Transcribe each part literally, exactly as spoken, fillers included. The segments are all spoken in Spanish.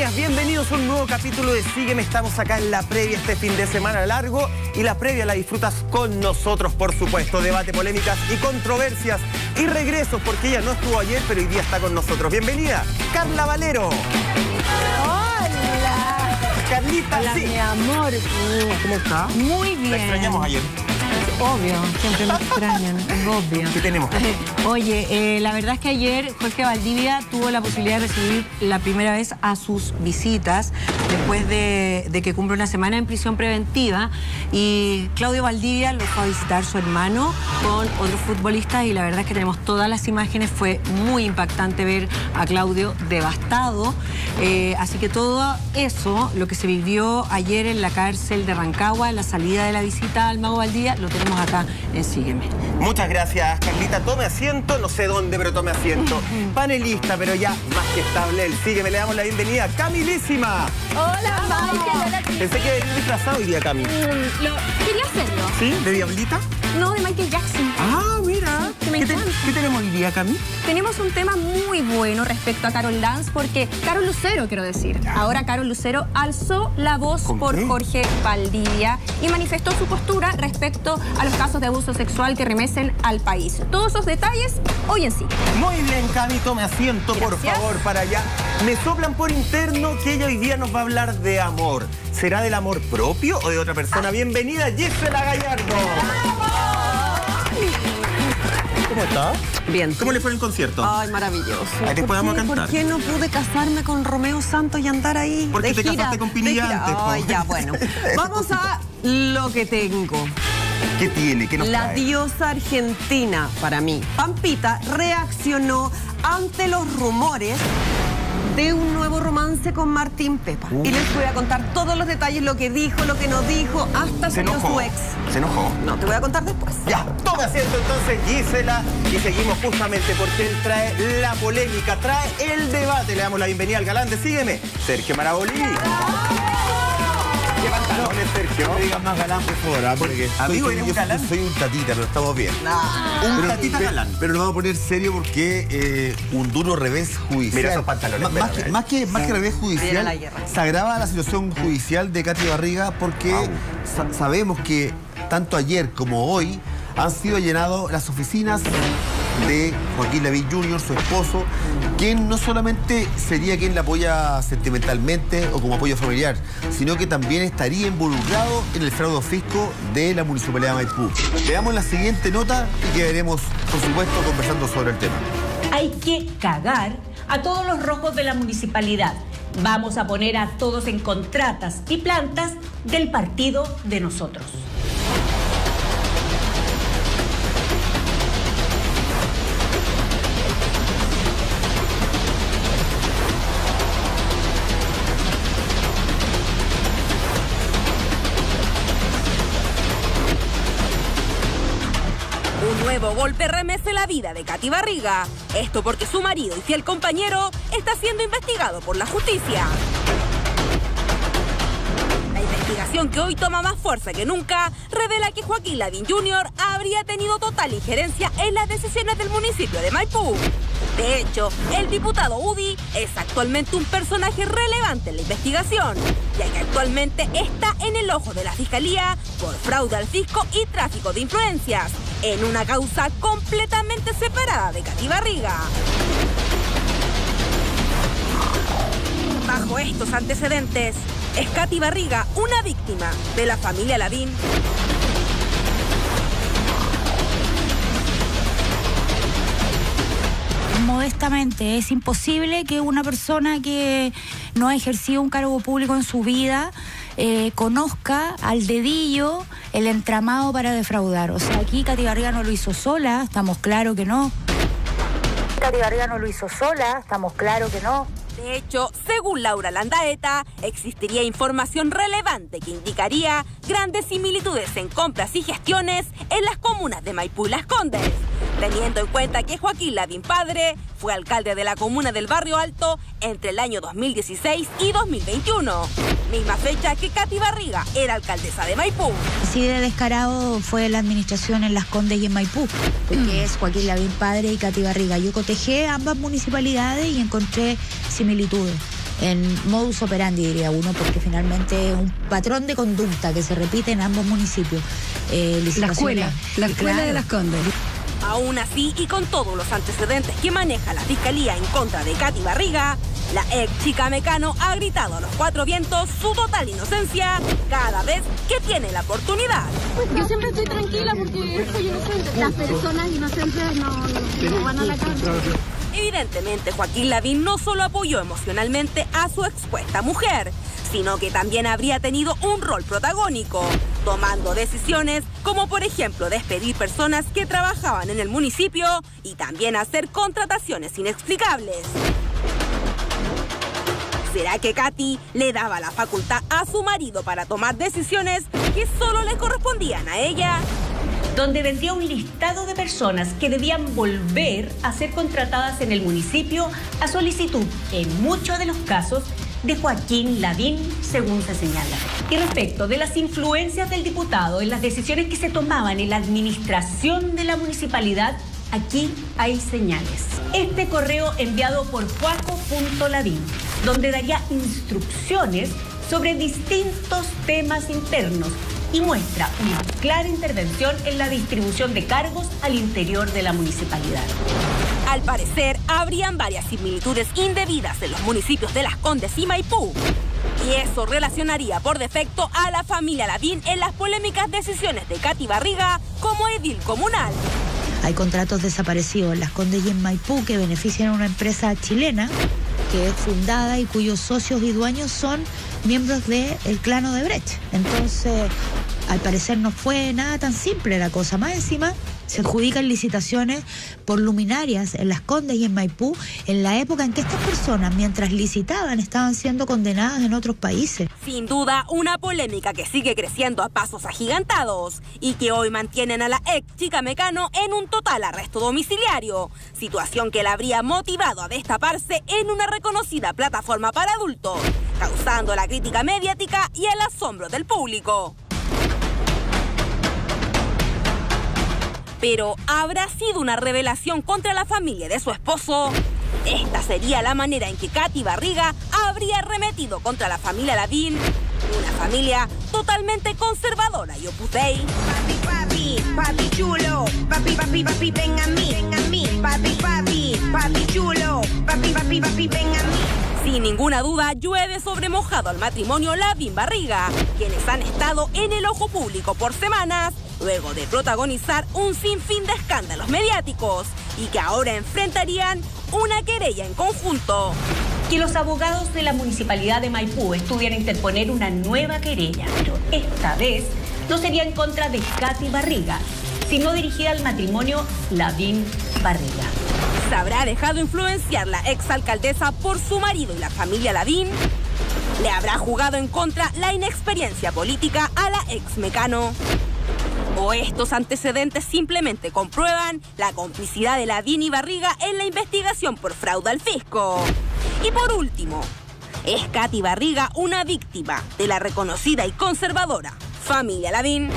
Bienvenidas, bienvenidos a un nuevo capítulo de Sígueme. Estamos acá en la previa este fin de semana largo y la previa la disfrutas con nosotros, por supuesto. Debate, polémicas y controversias y regresos, porque ella no estuvo ayer, pero hoy día está con nosotros. Bienvenida, Carla Valero. Hola. Carlita, Hola, sí. mi amor. ¿Cómo está? Muy bien. La extrañamos ayer. Obvio, siempre me extrañan, es obvio. ¿Qué tenemos? Oye, eh, la verdad es que ayer Jorge Valdivia tuvo la posibilidad de recibir la primera vez a sus visitas después de, de que cumple una semana en prisión preventiva, y Claudio Valdivia lo fue a visitar su hermano con otros futbolistas, y la verdad es que tenemos todas las imágenes. Fue muy impactante ver a Claudio devastado, eh, así que todo eso, lo que se vivió ayer en la cárcel de Rancagua, la salida de la visita al Mago Valdivia, lo tenemos acá en Sígueme. Muchas gracias, Carlita. Tome asiento, no sé dónde, pero tome asiento. Panelista, pero ya más que estable. El Sígueme, le damos la bienvenida a Camilísima. Hola, Michael. Hola, Pensé que venía disfrazado hoy día, Cami. Mm, lo, quería hacerlo. ¿Sí? ¿De Diablita? No, de Michael Jackson. Ah, mira. Que me ¿Qué, te- encanta. ¿Qué tenemos hoy día, Cami? Tenemos un tema muy bueno respecto a Carol Dance, porque Carol Lucero, quiero decir. Ahora Carol Lucero alzó la voz ¿Con por qué? Jorge Valdivia y manifestó su postura respecto a los casos de abuso sexual que remecen al país. Todos esos detalles hoy en sí. Muy bien, Cami, tome asiento, por Gracias. favor, para allá. Me soplan por interno que ella hoy día nos va a hablar de amor. ¿Será del amor propio o de otra persona? Bienvenida, Gisela Gallardo. ¿Cómo está? Bien. ¿Cómo le fue en el concierto? Ay, maravilloso. Ahí te ¿Por podamos qué, cantar. ¿Por qué no pude casarme con Romeo Santos y andar ahí Porque de te gira? casaste con Pini De gira. antes, po. Ay, ya, bueno. Vamos a lo que tengo. ¿Qué tiene? ¿Qué nos La trae? diosa argentina, para mí, Pampita, reaccionó ante los rumores de un nuevo romance con Martín Pepa. Uh. Y les voy a contar todos los detalles, lo que dijo, lo que no dijo, hasta Se salió enojó. su ex. Se enojó. No, te voy a contar después. Ya, tome asiento entonces, Gisela, y seguimos justamente porque él trae la polémica, trae el debate. Le damos la bienvenida al galán de Sígueme, Sergio Marabolí. ¿Qué pantalones, Sergio? No me digas más galán, por favor, ¿ah? Porque Amigo, soy, ¿eres yo un galán? soy un tatita, pero estamos bien. Un Pero- tatita pero- galán. Pero nos vamos a poner serio porque eh, un duro revés judicial. Mira esos pantalones, Ma- más, espérame. que, más, que, más que revés Viene judicial, la guerra. se agrava la situación judicial de Katy Barriga porque Au. sa- sabemos que tanto ayer como hoy han sido llenadas las oficinas de Joaquín Lavín junior, su esposo, quien no solamente sería quien la apoya sentimentalmente o como apoyo familiar, sino que también estaría involucrado en el fraude fisco de la Municipalidad de Maipú. Veamos la siguiente nota y quedaremos, por supuesto, conversando sobre el tema. Hay que cagar a todos los rojos de la municipalidad. Vamos a poner a todos en contratas y plantas del partido de nosotros. Un nuevo golpe remece la vida de Katy Barriga. Esto porque su marido y fiel compañero está siendo investigado por la justicia. La investigación, que hoy toma más fuerza que nunca, revela que Joaquín Lavín junior habría tenido total injerencia en las decisiones del municipio de Maipú. De hecho, el diputado Udi es actualmente un personaje relevante en la investigación, ya que actualmente está en el ojo de la Fiscalía por fraude al fisco y tráfico de influencias, en una causa completamente separada de Katy Barriga. Bajo estos antecedentes, ¿es Katy Barriga una víctima de la familia Lavín? Modestamente, es imposible que una persona que no ha ejercido un cargo público en su vida eh, conozca al dedillo el entramado para defraudar. O sea, aquí Katy Barriga no lo hizo sola, estamos claros que no. Katy Barriga no lo hizo sola, estamos claros que no. De hecho, según Laura Landaeta, existiría información relevante que indicaría grandes similitudes en compras y gestiones en las comunas de Maipú y Las Condes, teniendo en cuenta que Joaquín Lavín padre fue alcalde de la comuna del Barrio Alto entre el año dos mil dieciséis y dos mil veintiuno, misma fecha que Katy Barriga era alcaldesa de Maipú. Así de descarado fue la administración en Las Condes y en Maipú, porque es Joaquín Lavín padre y Katy Barriga. Yo cotejé ambas municipalidades y encontré similitudes. en modus operandi, diría uno, porque finalmente es un patrón de conducta que se repite en ambos municipios. Eh, la escuela, la escuela claro. de Las Condes. Aún así, y con todos los antecedentes que maneja la Fiscalía en contra de Katy Barriga, la ex chica Mecano ha gritado a los cuatro vientos su total inocencia cada vez que tiene la oportunidad. Yo siempre estoy tranquila porque soy inocente. Las personas inocentes no, no, no van a la cárcel. Evidentemente, Joaquín Lavín no solo apoyó emocionalmente a su expuesta mujer, sino que también habría tenido un rol protagónico, tomando decisiones como por ejemplo despedir personas que trabajaban en el municipio y también hacer contrataciones inexplicables. ¿Será que Katy le daba la facultad a su marido para tomar decisiones que solo le correspondían a ella? Donde vendría un listado de personas que debían volver a ser contratadas en el municipio a solicitud, en muchos de los casos, de Joaquín Lavín, según se señala. Y respecto de las influencias del diputado en las decisiones que se tomaban en la administración de la municipalidad, aquí hay señales. Este correo enviado por Juaco punto Lavín, donde daría instrucciones sobre distintos temas internos y muestra una clara intervención en la distribución de cargos al interior de la municipalidad. Al parecer, habrían varias similitudes indebidas en los municipios de Las Condes y Maipú. Y eso relacionaría por defecto a la familia Lavín en las polémicas decisiones de Katy Barriga como edil comunal. Hay contratos desaparecidos en Las Condes y en Maipú que benefician a una empresa chilena que es fundada y cuyos socios y dueños son miembros del clan Odebrecht. Entonces, al parecer no fue nada tan simple la cosa. Más encima, se adjudican licitaciones por luminarias en Las Condes y en Maipú en la época en que estas personas, mientras licitaban, estaban siendo condenadas en otros países. Sin duda, una polémica que sigue creciendo a pasos agigantados y que hoy mantienen a la ex chica Mecano en un total arresto domiciliario, situación que la habría motivado a destaparse en una reconocida plataforma para adultos, causando la crítica mediática y el asombro del público. Pero ¿habrá sido una revelación contra la familia de su esposo? Esta sería la manera en que Katy Barriga habría arremetido contra la familia Lavín, una familia totalmente conservadora y Opus Dei. Papi, papi, papi chulo, papi, papi, papi, ven a mí, ven a mí, papi, papi, papi chulo, papi, papi, papi, ven a mí. Sin ninguna duda, llueve sobre mojado al matrimonio Lavín Barriga, quienes han estado en el ojo público por semanas, luego de protagonizar un sinfín de escándalos mediáticos y que ahora enfrentarían una querella en conjunto. Que los abogados de la Municipalidad de Maipú estudian interponer una nueva querella, pero esta vez no sería en contra de Katy Barriga, sino dirigida al matrimonio Lavín Barriga. ¿Se habrá dejado influenciar la exalcaldesa por su marido y la familia Lavín? ¿Le habrá jugado en contra la inexperiencia política a la ex Mecano? ¿O estos antecedentes simplemente comprueban la complicidad de Lavín y Barriga en la investigación por fraude al fisco? Y por último, ¿es Katy Barriga una víctima de la reconocida y conservadora familia Lavín?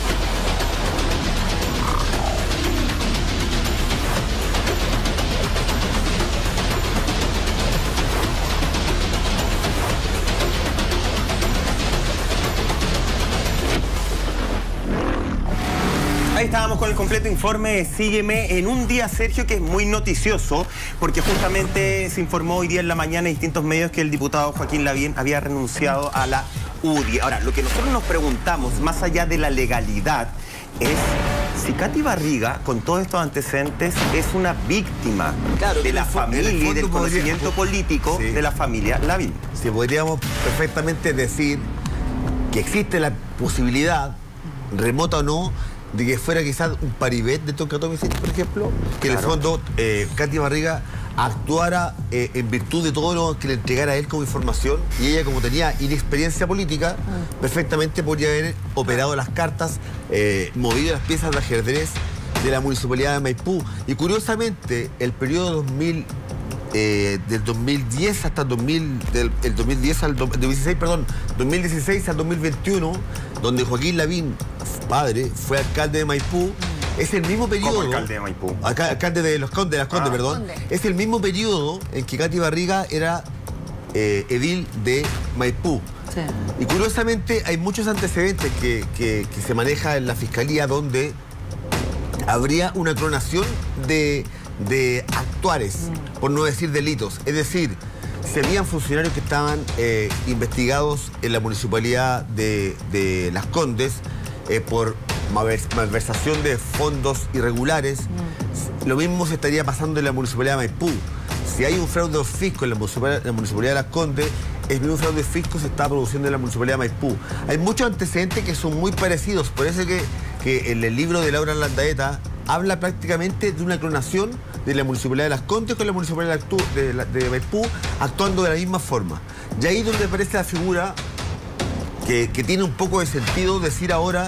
Ahí estábamos con el completo informe de Sígueme en un día, Sergio, que es muy noticioso, porque justamente se informó hoy día en la mañana en distintos medios que el diputado Joaquín Lavín había renunciado a la U D I. Ahora, lo que nosotros nos preguntamos, más allá de la legalidad, es si Katy Barriga, con todos estos antecedentes, es una víctima claro, de la familia y del conocimiento podría... político sí. de la familia Lavín. Sí, podríamos perfectamente decir que existe la posibilidad, remota o no, de que fuera quizás un paribet de Toncatomicis, por ejemplo, que claro. en el fondo eh, Katy Barriga actuara eh, en virtud de todo lo que le entregara a él como información, y ella, como tenía inexperiencia política, mm. perfectamente podría haber operado las cartas, eh, movido las piezas de ajedrez de la Municipalidad de Maipú. Y curiosamente, el periodo dos mil, eh, del dos mil diez hasta el dos mil, del el dos mil diez al dos mil dieciséis, perdón, dos mil dieciséis al dos mil veintiuno, donde Joaquín Lavín, padre, fue alcalde de Maipú, es el mismo periodo... ¿Cómo alcalde de Maipú? Acá, alcalde de los Condes, de las Condes, ah, perdón. Conde. Es el mismo periodo en que Katy Barriga era eh, edil de Maipú. Sí. Y curiosamente hay muchos antecedentes que, que, que se maneja en la Fiscalía donde habría una clonación de, de actuares, mm. por no decir delitos. Es decir, se habían funcionarios que estaban eh, investigados en la municipalidad de, de Las Condes eh, por malversación de fondos irregulares. Mm. Lo mismo se estaría pasando en la municipalidad de Maipú. Si hay un fraude de fisco en la municipalidad, en la municipalidad de Las Condes, el mismo fraude de fisco se está produciendo en la municipalidad de Maipú. Hay muchos antecedentes que son muy parecidos, por eso que, que en el libro de Laura Landaeta habla prácticamente de una clonación de la municipalidad de Las Condes con la municipalidad de, la, de Maipú actuando de la misma forma. Y ahí es donde aparece la figura que, que tiene un poco de sentido decir ahora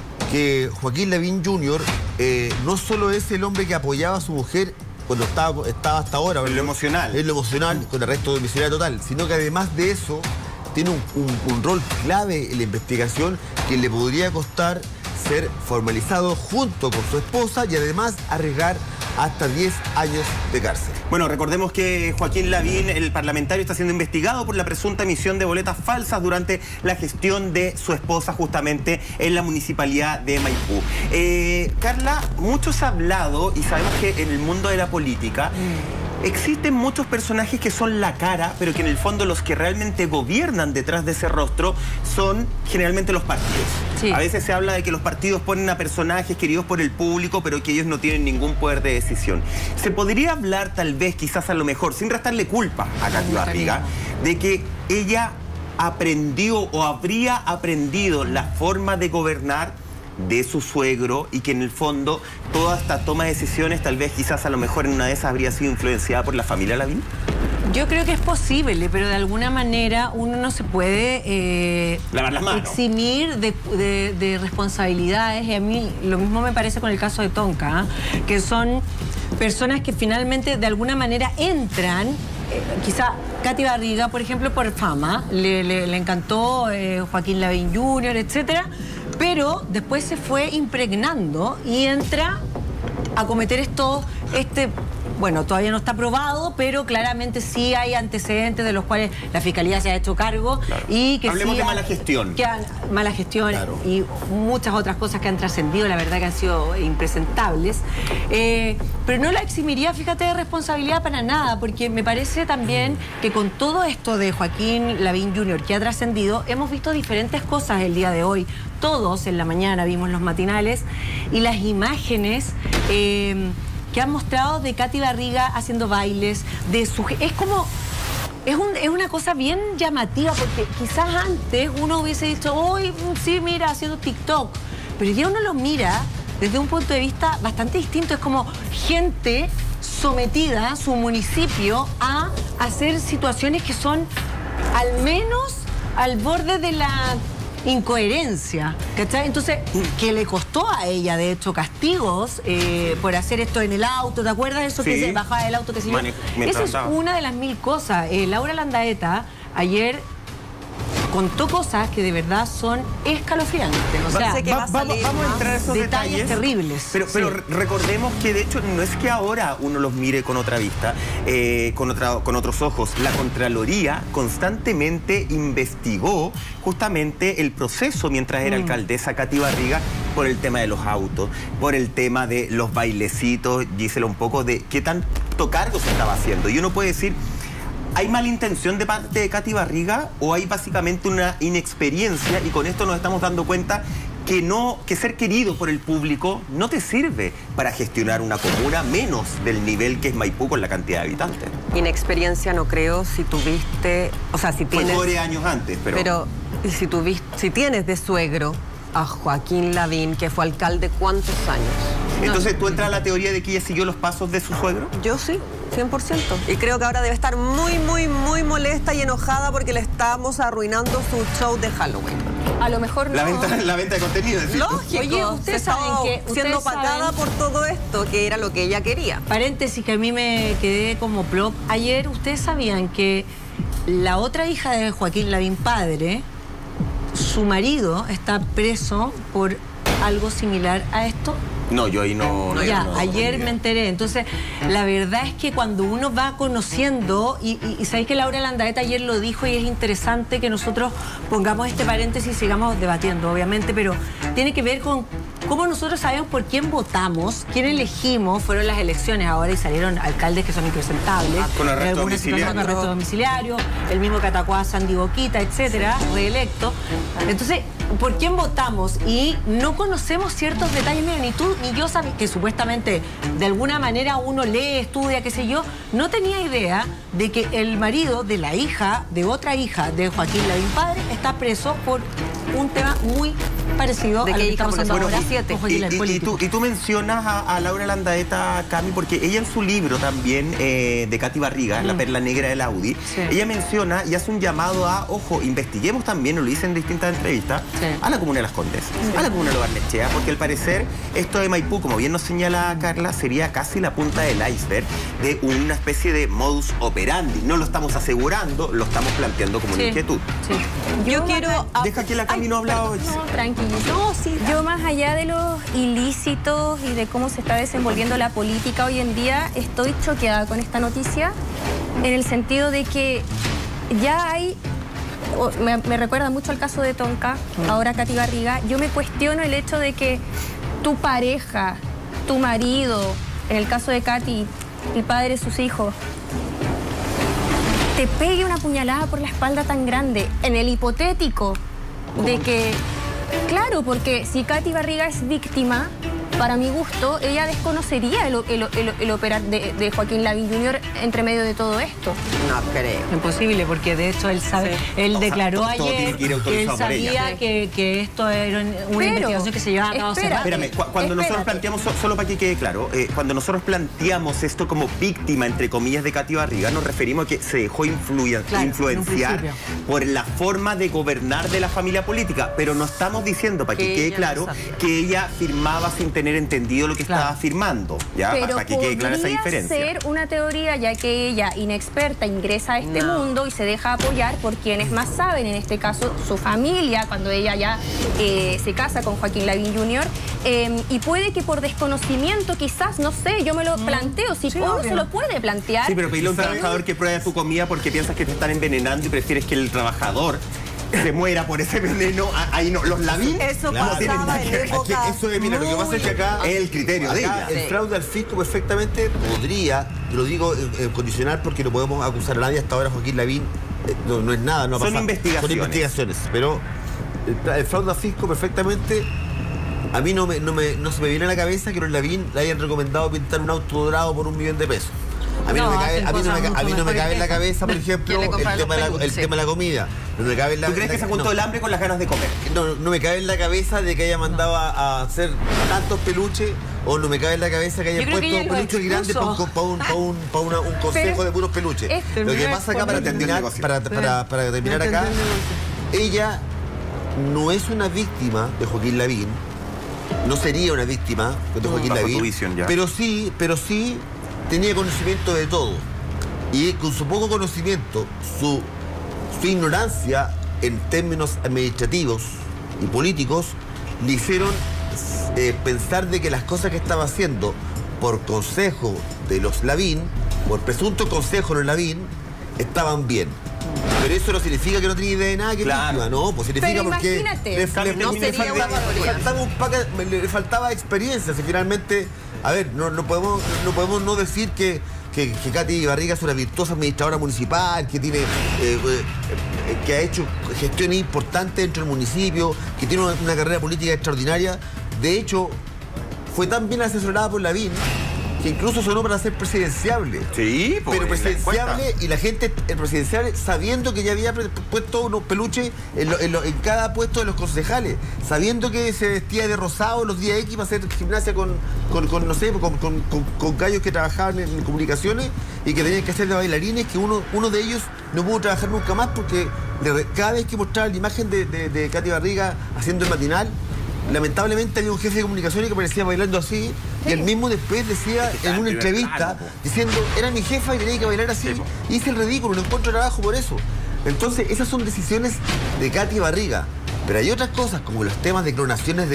que Joaquín Lavín junior eh, no solo es el hombre que apoyaba a su mujer cuando estaba, estaba hasta ahora. En lo emocional. En lo emocional, con arresto domiciliario total, sino que además de eso tiene un, un, un rol clave en la investigación que le podría costar ser formalizado junto con su esposa y además arriesgar hasta diez años de cárcel. Bueno, recordemos que Joaquín Lavín, el parlamentario, está siendo investigado por la presunta emisión de boletas falsas durante la gestión de su esposa justamente en la municipalidad de Maipú. Eh, Carla, mucho se ha hablado y sabemos que en el mundo de la política mm. existen muchos personajes que son la cara, pero que en el fondo los que realmente gobiernan detrás de ese rostro son generalmente los partidos. Sí. A veces se habla de que los partidos ponen a personajes queridos por el público, pero que ellos no tienen ningún poder de decisión. Se podría hablar tal vez, quizás a lo mejor, sin restarle culpa a Katy Barriga, de que ella aprendió o habría aprendido la forma de gobernar de su suegro y que en el fondo toda esta toma de decisiones tal vez quizás a lo mejor en una de esas habría sido influenciada por la familia Lavín? Yo creo que es posible, pero de alguna manera uno no se puede eh, lavar las manos, eximir de, de, de responsabilidades, y a mí lo mismo me parece con el caso de Tonka, ¿eh? Que son personas que finalmente de alguna manera entran, eh, quizá Katy Barriga, por ejemplo, por fama, le, le, le encantó eh, Joaquín Lavín junior, etcétera, pero después se fue impregnando y entra a cometer esto, este... Bueno, todavía no está probado, pero claramente sí hay antecedentes de los cuales la Fiscalía se ha hecho cargo. Claro. Y que Hablemos sí de ha, mala gestión. Que han, mala gestión claro. Y muchas otras cosas que han trascendido, la verdad que han sido impresentables. Eh, pero no la eximiría, fíjate, de responsabilidad para nada, porque me parece también que con todo esto de Joaquín Lavín junior que ha trascendido, hemos visto diferentes cosas el día de hoy. Todos en la mañana vimos los matinales y las imágenes... Eh, que han mostrado de Katy Barriga haciendo bailes, de su... Es como... Es, un, es una cosa bien llamativa, porque quizás antes uno hubiese dicho, hoy sí, mira, haciendo TikTok. Pero ya uno lo mira desde un punto de vista bastante distinto. Es como gente sometida, su municipio, a hacer situaciones que son al menos al borde de la... incoherencia, ¿cachai? Entonces, que le costó a ella, de hecho, castigos eh, por hacer esto en el auto, ¿te acuerdas de eso? Sí. Que se bajaba del auto, que se yo. Esa es una de las mil cosas. Eh, Laura Landaeta ayer contó cosas que de verdad son escalofriantes. O sea, va, va, vamos, vamos a entrar a esos detalles detalles terribles. Pero, sí. pero recordemos que de hecho no es que ahora uno los mire con otra vista, eh, con, otra, con otros ojos. La Contraloría constantemente investigó justamente el proceso mientras era mm. alcaldesa Katy Barriga por el tema de los autos, por el tema de los bailecitos, díselo un poco de qué tanto cargo se estaba haciendo. Y uno puede decir... ¿Hay mala intención de parte de Katy Barriga o hay básicamente una inexperiencia? Y con esto nos estamos dando cuenta que, no, que ser querido por el público no te sirve para gestionar una comuna menos del nivel que es Maipú con la cantidad de habitantes. Inexperiencia no creo, si tuviste... O sea, si tienes... Fue años antes, pero... Pero si, tuviste, si tienes de suegro a Joaquín Lavín, que fue alcalde, ¿cuántos años? Entonces, ¿tú entras a la teoría de que ella siguió los pasos de su suegro? Yo sí, cien por ciento. Y creo que ahora debe estar muy, muy, muy molesta y enojada porque le estamos arruinando su show de Halloween. A lo mejor no. La venta, la venta de contenido, ¿sí? Lógico. Oye, ustedes saben que... siendo ustedes pagada saben... por todo esto, que era lo que ella quería. Paréntesis, que a mí me quedé como plop. Ayer, ¿ustedes sabían que la otra hija de Joaquín Lavín padre, su marido está preso por algo similar a esto? No, yo ahí no... no ya, no, no, ayer no, me enteré. Entonces, la verdad es que cuando uno va conociendo, y, y, y sabéis que Laura Landaeta ayer lo dijo y es interesante que nosotros pongamos este paréntesis y sigamos debatiendo, obviamente, pero tiene que ver con cómo nosotros sabemos por quién votamos, quién elegimos. Fueron las elecciones ahora y salieron alcaldes que son impresentables. Ah, con arresto en algunas situaciones con arresto domiciliario, el mismo Catacuá, Sandy Boquita, etcétera, sí. reelecto. Entonces, ¿por quién votamos? Y no conocemos ciertos detalles. Mira, ni tú ni yo sabía que supuestamente de alguna manera uno lee, estudia, qué sé yo. No tenía idea de que el marido de la hija, de otra hija de Joaquín Lavín padre, está preso por un tema muy parecido ¿De a lo qué que hija? estamos Porque hablando fueron ahora siete. con Joaquín Y, Lavín, y- y político. tú, y tú mencionas a, a Laura Landaeta, Cami, porque ella en su libro también, eh, de Katy Barriga, La perla negra del Audi, Sí. ella menciona y hace un llamado a, ojo, investiguemos también, lo dice en distintas entrevistas, Sí. a la comuna de Las Condes, a la comuna de Lo Barnechea, porque al parecer esto de Maipú, como bien nos señala Carla, sería casi la punta del iceberg de una especie de modus operandi. No lo estamos asegurando, lo estamos planteando como una Sí. inquietud. Sí. Yo quiero... Deja que la Cami no ha hablado. No, tranquilo. No, sí. Yo más allá de los ilícitos y de cómo se está desenvolviendo la política hoy en día, estoy choqueada con esta noticia en el sentido de que ya hay... o- Me, me recuerda mucho al caso de Tonka, ahora Katy Barriga. Yo me cuestiono el hecho de que tu pareja, tu marido, en el caso de Katy, el padre de sus hijos, te pegue una puñalada por la espalda tan grande, en el hipotético de que, claro, porque si Katy Barriga es víctima, para mi gusto, ella desconocería el, el, el, el operar de, de Joaquín Lavín junior entre medio de todo esto. No creo. Imposible, porque de hecho él sabe, él O sea, declaró todo- todo ayer tiene que ir que él autorizado por ella. sabía que, que esto era una Pero, investigación que se llevaba a cabo hace espérate. rato. Espérame, cu- cuando nosotros Espérate. planteamos, so- solo para que quede claro, eh, cuando nosotros planteamos esto como víctima, entre comillas, de Katy Barriga, nos referimos a que se dejó influya- Claro, influenciar en un principio. por la forma de gobernar de la familia política, pero no estamos diciendo, para que, Que quede ella claro, no sabía. que ella firmaba sin tener entendido lo que Claro. estaba firmando, ¿ya? Pero Para que quede clara esa podría diferencia. ser una teoría, ya que ella, inexperta, ingresa a este No. mundo y se deja apoyar por quienes más saben, en este caso su familia, cuando ella ya eh, se casa con Joaquín Lavín junior eh, y puede que por desconocimiento, quizás, no sé, yo me lo planteo, si uno obvio. se lo puede plantear. Sí, pero pedirle a un pero- trabajador que pruebe tu comida porque piensas que te están envenenando y prefieres que el trabajador se muera por ese veneno. Ah, ahí no, los Lavín Eso no tienen pasaba nada en que ver. época Es que eso es, mira, lo que pasa es que acá Es el criterio de acá ella. el fraude al fisco perfectamente podría, lo digo eh, eh, condicional porque no podemos acusar a nadie, hasta ahora Joaquín Lavín eh, no, no es nada, no ha Son pasado. investigaciones. Son investigaciones, pero el, tra- el fraude al fisco perfectamente, a mí no, me, no, me, no se me viene a la cabeza que los Lavín le hayan recomendado pintar un auto dorado por un millón de pesos. A mí no, No, me, cabe, hacen a mí no, cosas me, ca- a mí mucho no me mejores cabe en la que eso. cabeza, por ejemplo, ¿Quién le el compra tema, de la, los el peluches? tema de la comida. No me cabe en la, ¿Tú crees la- que se juntó no. el hambre con las ganas de comer? No, no me cabe en la cabeza de que haya mandado a, a hacer tantos peluches, o no me cabe en la cabeza que haya Yo creo que puesto ella lo peluches grandes para un, expuso. pa' un, pa' un, pa' una- un consejo Pero de puros peluches. es- Lo que terminó pasa acá, para exponiendo. terminar, el negocio. para, para, para terminar No acá, entendió el ella no es una víctima de Joaquín Lavín, no sería una víctima de Joaquín Bajo tu Lavín, visión, ya. pero sí, pero sí tenía conocimiento de todo. Y con su poco conocimiento, su, su ignorancia en términos administrativos y políticos, le hicieron eh, pensar de que las cosas que estaba haciendo por consejo de los Lavín, por presunto consejo de los Lavín, estaban bien. Pero eso no significa que no tenía idea de nada que Claro. víctima, no, pues significa Pero porque imagínate. le, Cambio, le- no le sería falta- una le barbaridad. faltaba un paca- le faltaba experiencia. Si finalmente, a ver, no, no podemos no podemos no decir que que, que Katy Barriga es una virtuosa administradora municipal, que tiene eh, eh, eh, que ha hecho gestiones importantes dentro del municipio, que tiene una, una carrera política extraordinaria. De hecho, fue tan bien asesorada por Lavín que incluso sonó para ser presidenciable. Sí, pues, Pero en la presidenciable encuesta. y la gente, el presidenciable, sabiendo que ya había pre- puesto unos peluches en, lo- en lo- en cada puesto de los concejales, sabiendo que se vestía de rosado los días X para hacer gimnasia con, con, con, no sé, con, con, con- con gallos que trabajaban en, en comunicaciones y que tenían que hacer de bailarines, que uno, uno de ellos no pudo trabajar nunca más porque de- cada vez que mostraba la imagen de, de, de Katy Barriga haciendo el matinal, lamentablemente había un jefe de comunicaciones que parecía bailando así, y él mismo después decía en una entrevista, diciendo, era mi jefa y tenía que bailar así, y hice el ridículo, no encuentro trabajo por eso. Entonces, esas son decisiones de Katy Barriga. Pero hay otras cosas, como los temas de clonaciones de,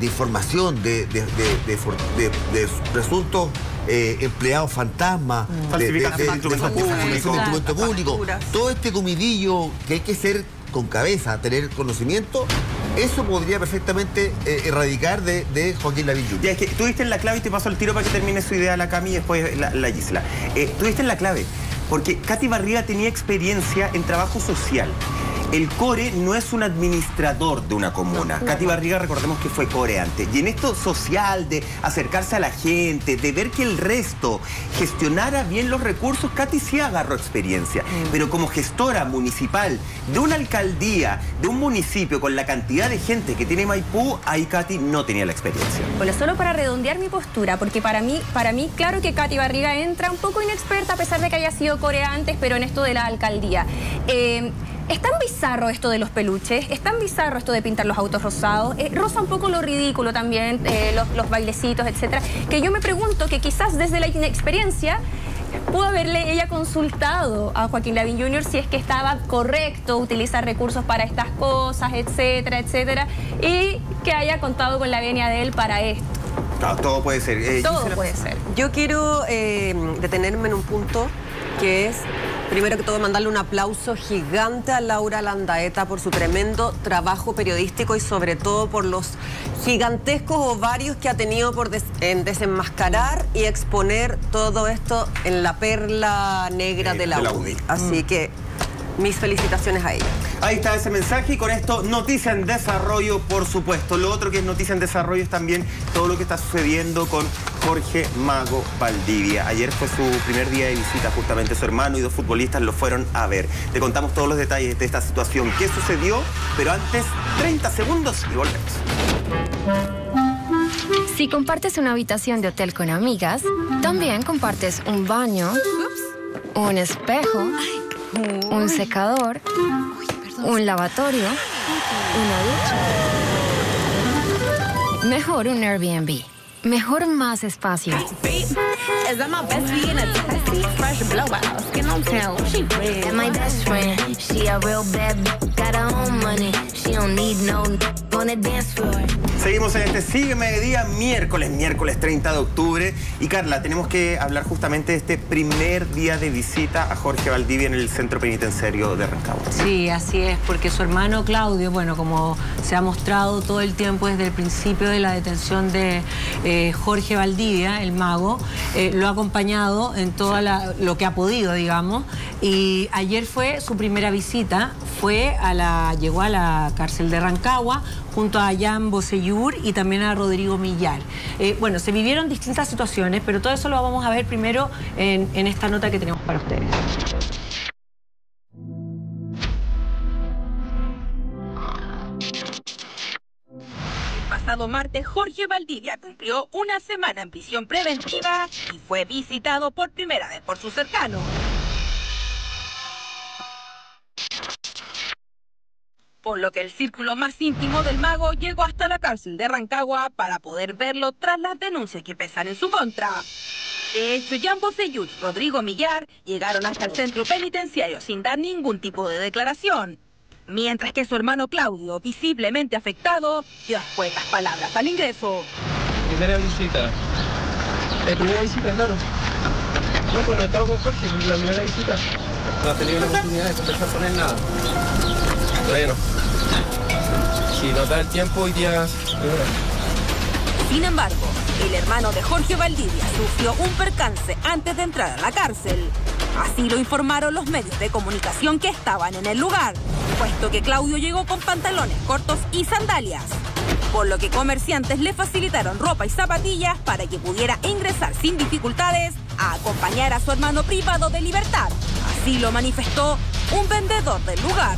de información, de, de, de, de, de, de presuntos eh, empleados fantasmas, Mm. de, de, de, Falsificación de instrumento de- de- de- público. de instrumento público. Facturas. Todo este comidillo que hay que ser con cabeza, tener conocimiento, eso podría perfectamente eh, erradicar de, de Joaquín Lavín junior Ya, es que tú diste en la clave y te paso el tiro para que termine su idea la Cami y después la, la Gisela. Eh, tú diste en la clave, porque Katy Barriga tenía experiencia en trabajo social. El core no es un administrador de una comuna. No. Katy Barriga, recordemos que fue core antes. Y en esto social, de acercarse a la gente, de ver que el resto gestionara bien los recursos, Katy sí agarró experiencia. Pero como gestora municipal de una alcaldía, de un municipio con la cantidad de gente que tiene Maipú, ahí Katy no tenía la experiencia. Bueno, solo para redondear mi postura, porque para mí, para mí, claro que Katy Barriga entra un poco inexperta, a pesar de que haya sido corea antes, pero en esto de la alcaldía. Eh, Es tan bizarro esto de los peluches, es tan bizarro esto de pintar los autos rosados, eh, roza un poco lo ridículo también, eh, los, los bailecitos, etcétera, que yo me pregunto que quizás desde la inexperiencia pudo haberle ella consultado a Joaquín Lavín junior si es que estaba correcto utilizar recursos para estas cosas, etcétera, etcétera, y que haya contado con la venia de él para esto. No, todo puede ser. Eh, Todo Gisela. puede ser. Yo quiero eh, detenerme en un punto que es, primero que todo, mandarle un aplauso gigante a Laura Landaeta por su tremendo trabajo periodístico y sobre todo por los gigantescos ovarios que ha tenido por des en desenmascarar y exponer todo esto en la perla negra Eh, de la, de la U U D I. D I. Así que mis felicitaciones a ella. Ahí está ese mensaje y con esto noticia en desarrollo, por supuesto. Lo otro que es noticia en desarrollo es también todo lo que está sucediendo con Jorge Mago Valdivia. Ayer fue su primer día de visita, justamente su hermano y dos futbolistas lo fueron a ver. Te contamos todos los detalles de esta situación, qué sucedió, pero antes treinta segundos y volvemos. Si compartes una habitación de hotel con amigas, también compartes un baño, un espejo, un secador, un lavatorio, una ducha. Mejor un Airbnb. Mejor más espacio. And my best friend, she a real bad, got her own money. She don't need no on the dance floor. Seguimos en este Sígueme de día miércoles, miércoles treinta de octubre. Y Carla, tenemos que hablar justamente de este primer día de visita a Jorge Valdivia en el centro penitenciario de Rancagua. Sí, así es, porque su hermano Claudio, bueno, como se ha mostrado todo el tiempo desde el principio de la detención de eh, Jorge Valdivia, el mago, eh, lo ha acompañado en todo lo que ha podido, digamos. Y ayer fue su primera visita, fue a la, llegó a la cárcel de Rancagua junto a Jan Bosellur y también a Rodrigo Millar. Eh, bueno, se vivieron distintas situaciones, pero todo eso lo vamos a ver primero en, en esta nota que tenemos para ustedes. El pasado martes, Jorge Valdivia cumplió una semana en prisión preventiva y fue visitado por primera vez por sus cercanos. Por lo que el círculo más íntimo del mago llegó hasta la cárcel de Rancagua para poder verlo tras las denuncias que pesan en su contra. De hecho, Jan Bosellur y Rodrigo Millar llegaron hasta el centro penitenciario sin dar ningún tipo de declaración. Mientras que su hermano Claudio, visiblemente afectado, dio escuetas palabras al ingreso. Primera visita. ¿La primera visita, claro? No, pues no he estado con Jorge, es la primera visita. No ha tenido la oportunidad de conversar con él nada. Bueno, si nos da el tiempo, hoy día... Sin embargo, el hermano de Jorge Valdivia sufrió un percance antes de entrar a la cárcel. Así lo informaron los medios de comunicación que estaban en el lugar, puesto que Claudio llegó con pantalones cortos y sandalias, por lo que comerciantes le facilitaron ropa y zapatillas para que pudiera ingresar sin dificultades a acompañar a su hermano privado de libertad. Así lo manifestó un vendedor del lugar.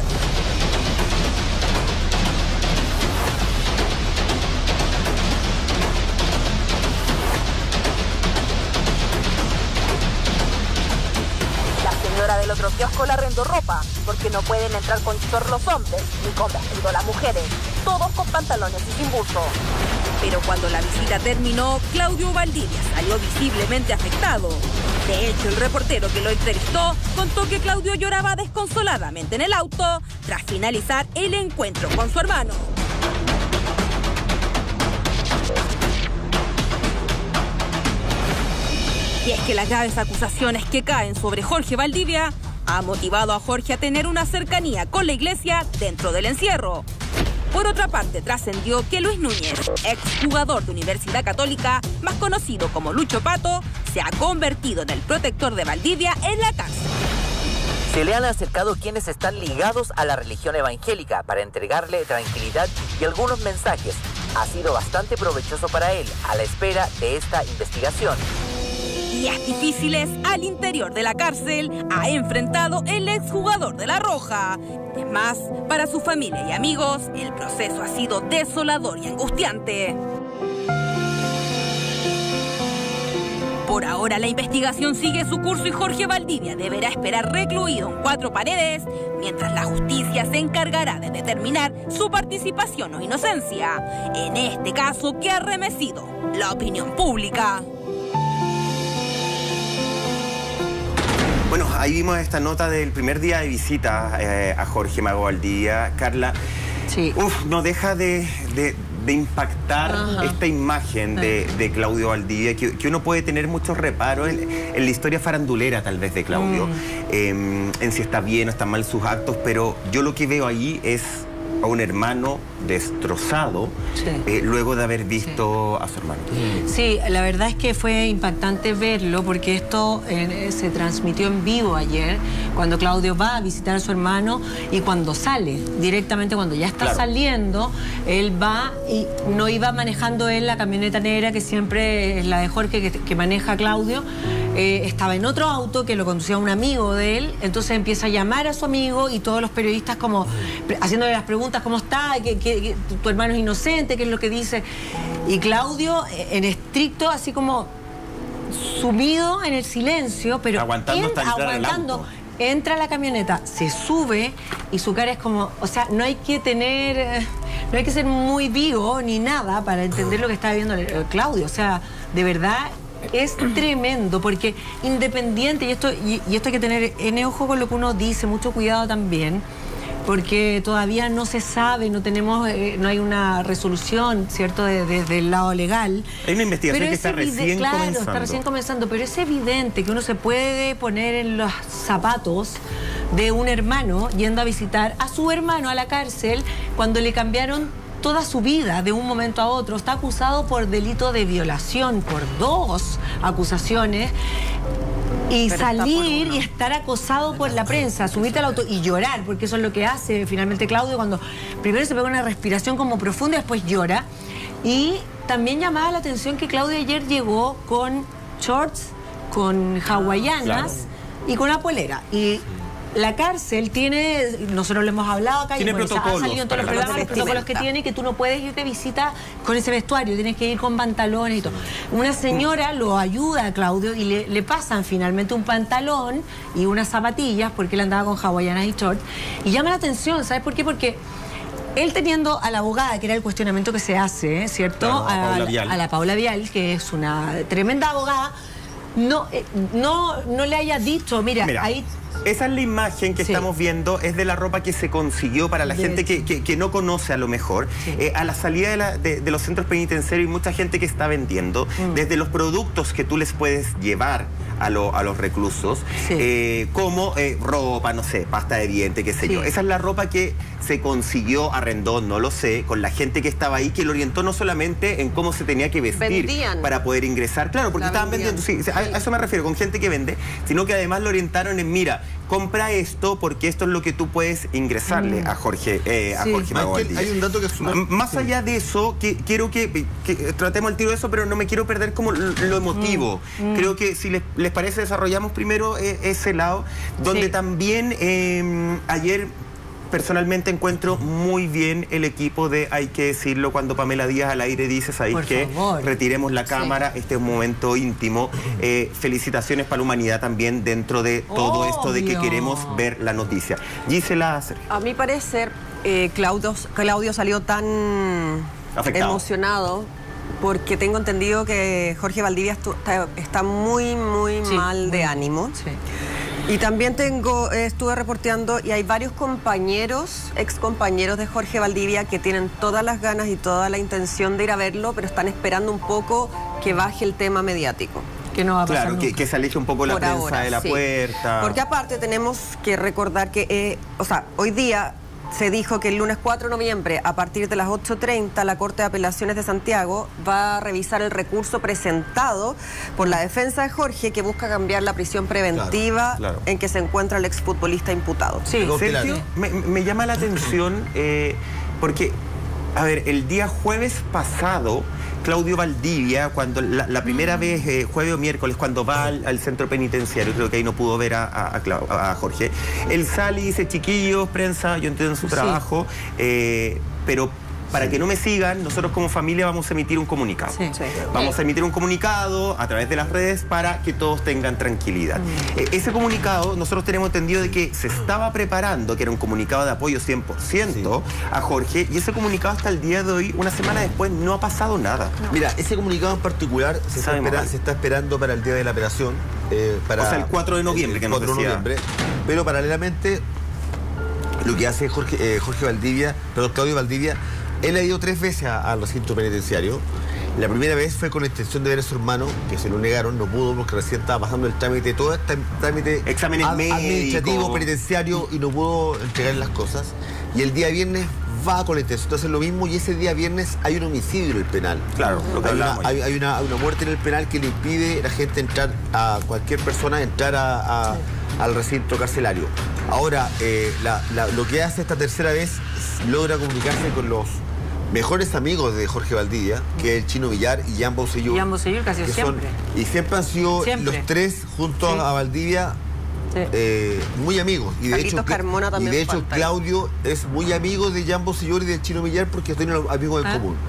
La señora del otro kiosco le arrendó ropa, porque no pueden entrar con short los hombres, ni con vestido las mujeres, todos con pantalones y sin buzo. Pero cuando la visita terminó, Claudio Valdivia salió visiblemente afectado. De hecho, el reportero que lo entrevistó contó que Claudio lloraba desconsoladamente en el auto tras finalizar el encuentro con su hermano. Y es que las graves acusaciones que caen sobre Jorge Valdivia ha motivado a Jorge a tener una cercanía con la iglesia dentro del encierro. Por otra parte, trascendió que Luis Núñez, exjugador de Universidad Católica, más conocido como Lucho Pato, se ha convertido en el protector de Valdivia en la cárcel. Se le han acercado quienes están ligados a la religión evangélica para entregarle tranquilidad y algunos mensajes. Ha sido bastante provechoso para él a la espera de esta investigación. Días difíciles al interior de la cárcel ha enfrentado el exjugador de La Roja. Es más, para su familia y amigos, el proceso ha sido desolador y angustiante. Por ahora la investigación sigue su curso y Jorge Valdivia deberá esperar recluido en cuatro paredes, mientras la justicia se encargará de determinar su participación o inocencia, en este caso que ha remecido la opinión pública. Bueno, ahí vimos esta nota del primer día de visita eh, a Jorge Mago Valdivia. Carla, sí. Uf, no deja de, de, de impactar Ajá. esta imagen de, de Claudio Valdivia, que, que uno puede tener muchos reparos en, en la historia farandulera tal vez de Claudio, mm. eh, en si está bien o están mal sus actos, pero yo lo que veo ahí es a un hermano destrozado sí. eh, luego de haber visto sí. a su hermano. Sí, la verdad es que fue impactante verlo porque esto eh, se transmitió en vivo ayer cuando Claudio va a visitar a su hermano y cuando sale, directamente cuando ya está claro. saliendo, él va y no iba manejando él la camioneta negra que siempre es la de Jorge que, que maneja Claudio. Eh, estaba en otro auto que lo conducía un amigo de él, entonces empieza a llamar a su amigo y todos los periodistas como haciéndole las preguntas, ¿cómo está? ¿Qué, qué, qué, tu hermano es inocente? ¿Qué es lo que dice? Y Claudio en estricto, así como sumido en el silencio, pero aguantando, él, aguantando entra a la camioneta, se sube y su cara es como, o sea, no hay que tener, no hay que ser muy vivo ni nada para entender lo que está viviendo Claudio, o sea, de verdad es tremendo, porque independiente, y esto, y, y esto hay que tener en ojo con lo que uno dice, mucho cuidado también, porque todavía no se sabe, no tenemos, eh, no hay una resolución, ¿cierto?, desde de, de el lado legal. Hay una investigación que está recién claro, comenzando. Claro, está recién comenzando, pero es evidente que uno se puede poner en los zapatos de un hermano yendo a visitar a su hermano a la cárcel cuando le cambiaron toda su vida de un momento a otro. Está acusado por delito de violación, por dos acusaciones. Y Pero salir y estar acosado por la prensa, subirte al auto y llorar, porque eso es lo que hace finalmente Claudio cuando primero se pega una respiración como profunda y después llora. Y también llamaba la atención que Claudio ayer llegó con shorts, con hawaianas claro. y con una polera. Y la cárcel tiene, nosotros lo hemos hablado acá, tiene y bueno, protocolos, ha salido en todos los programas, los protocolos que tiene, que tú no puedes ir de visita con ese vestuario, tienes que ir con pantalones y todo. Una señora lo ayuda a Claudio y le, le pasan finalmente un pantalón y unas zapatillas, porque él andaba con hawaianas y shorts, y llama la atención, ¿sabes por qué? Porque él teniendo a la abogada, que era el cuestionamiento que se hace, ¿cierto? Claro, a, Paula Vial. a la Paula Vial, que es una tremenda abogada, no, eh, no, no le haya dicho, mira, mira. ahí... Esa es la imagen que sí. estamos viendo, es de la ropa que se consiguió para la de gente que, que, que no conoce a lo mejor. Sí. Eh, a la salida de, la, de, de los centros penitenciarios hay mucha gente que está vendiendo, mm. desde los productos que tú les puedes llevar a, lo, a los reclusos, sí. eh, como eh, ropa, no sé, pasta de diente, qué sé sí. yo. Esa es la ropa que se consiguió a Rendón, no lo sé, con la gente que estaba ahí, que lo orientó no solamente en cómo se tenía que vestir Vendían. para poder ingresar, claro, porque la estaban vendían. vendiendo, sí, a, a eso me refiero, con gente que vende, sino que además lo orientaron en, mira, compra esto porque esto es lo que tú puedes ingresarle mm. a Jorge eh, a sí. Jorge Mago Valdivia. Hay un dato que es una... Más sí. allá de eso, que, quiero que, que tratemos el tiro de eso, pero no me quiero perder como lo, lo emotivo. Mm. Creo que si les, les parece, desarrollamos primero eh, ese lado, donde sí. también eh, ayer... Personalmente encuentro muy bien el equipo de, hay que decirlo, cuando Pamela Díaz al aire dice, ¿sabéis qué? Retiremos la cámara, sí. este es un momento íntimo. Eh, felicitaciones para la humanidad también dentro de todo Obvio. esto de que queremos ver la noticia. Gisela. A mi parecer, eh, Claudio, Claudio salió tan Afectado. emocionado porque tengo entendido que Jorge Valdivia está, está muy, muy sí. mal de ánimo. Sí. Y también tengo, eh, estuve reporteando y hay varios compañeros, ex compañeros de Jorge Valdivia que tienen todas las ganas y toda la intención de ir a verlo, pero están esperando un poco que baje el tema mediático. que no va a pasar Claro, que, que se aleje un poco la Por prensa ahora, de la sí. puerta. Porque aparte tenemos que recordar que, eh, o sea, hoy día se dijo que el lunes cuatro de noviembre, a partir de las ocho treinta, la Corte de Apelaciones de Santiago va a revisar el recurso presentado por la defensa de Jorge, que busca cambiar la prisión preventiva Claro, claro. en que se encuentra el exfutbolista imputado. Sí. Sergio, me, me llama la atención eh, porque, a ver, el día jueves pasado, Claudio Valdivia, cuando la, la primera vez, eh, jueves o miércoles, cuando va al, al centro penitenciario, creo que ahí no pudo ver a, a, a, Clau- a Jorge, él sale y dice, chiquillos, prensa, yo entiendo su Sí. trabajo, eh, pero para que no me sigan, nosotros como familia vamos a emitir un comunicado. Sí. Sí. Vamos a emitir un comunicado a través de las redes para que todos tengan tranquilidad. Eh, ese comunicado, nosotros tenemos entendido de que se estaba preparando, que era un comunicado de apoyo cien por ciento a Jorge, y ese comunicado hasta el día de hoy, una semana después, no ha pasado nada. Mira, ese comunicado en particular se está, Sabemos espera- mal. se está esperando para el día de la operación. eh, para O sea, el cuatro de noviembre, el que nos cuatro de decía. noviembre. Pero paralelamente, lo que hace Jorge, eh, Jorge Valdivia, perdón, Claudio Valdivia, él ha ido tres veces a- al recinto penitenciario. La primera vez fue con la intención de ver a su hermano, que se lo negaron, no pudo porque recién estaba pasando el trámite, todo este trámite Exámenes ad- administrativo, médicos. penitenciario, y no pudo entregar las cosas. Y el día viernes va con la intención de hacer lo mismo, y ese día viernes hay un homicidio en el penal. Claro, lo que hay, una, hablábamos hay, hay una, hay una muerte en el penal que le impide a la gente entrar, a cualquier persona entrar a, a- al recinto carcelario. Ahora, eh, la- la- lo que hace esta tercera vez es logra comunicarse con los mejores amigos de Jorge Valdivia, que es el Chino Villar y Jan Bosellur. Jan Bosellur, casi que siempre. y siempre han sido Siempre. los tres, junto Sí. a Valdivia, Sí. eh, muy amigos. Y de Carlitos hecho, Cla- Carmona y también de hecho falta ahí. Claudio es muy amigo de Jan Bosellur y del Chino Villar porque tienen amigos en Ah. común.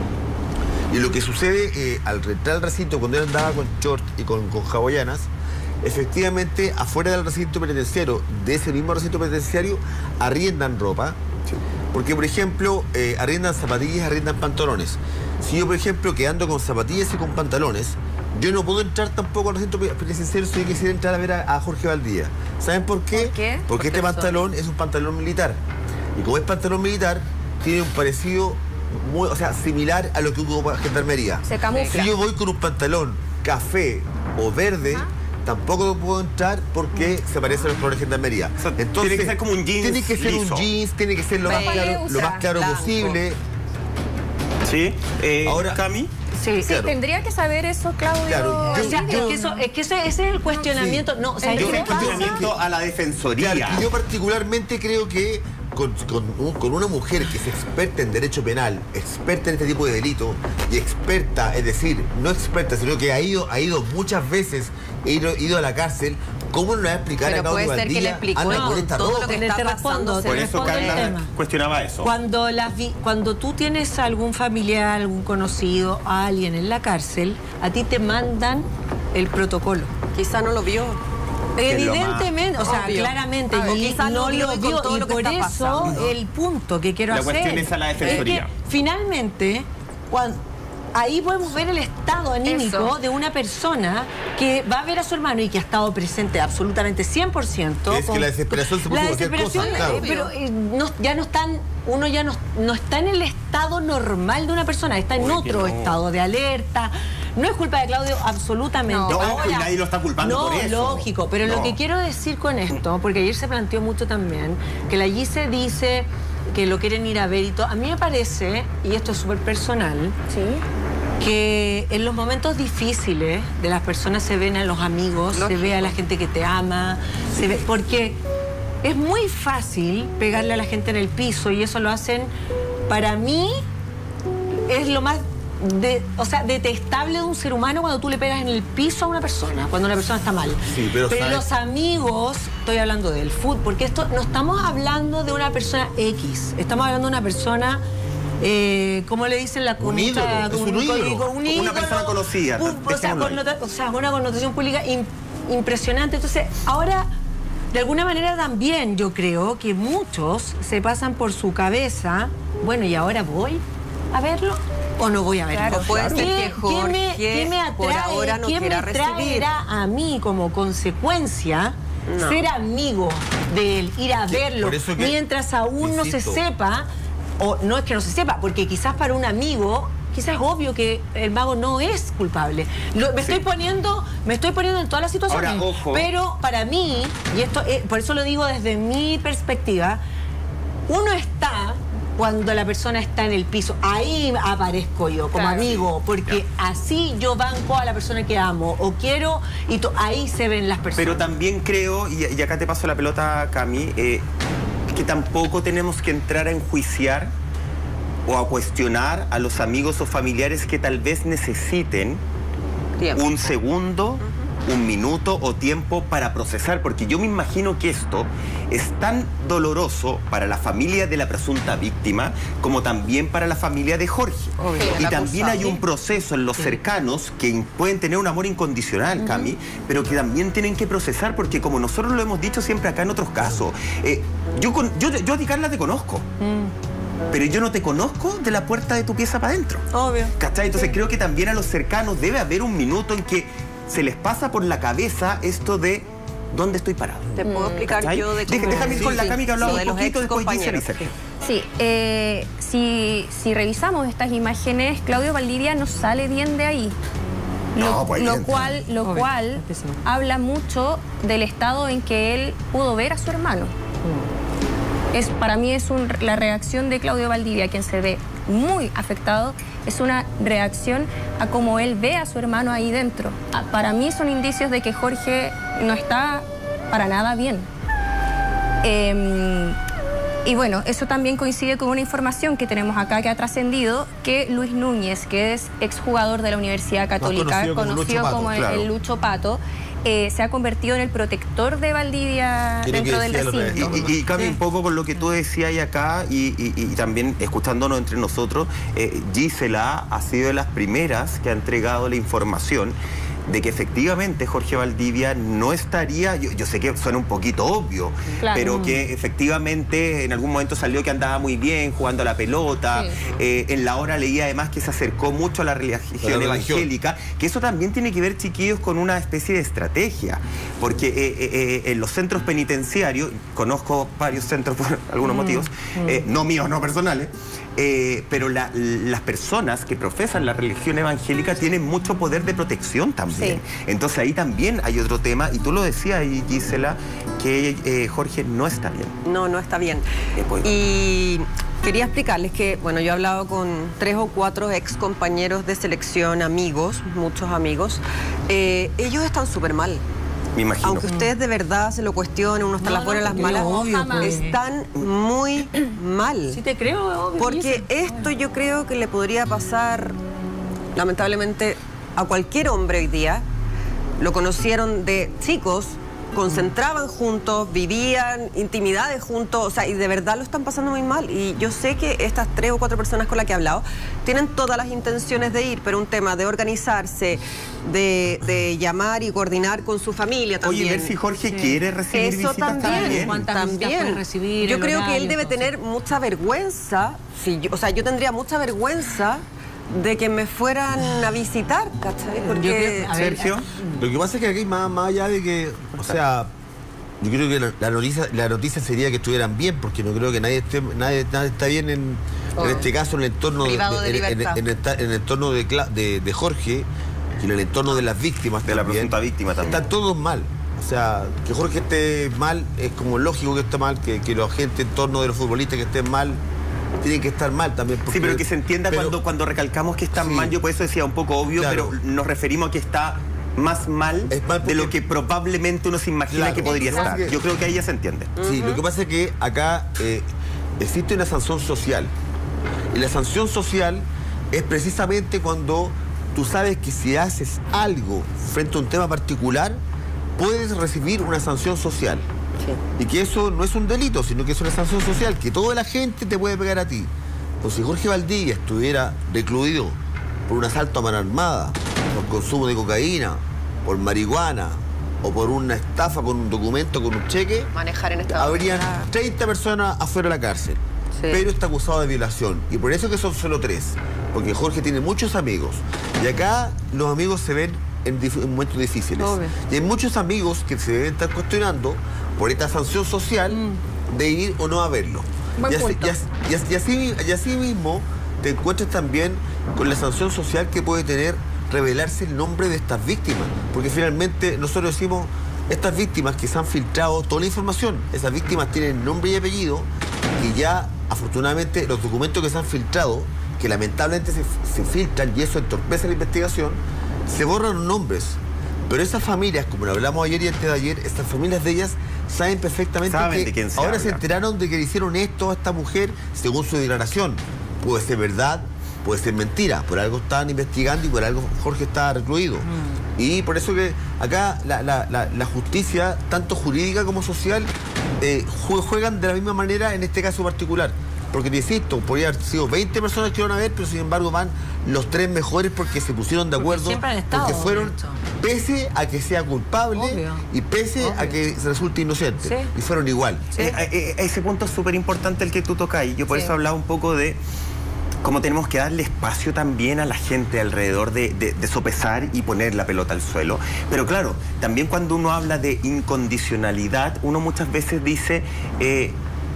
Y lo que sucede, eh, al entrar al recinto, cuando él andaba con short y con, con hawaianas, efectivamente, afuera del recinto penitenciario, de ese mismo recinto penitenciario, arriendan ropa. Porque, por ejemplo, eh, arriendan zapatillas, arriendan pantalones. Si yo, por ejemplo, que ando con zapatillas y con pantalones, yo no puedo entrar tampoco al recinto penitenciario si yo quisiera entrar a ver a, a Jorge Valdivia. ¿Saben por qué? ¿Por qué? Porque Porque este son- pantalón es un pantalón militar. Y como es pantalón militar, tiene un parecido muy, o sea, similar a lo que ocupa Gendarmería. Se camufla. Si yo voy con un pantalón café o verde, tampoco puedo entrar porque se parece a los colores de Gendarmería. sea, Entonces, tiene que ser como un jeans Tiene que ser liso. un jeans, tiene que ser lo más Beige, claro, lo más claro blanco. posible. ¿Sí? Eh, Ahora- Cami. Sí, Sí, Claro. tendría que saber eso, Claudio. Claro, yo- O sea, es que, eso, es que ese, ese es el cuestionamiento. No, o sea, El ¿qué Yo ¿qué el pasa? cuestionamiento a la defensoría. Claro, y yo particularmente creo que con, con un- con una mujer que es experta en derecho penal, experta en este tipo de delito y experta, es decir, no experta, sino que ha ido, ha ido muchas veces, ha ido, ido a la cárcel, ¿cómo no le va a explicar Pero a Claudio puede ser que le Valdivia, explicó anda no, con esta todo ropa? lo que Te está respondo, pasando. te Por eso respondo el Carla tema. cuestionaba eso. Cuando, las vi- cuando tú tienes algún familiar, algún conocido, a alguien en la cárcel, a ti te mandan el protocolo. Quizá no lo vio. Que es lo Evidentemente, o sea, obvio. claramente, Ah, o y quizás no lo vio lo y con vio, todo y lo que por está eso pasando. el punto que quiero La hacer cuestión es a la defensoría. es que finalmente, cuando, ahí podemos ver el estado anímico Eso. de una persona que va a ver a su hermano y que ha estado presente absolutamente cien por ciento. Es que la desesperación se puso La cualquier desesperación, cosa, claro. eh, pero eh, no- ya no están, uno ya no, no está en el estado normal de una persona, está en Uy, otro que no. estado de alerta. No es culpa de Claudio, absolutamente. No, Ahora, y nadie lo está culpando no, por eso. lógico, pero No. lo que quiero decir con esto, porque ayer se planteó mucho también, que la Gise dice que lo quieren ir a ver y todo. A mí me parece, y esto es súper personal, que en los momentos difíciles de las personas se ven a los amigos, se ve a la gente que te ama, se ve, porque es muy fácil pegarle a la gente en el piso y eso lo hacen, para mí, es lo más de, o sea, detestable de un ser humano cuando tú le pegas en el piso a una persona, cuando una persona está mal. Sí, pero ¿sabes? los amigos, estoy hablando del fútbol, porque esto no estamos hablando de una persona X, estamos hablando de una persona, eh, ¿cómo le dicen la Un ídolo, comunidad? es un ídolo. un Como una ídolo, persona conocida, un- o, sea, dejémoslo ahí. connota- o sea, una connotación pública im- impresionante. Entonces, ahora, de alguna manera también yo creo que muchos se pasan por su cabeza, bueno, ¿y ahora voy a verlo o no voy a verlo? Claro, puede ser ¿Qué- que Jorge ¿qué me, qué me por atrae, ahora no qué quiera me recibir? traerá a mí como consecuencia No. ser amigo de él, ir a Que- verlo, por eso que- mientras aún no se insisto. sepa, o no es que no se sepa, porque quizás para un amigo quizás es obvio que el mago no es culpable. Lo, me, sí. estoy poniendo, me estoy poniendo en todas las situaciones. Ahora, ojo. Pero para mí, y esto es, por eso lo digo desde mi perspectiva, uno está cuando la persona está en el piso. Ahí aparezco yo como claro. amigo, porque ya. así yo banco a la persona que amo o quiero, y ahí se ven las personas. Pero también creo, y, y acá te paso la pelota, Cami, eh, que tampoco tenemos que entrar a enjuiciar o a cuestionar a los amigos o familiares que tal vez necesiten tiempo. un segundo, uh-huh. un minuto o tiempo para procesar, porque yo me imagino que esto es tan doloroso para la familia de la presunta víctima como también para la familia de Jorge. Obvio. Y también hay un proceso en los sí. cercanos que pueden tener un amor incondicional, uh-huh. Cami, pero que también tienen que procesar, porque como nosotros lo hemos dicho siempre acá en otros casos, eh, yo, con, yo, yo a ti, Carla, te conozco. Mm. Pero yo no te conozco de la puerta de tu pieza para adentro. Obvio. ¿Cachai? Entonces sí. creo que también a los cercanos debe haber un minuto en que se les pasa por la cabeza esto de ¿dónde estoy parado? Te puedo explicar ¿Cachai? yo de cómo... Déjame ir con sí, la Cami que hablaba un poquito, después dice Sí, eh, si, si revisamos estas imágenes, Claudio Valdivia no sale bien de ahí. Lo, no, pues lo cual, lo Obvio. cual habla mucho del estado en que él pudo ver a su hermano. Mm. Es, para mí es un, la reacción de Claudio Valdivia, quien se ve muy afectado, es una reacción a cómo él ve a su hermano ahí dentro. Para mí son indicios de que Jorge no está para nada bien. Eh, y bueno, eso también coincide con una información que tenemos acá que ha trascendido, que Luis Núñez, que es exjugador de la Universidad Católica, conocido como, conocido Lucho, como Pato, el, claro. el Lucho Pato, Eh, se ha convertido en el protector de Valdivia Quiero dentro del recinto. Y, y, y cambia sí. un poco con lo que tú decías acá y, y, y también escuchándonos entre nosotros, eh, Gisela ha sido de las primeras que ha entregado la información de que efectivamente Jorge Valdivia no estaría, yo, yo sé que suena un poquito obvio, claro. pero que efectivamente en algún momento salió que andaba muy bien jugando a la pelota, sí. eh, en la hora leía además que se acercó mucho a la religión la evangélica, religión. que eso también tiene que ver, chiquillos, con una especie de estrategia, porque eh, eh, en los centros penitenciarios, conozco varios centros por algunos mm. motivos, mm. Eh, no míos, no personales, Eh, pero la, las personas que profesan la religión evangélica tienen mucho poder de protección también. Sí. Entonces ahí también hay otro tema, y tú lo decías ahí, Gisela, que eh, Jorge no está bien. No, no está bien. Y quería explicarles que, bueno, yo he hablado con tres o cuatro ex compañeros de selección, amigos, muchos amigos. Eh, ellos están súper mal. Me imagino. Aunque ustedes de verdad se lo cuestionen, uno está no, las buenas y no, las malas, obvio, pues. están muy mal. Sí te creo, obvio. Porque esto yo creo que le podría pasar, lamentablemente, a cualquier hombre hoy día. Lo conocieron de chicos, concentraban juntos, vivían intimidades juntos, o sea, y de verdad lo están pasando muy mal. Y yo sé que estas tres o cuatro personas con las que he hablado tienen todas las intenciones de ir, pero un tema de organizarse, de, de llamar y coordinar con su familia también. Oye, ver si Jorge sí. quiere recibir Eso visitas también. también. ¿Cuántas también. visitas puede recibir? Yo creo horario, que él debe entonces. tener mucha vergüenza, si yo, o sea, yo tendría mucha vergüenza de que me fueran a visitar, ¿cachai? Porque... Creo, Sergio, lo que pasa es que aquí, más, más allá de que, o sea, yo creo que la, la, noticia, la noticia sería que estuvieran bien, porque no creo que nadie esté, nadie, nadie está bien en, oh. en este caso, en el entorno de, de, de en, en, en, el, en el entorno de, de, de Jorge y en el entorno de las víctimas de también, la presunta víctima también. Están todos mal. O sea, que Jorge esté mal es como lógico que esté mal, que, que la gente en torno de los futbolistas que estén mal tienen que estar mal también. Porque, sí, pero que se entienda pero, cuando, cuando recalcamos que están sí. mal. Yo por eso decía un poco obvio, claro. pero nos referimos a que está más mal, mal porque, de lo que probablemente uno se imagina claro, que podría estar. Que, yo creo que ahí ya se entiende. Sí, uh-huh. lo que pasa es que acá eh, existe una sanción social. Y la sanción social es precisamente cuando tú sabes que si haces algo frente a un tema particular, puedes recibir una sanción social. Sí. Y que eso no es un delito, sino que es una sanción social, que toda la gente te puede pegar a ti. Pues si Jorge Valdivia estuviera recluido por un asalto a mano armada, por consumo de cocaína, por marihuana o por una estafa con un documento, con un cheque, manejar en esta habrían treinta personas afuera de la cárcel. Sí. Pero está acusado de violación. Y por eso que son solo tres. Porque Jorge tiene muchos amigos. Y acá los amigos se ven en, en momentos difíciles. Obvio. Y hay muchos amigos que se deben estar cuestionando por esta sanción social mm. de ir o no a verlo. Y así, y, así, y, así, y así mismo te encuentres también con la sanción social que puede tener revelarse el nombre de estas víctimas. Porque finalmente nosotros decimos, estas víctimas que se han filtrado toda la información, esas víctimas tienen nombre y apellido, y ya afortunadamente los documentos que se han filtrado, que lamentablemente se, se filtran y eso entorpece la investigación, se borran los nombres. Pero esas familias, como lo hablamos ayer y antes de ayer, estas familias de ellas saben perfectamente Saben que de quién se ahora habla. se enteraron de que le hicieron esto a esta mujer según su declaración. Puede ser verdad, puede ser mentira. Por algo estaban investigando y por algo Jorge está recluido. Mm. Y por eso que acá la, la, la, la justicia, tanto jurídica como social, eh, juegan de la misma manera en este caso particular. Porque te insisto, podría haber sido veinte personas que iban a ver, pero sin embargo van los tres mejores porque se pusieron de acuerdo, porque, han estado, porque fueron, pese a que sea culpable, obvio, y pese obvio, a que se resulte inocente, sí, y fueron igual. Sí. Eh, eh, ese punto es súper importante el que tú tocas, y yo por sí. eso hablaba un poco de cómo tenemos que darle espacio también a la gente alrededor de, de, de sopesar y poner la pelota al suelo. Pero claro, también cuando uno habla de incondicionalidad, uno muchas veces dice... Eh,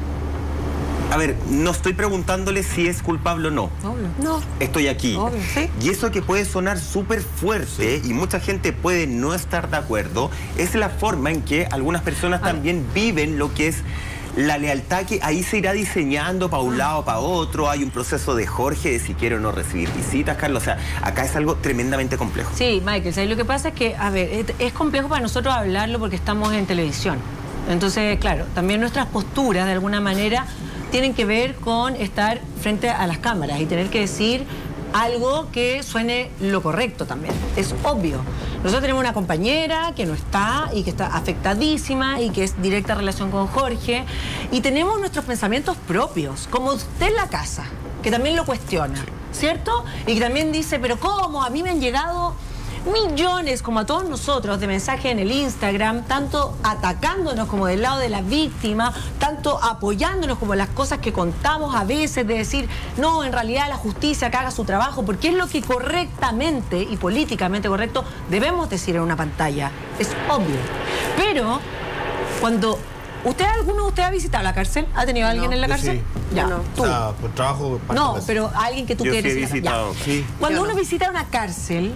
A ver, no estoy preguntándole si es culpable o no. Obvio. No. Estoy aquí. Obvio, sí. Y eso que puede sonar súper fuerte, sí, y mucha gente puede no estar de acuerdo, es la forma en que algunas personas ah. también viven lo que es la lealtad, que ahí se irá diseñando para un lado, para otro. Hay un proceso de Jorge de si quiere o no recibir visitas, Carlos. O sea, acá es algo tremendamente complejo. Sí, Michael, ¿sabes? Lo que pasa es que, a ver, es complejo para nosotros hablarlo porque estamos en televisión. Entonces, claro, también nuestras posturas, de alguna manera, tienen que ver con estar frente a las cámaras y tener que decir algo que suene lo correcto también. Es obvio. Nosotros tenemos una compañera que no está y que está afectadísima y que es directa relación con Jorge. Y tenemos nuestros pensamientos propios, como usted en la casa, que también lo cuestiona, ¿cierto? Y que también dice, pero ¿cómo? A mí me han llegado millones, como a todos nosotros, de mensajes en el Instagram, tanto atacándonos como del lado de la víctima, tanto apoyándonos como las cosas que contamos a veces, de decir, no, en realidad la justicia que haga su trabajo, porque es lo que correctamente y políticamente correcto debemos decir en una pantalla. Es obvio. Pero, cuando... ¿Usted, alguno de ustedes ha visitado la cárcel? ¿Ha tenido a alguien no, en la cárcel? Sí. Ya, no. tú. O sea, por trabajo... No, pero alguien que tú yo quieres sí he visitado, sí. Cuando yo uno no. visita una cárcel,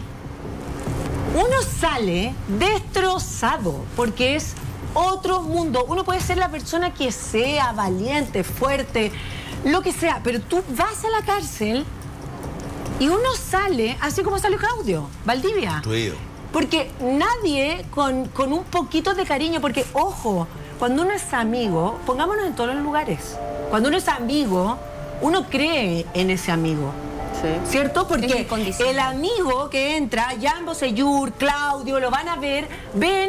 uno sale destrozado, porque es otro mundo. Uno puede ser la persona que sea, valiente, fuerte, lo que sea, pero tú vas a la cárcel y uno sale así como salió Claudio Valdivia. Tuyo. Porque nadie con, con un poquito de cariño, porque, ojo, cuando uno es amigo, pongámonos en todos los lugares, cuando uno es amigo, uno cree en ese amigo. Sí. ¿Cierto? Porque el amigo que entra, Jan Bosellur, Claudio, lo van a ver, ven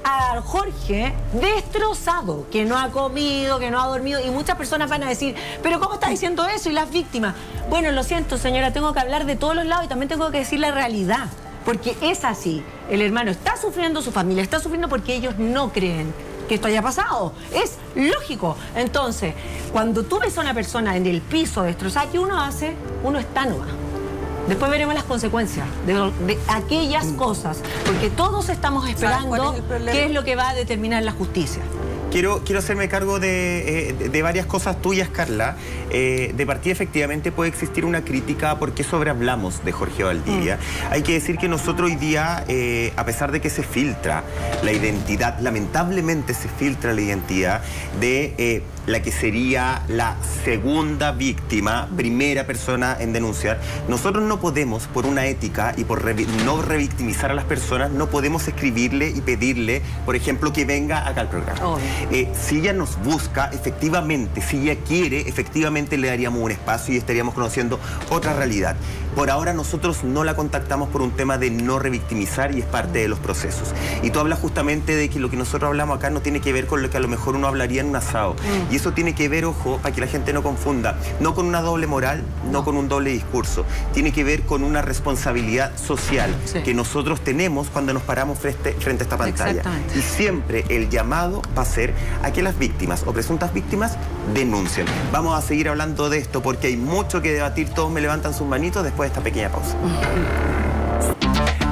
a Jorge destrozado, que no ha comido, que no ha dormido, y muchas personas van a decir, pero ¿cómo está diciendo eso? Y las víctimas, bueno, lo siento, señora, tengo que hablar de todos los lados y también tengo que decir la realidad, porque es así. El hermano está sufriendo, su familia está sufriendo porque ellos no creen que esto haya pasado. Es lógico. Entonces, cuando tú ves a una persona en el piso destrozada, ¿qué uno hace? Uno está nomás. Después veremos las consecuencias de, de aquellas cosas, porque todos estamos esperando es qué es lo que va a determinar la justicia. Quiero, quiero hacerme cargo de, de, de varias cosas tuyas, Carla. Eh, de partida, efectivamente, puede existir una crítica porque sobrehablamos de Jorge Valdivia. Mm. Hay que decir que nosotros hoy día, eh, a pesar de que se filtra la identidad, lamentablemente se filtra la identidad de eh, la que sería la segunda víctima, primera persona en denunciar, nosotros no podemos, por una ética y por revi no revictimizar a las personas, no podemos escribirle y pedirle, por ejemplo, que venga acá al programa. Oh. Eh, si ella nos busca, efectivamente, si ella quiere, efectivamente le daríamos un espacio y estaríamos conociendo otra realidad. Por ahora nosotros no la contactamos por un tema de no revictimizar y es parte de los procesos. Y tú hablas justamente de que lo que nosotros hablamos acá no tiene que ver con lo que a lo mejor uno hablaría en un asado. Mm. Y eso tiene que ver, ojo, para que la gente no confunda, no con una doble moral, no, no con un doble discurso. Tiene que ver con una responsabilidad social sí. que nosotros tenemos cuando nos paramos frente, frente a esta pantalla. Y siempre el llamado va a ser a que las víctimas o presuntas víctimas denuncien. Vamos a seguir hablando de esto porque hay mucho que debatir. Todos me levantan sus manitos después de esta pequeña pausa.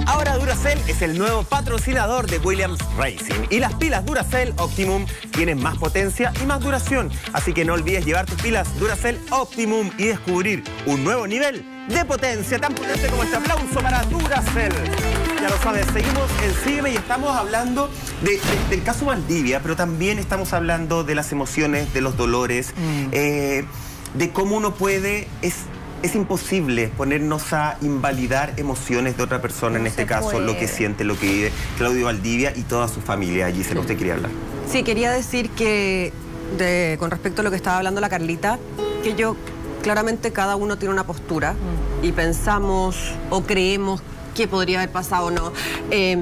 Ahora Duracell es el nuevo patrocinador de Williams Racing. Y las pilas Duracell Optimum tienen más potencia y más duración. Así que no olvides llevar tus pilas Duracell Optimum y descubrir un nuevo nivel de potencia, tan potente como este aplauso para Duracell. Ya lo sabes, seguimos en Sígueme y estamos hablando de, de, del caso Valdivia, pero también estamos hablando de las emociones, de los dolores, mm. eh, de cómo uno puede... Es, Es imposible ponernos a invalidar emociones de otra persona, no en este caso, puede. Lo que siente, lo que vive Claudio Valdivia y toda su familia. Gisela, sí. ¿Usted quería hablar? Sí, quería decir que, de, con respecto a lo que estaba hablando la Carlita, que yo, claramente cada uno tiene una postura mm. y pensamos o creemos que podría haber pasado o no. Eh,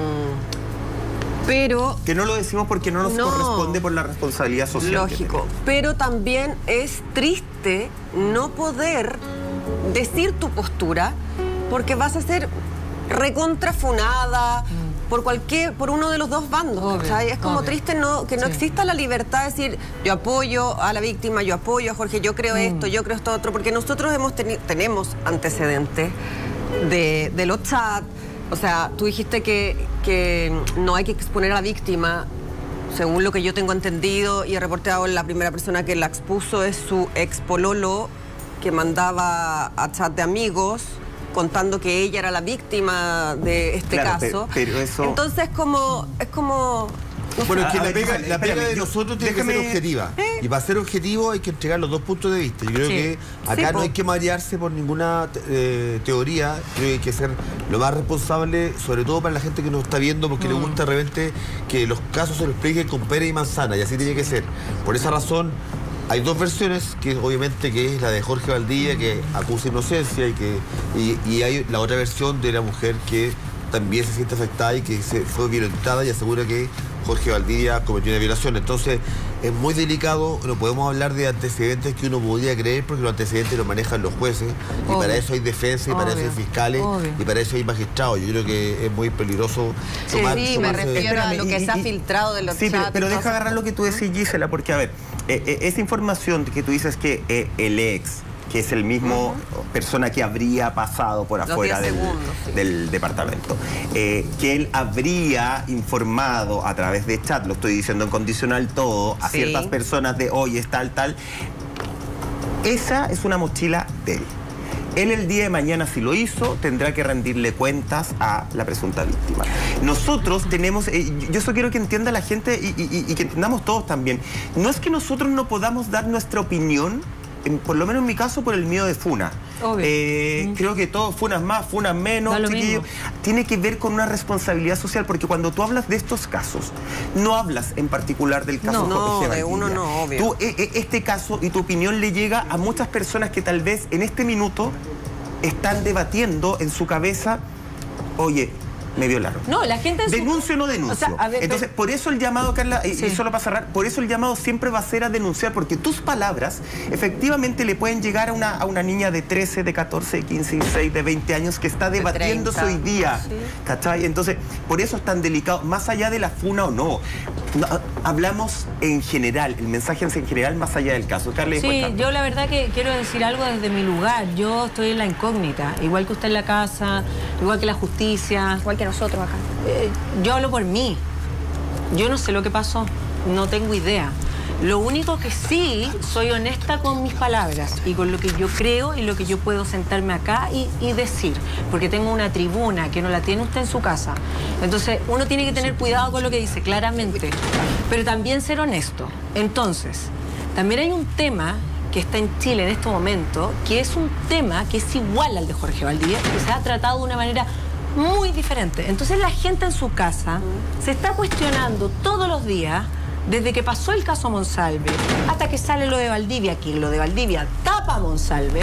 Pero... Que no lo decimos porque no nos no, corresponde por la responsabilidad social. Lógico. Pero también es triste no poder decir tu postura porque vas a ser recontrafunada mm. por cualquier, por uno de los dos bandos. Obvio, ¿sabes? Es como obvio. triste no, que no sí. exista la libertad de decir yo apoyo a la víctima, yo apoyo a Jorge, yo creo mm. esto, yo creo esto otro, porque nosotros hemos teni tenemos antecedentes de, de los chats. O sea, tú dijiste que, que no hay que exponer a la víctima, según lo que yo tengo entendido y he reportado, la primera persona que la expuso es su ex pololo, que mandaba a chat de amigos contando que ella era la víctima de este claro, caso. Pero, pero eso... Entonces como, es como... No bueno, sé. es que a la ver, pega, espérame, la pega espérame, de yo, nosotros tiene déjame... que ser objetiva. ¿Eh? Y para ser objetivo hay que entregar los dos puntos de vista. Yo creo sí. que acá sí, no hay que marearse por ninguna eh, teoría. Creo que hay que ser lo más responsable, sobre todo para la gente que nos está viendo, porque mm. le gusta de repente que los casos se los expliquen con pera y manzana, y así tiene que ser. Por esa razón, hay dos versiones, que obviamente que es la de Jorge Valdivia, que acusa inocencia, y, que, y, y hay la otra versión de la mujer que también se siente afectada y que se fue violentada y asegura que Jorge Valdivia cometió una violación. Entonces, es muy delicado, no podemos hablar de antecedentes que uno podría creer porque los antecedentes los manejan los jueces Obvio. y para eso hay defensa y Obvio. para eso hay fiscales Obvio. y para eso hay magistrados. Yo creo que es muy peligroso sí, tomar... Sí, me refiero a lo que se ha filtrado de los Sí, chats. pero, pero deja agarrar lo que tú decís, Gisela, porque a ver, eh, eh, esa información que tú dices que eh, el ex, que es el mismo uh-huh. persona que habría pasado por afuera del, segundos, sí. del departamento, eh, que él habría informado a través de chat, lo estoy diciendo en condicional todo, a sí. ciertas personas de hoy es tal, tal. Esa es una mochila de él. Él el día de mañana, si lo hizo, tendrá que rendirle cuentas a la presunta víctima. Nosotros tenemos, eh, yo eso quiero que entienda la gente y, y, y que entendamos todos también, no es que nosotros no podamos dar nuestra opinión, en, por lo menos en mi caso, por el miedo de funa. Eh, mm. Creo que todo, funas más, funas menos, chiquillo, tiene que ver con una responsabilidad social, porque cuando tú hablas de estos casos, no hablas en particular del caso no, Jorge no, de uno no, obvio. Tú, eh, este caso y tu opinión le llega a muchas personas que tal vez en este minuto están debatiendo en su cabeza, oye, me violaron. No, la gente... ¿Denuncio o no denuncio? O sea, ver, Entonces, por eso el llamado, Carla, sí. y solo para cerrar, por eso el llamado siempre va a ser a denunciar, porque tus palabras efectivamente le pueden llegar a una, a una niña de trece, de catorce, de quince, dieciséis, de veinte años que está debatiéndose hoy día. Sí. ¿Cachai? Entonces, por eso es tan delicado, más allá de la funa o no. no hablamos en general, el mensaje es en general, más allá del caso. Carla, sí, yo la verdad que quiero decir algo desde mi lugar. Yo estoy en la incógnita, igual que usted en la casa, igual que la justicia, igual que nosotros acá. Eh, yo hablo por mí. Yo no sé lo que pasó. No tengo idea. Lo único que sí, soy honesta con mis palabras y con lo que yo creo y lo que yo puedo sentarme acá y, y decir. Porque tengo una tribuna que no la tiene usted en su casa. Entonces, uno tiene que tener cuidado con lo que dice, claramente. Pero también ser honesto. Entonces, también hay un tema que está en Chile en este momento, que es un tema que es igual al de Jorge Valdivia, que se ha tratado de una manera muy diferente. Entonces la gente en su casa se está cuestionando todos los días, desde que pasó el caso Monsalve hasta que sale lo de Valdivia, que lo de Valdivia tapa a Monsalve,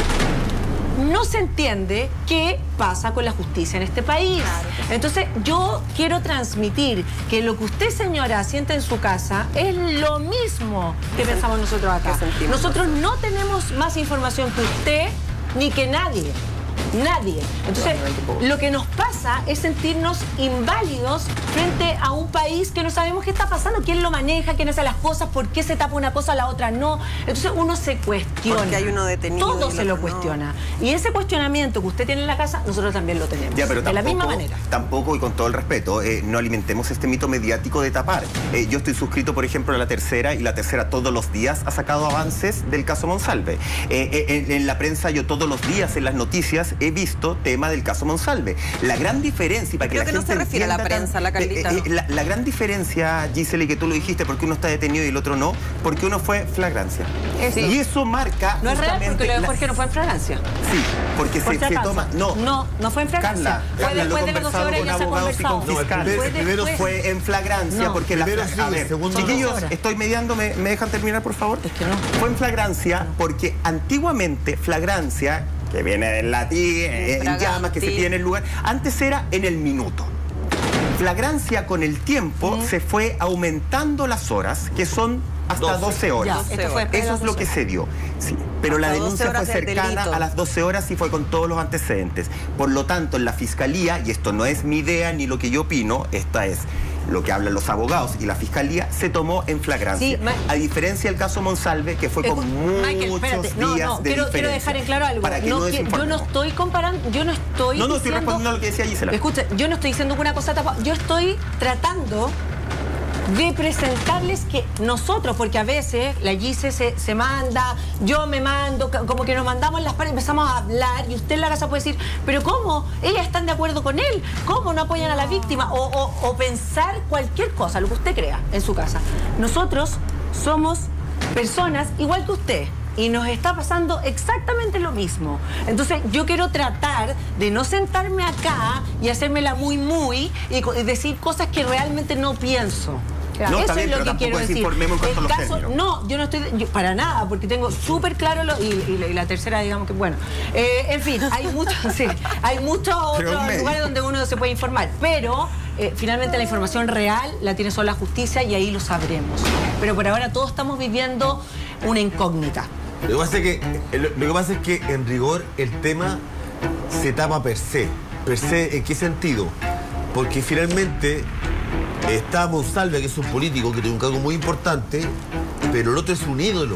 no se entiende qué pasa con la justicia en este país. Entonces yo quiero transmitir que lo que usted, señora, siente en su casa es lo mismo que pensamos nosotros acá. Nosotros no tenemos más información que usted ni que nadie. Nadie. Entonces, lo que nos pasa es sentirnos inválidos frente a un país que no sabemos qué está pasando, quién lo maneja, quién hace las cosas, por qué se tapa una cosa, la otra no. Entonces uno se cuestiona. Porque hay uno detenido. Todo se lo cuestiona. No. Y ese cuestionamiento que usted tiene en la casa, nosotros también lo tenemos. Ya, pero de tampoco, la misma manera. Tampoco, y con todo el respeto, eh, no alimentemos este mito mediático de tapar. Eh, yo estoy suscrito, por ejemplo, a La Tercera, y La Tercera todos los días ha sacado avances del caso Monsalve. Eh, eh, en, en la prensa, yo todos los días en las noticias he visto tema del caso Monsalve. La gran diferencia, y para que Creo la que gente no se refiere a la prensa, la Carlita. Eh, eh, la, la gran diferencia, Giselle, y que tú lo dijiste, porque uno está detenido y el otro no, porque uno fue flagrancia. Eso. Y eso marca... No es real porque lo de la... Jorge no fue en flagrancia. Sí, porque Por se, si se acaso. toma... No, no, no fue en flagrancia. Carla, fue Carla, después de las doce horas ya se ha conversado. No, el primer, el primero fue en flagrancia, No. porque la... Primero sí, a ver, segundo chiquillos, no. estoy mediando, ¿me, ¿me dejan terminar, por favor? Es que no. Fue en flagrancia porque antiguamente flagrancia, que viene del latín, eh, en llamas, que se pide en el lugar, antes era en el minuto. Flagrancia con el tiempo Mm. se fue aumentando las horas, que son hasta doce horas. Ya, esto fue después de Eso las es lo que doce. se dio. Sí. Pero Hasta la doce denuncia fue horas del cercana delito. a las doce horas y fue con todos los antecedentes. Por lo tanto, en la Fiscalía, y esto no es mi idea ni lo que yo opino, esta es lo que hablan los abogados y la Fiscalía, se tomó en flagrancia. Sí, Ma- a diferencia del caso Monsalve, que fue con Michael, muchos espérate. días No, no, de quiero, quiero diferencia. dejar en claro algo. Para que No no qui- yo no desinformemos. estoy comparando, yo no estoy No, no, estoy diciendo- respondiendo a lo que decía Gisela. Escucha, yo no estoy diciendo que una cosa tapa, yo estoy tratando de presentarles que nosotros, porque a veces la Gise se, se manda, yo me mando, c- como que nos mandamos en las paredes, empezamos a hablar y usted en la casa puede decir, pero ¿cómo? Ellas están de acuerdo con él, ¿cómo no apoyan a la víctima? O, o- o pensar cualquier cosa, lo que usted crea en su casa. Nosotros somos personas igual que usted. Y nos está pasando exactamente lo mismo. Entonces yo quiero tratar de no sentarme acá y hacérmela muy muy y, co- y decir cosas que realmente no pienso. No, está Eso bien, es lo pero que tampoco quiero decir. desinformemos en cuanto El a los caso, términos. no, yo no estoy, yo- para nada, porque tengo súper claro lo, y, y- y la tercera, digamos que bueno. Eh, en fin, hay muchos, sí, hay muchos Pero otros un medio. lugares donde uno se puede informar, pero eh, finalmente la información real la tiene solo la justicia y ahí lo sabremos. Pero por ahora todos estamos viviendo una incógnita. Lo que pasa es que, lo, lo que pasa es que en rigor el tema se tapa per se. Per se, ¿en qué sentido? Porque finalmente está Monsalve, que es un político que tiene un cargo muy importante, pero el otro es un ídolo.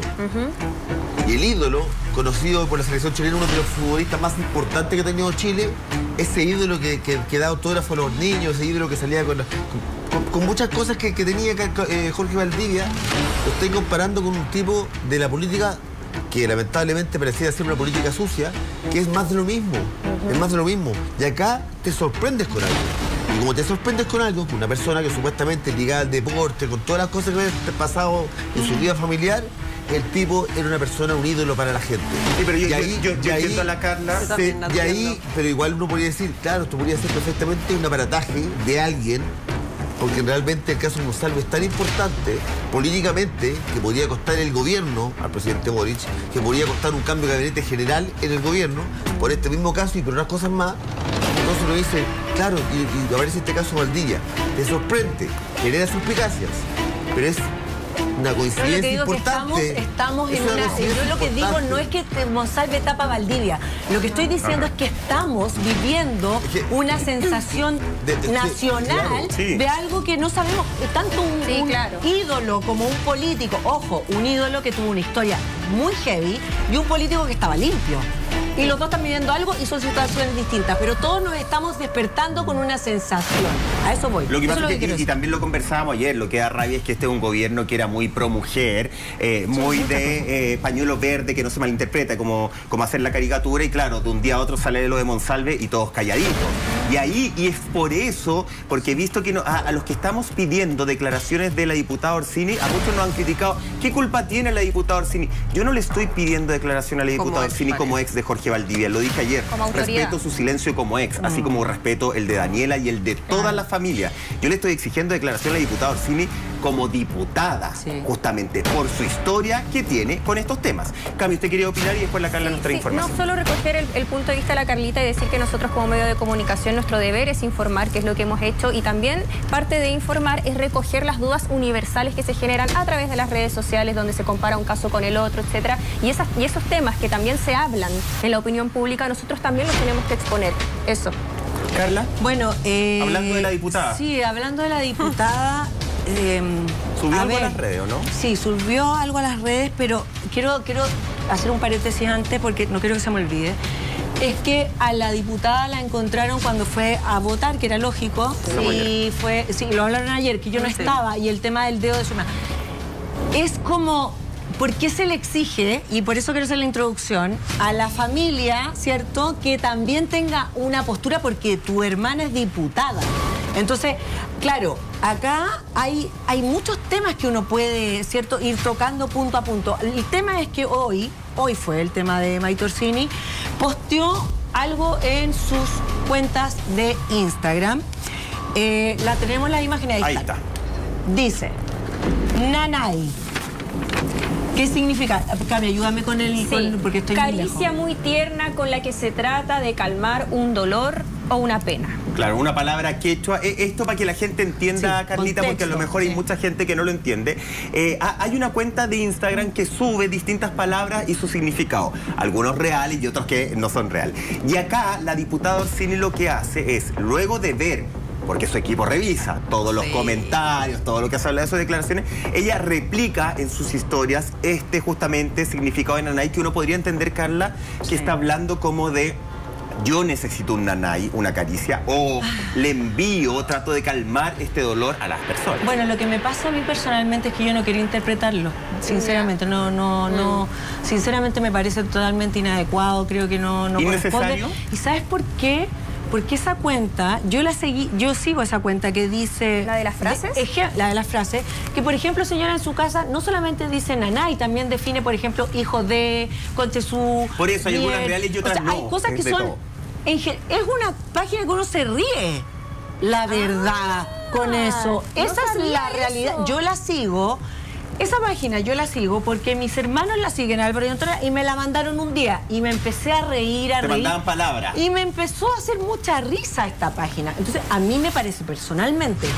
Y el ídolo, conocido por la selección chilena, uno de los futbolistas más importantes que ha tenido Chile, ese ídolo que, que, que da autógrafo a los niños, ese ídolo que salía con, la- con, con muchas cosas que, que tenía eh, Jorge Valdivia, lo estoy comparando con un tipo de la política que lamentablemente parecía ser una política sucia, que es más de lo mismo, es más de lo mismo. Y acá te sorprendes con algo. Y como te sorprendes con algo, con una persona que supuestamente es ligada al deporte, con todas las cosas que ha pasado en su vida familiar, el tipo era una persona, un ídolo para la gente. Sí, pero yo, Y yo- ahí- yo, y yo ahí- entiendo a la Carla. Yo se- también la y ahí, entiendo. pero igual uno podría decir, claro, esto podría ser perfectamente un aparataje de alguien, porque realmente el caso Monsalve es tan importante políticamente que podría costar el gobierno al presidente Boric, que podría costar un cambio de gabinete general en el gobierno, por este mismo caso y por unas cosas más. Entonces uno dice, claro, y, y aparece este caso Valdivia, te sorprende, genera suspicacias, pero es una Yo lo coincidencia que digo es que importante. estamos, estamos Es en una una... coincidencia Yo lo que digo importante. no es que Monsalve tapa Valdivia. Lo que estoy diciendo es que estamos viviendo Es que- una sensación De- de- nacional claro, sí. de algo que no sabemos. Tanto un, Sí, un claro. ídolo como un político. Ojo, un ídolo que tuvo una historia muy heavy y un político que estaba limpio. Y los dos están viviendo algo y son situaciones distintas. Pero todos nos estamos despertando con una sensación. A eso voy. Lo que Eso pasa es lo es que que, quiero y, y decir. también lo conversábamos ayer, lo que da rabia es que este es un gobierno que era muy pro mujer, eh, muy de eh, pañuelo verde, que no se malinterpreta, como, como hacer la caricatura, y claro, de un día a otro sale lo de Monsalve y todos calladitos. Y ahí, y es por eso, porque he visto que no- a, a los que estamos pidiendo declaraciones de la diputada Orsini, a muchos nos han criticado, ¿qué culpa tiene la diputada Orsini? Yo no le estoy pidiendo declaración a la diputada Como ex, Orsini como parece. ex de Jorge Valdivia, lo dije ayer, Como autoridad. respeto su silencio como ex, así como respeto el de Daniela y el de toda la familia. Yo le estoy exigiendo declaración a la diputada Orsini como diputada, Sí. justamente por su historia que tiene con estos temas. Cami, usted quería opinar y después la Carla nos trae Sí, información. no solo recoger el, el punto de vista de la Carlita y decir que nosotros como medio de comunicación nuestro deber es informar, que es lo que hemos hecho, y también parte de informar es recoger las dudas universales que se generan a través de las redes sociales, donde se compara un caso con el otro, etcétera. Y, esas, y esos temas que también se hablan en la opinión pública, nosotros también los tenemos que exponer. Eso. Carla. Bueno, eh, Hablando de la diputada. Sí, hablando de la diputada. eh, ¿Subió a algo ver, a las redes o no? Sí, subió algo a las redes, pero quiero, quiero hacer un paréntesis antes porque no quiero que se me olvide. Es que a la diputada la encontraron cuando fue a votar, que era lógico. Sí, fue, sí, lo hablaron ayer, que yo no Sí. estaba, y el tema del dedo de su mano. Es como, ¿por qué se le exige, y por eso quiero hacer la introducción, a la familia, ¿cierto?, que también tenga una postura porque tu hermana es diputada? Entonces, claro, acá hay, hay muchos temas que uno puede, ¿cierto?, ir tocando punto a punto. El tema es que hoy, hoy fue el tema de Maite Orsini, posteó algo en sus cuentas de Instagram. Eh, la tenemos las imágenes, ahí, Ahí está. está. Dice, Nanay. ¿Qué significa? Cami, ayúdame con el... Sí. con- porque estoy muy Caricia lejos. muy tierna con la que se trata de calmar un dolor o una pena. Claro, una palabra quechua. Eh, Esto para que la gente entienda, Sí, Carlita, porque a lo contexto, mejor hay sí. mucha gente que no lo entiende. Eh, ha- hay una cuenta de Instagram que sube distintas palabras y su significado. Algunos reales y otros que no son reales. Y acá la diputada Orsini lo que hace es, luego de ver, porque su equipo revisa todos los Sí. comentarios, todo lo que se habla de sus declaraciones, ella replica en sus historias este justamente significado de nanay que uno podría entender, Carla, que está hablando como de yo necesito un nanay, una caricia, o le envío, trato de calmar este dolor a las personas. Bueno, lo que me pasa a mí personalmente es que yo no quería interpretarlo, sinceramente, no, no, no, sinceramente me parece totalmente inadecuado, creo que no, no corresponde. ¿Innecesario? ¿Y sabes por qué? Porque esa cuenta, yo la seguí, yo sigo esa cuenta que dice... ¿La de las frases? de- eje- la de las frases, que por ejemplo, señora, en su casa no solamente dice nanay, también define, por ejemplo, hijo de, conche su... Por eso hay bien. algunas reales y otras O sea, hay no, cosas que es de son... todo. en gen- es una página que uno se ríe, la verdad, con eso. no Esa es sabía la realidad. eso. Yo la sigo. Esa página yo la sigo porque mis hermanos la siguen, Álvaro y Antonio, y me la mandaron un día y me empecé a reír, a Te reír. mandaban palabras. Y me empezó a hacer mucha risa esta página. Entonces, a mí me parece personalmente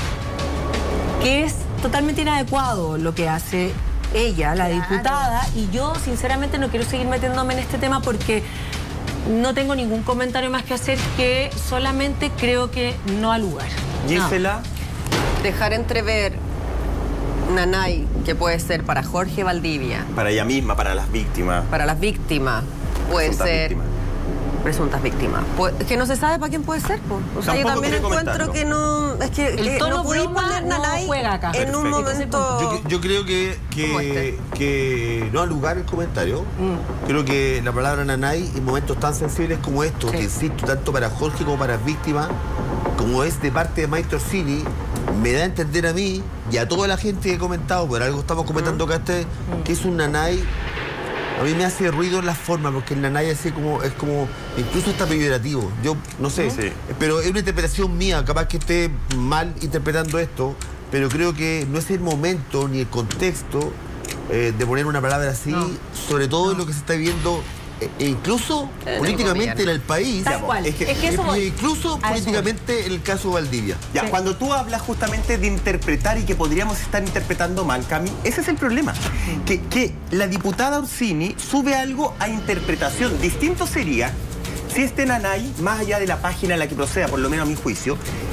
que es totalmente inadecuado lo que hace ella, la diputada, y yo sinceramente no quiero seguir metiéndome en este tema porque no tengo ningún comentario más que hacer, que solamente creo que no ha lugar. No. Gisela, Dejar entrever nanay, que puede ser para Jorge Valdivia, para ella misma, para las víctimas. para las víctimas, puede Presuntas ser... víctimas. Presuntas víctimas. Pues, es que no se sabe para quién puede ser, po. O sea, yo Tampoco también quiere encuentro comentarlo. que no... Es que, El que tono no podéis broma poner no nanay juega acá. en un Perfecto. momento... Yo, yo creo que, ¿Cómo que, este? que no al lugar el comentario. Creo que la palabra nanay en momentos tan sensibles como estos, Sí. que insisto, tanto para Jorge como para las víctimas, como es de parte de Maite Orsini, me da a entender a mí y a toda la gente que he comentado, por algo estamos comentando acá este, que es un nanay. A mí me hace ruido la forma, porque el nanay así como, es como, incluso está peyorativo. Yo no sé, Sí. pero es una interpretación mía, capaz que esté mal interpretando esto, pero creo que no es el momento ni el contexto eh, de poner una palabra así, No. sobre todo en lo que se está viviendo, eh, e incluso Eh, políticamente en el país. Tal cual. es que- Es que eso e voy. incluso A eso políticamente en el caso Valdivia. Ya, Sí. cuando tú hablas justamente de interpretar y que podríamos estar interpretando mal, Cami, ese es el problema. Que, que la diputada Orsini sube algo a interpretación. Distinto sería si este nanay, más allá de la página en la que proceda, por lo menos a mi juicio,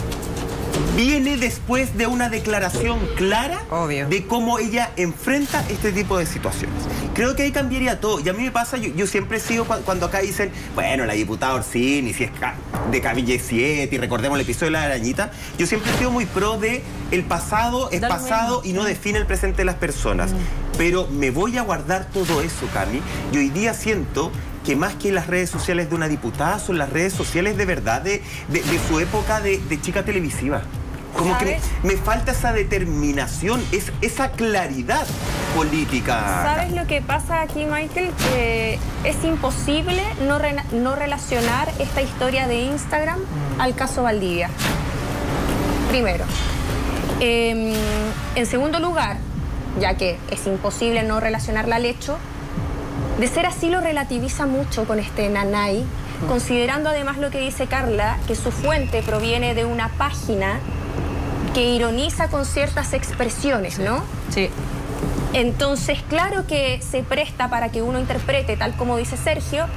viene después de una declaración clara Obvio. de cómo ella enfrenta este tipo de situaciones. Creo que ahí cambiaría todo. Y a mí me pasa, yo, yo siempre sigo cu- cuando acá dicen, bueno, la diputada Orsini, si es ca- de Cabille siete, y recordemos el episodio de la arañita, yo siempre he sido muy pro de el pasado es Da lo pasado mismo. y no define el presente de las personas. Pero me voy a guardar todo eso, Cami, y hoy día siento que más que las redes sociales de una diputada son las redes sociales de verdad de, de- de su época de, de chica televisiva. Como que ¿Sabes? me, me falta esa determinación, es, esa claridad política. ¿Sabes lo que pasa aquí, Michael? Que es imposible no, re- no relacionar esta historia de Instagram al caso Valdivia. Primero, Eh, en segundo lugar, ya que es imposible no relacionarla al hecho, de ser así lo relativiza mucho con este nanay, considerando además lo que dice Carla, que su fuente proviene de una página que ironiza con ciertas expresiones, ¿no? Sí. Entonces, claro que se presta para que uno interprete, tal como dice Sergio,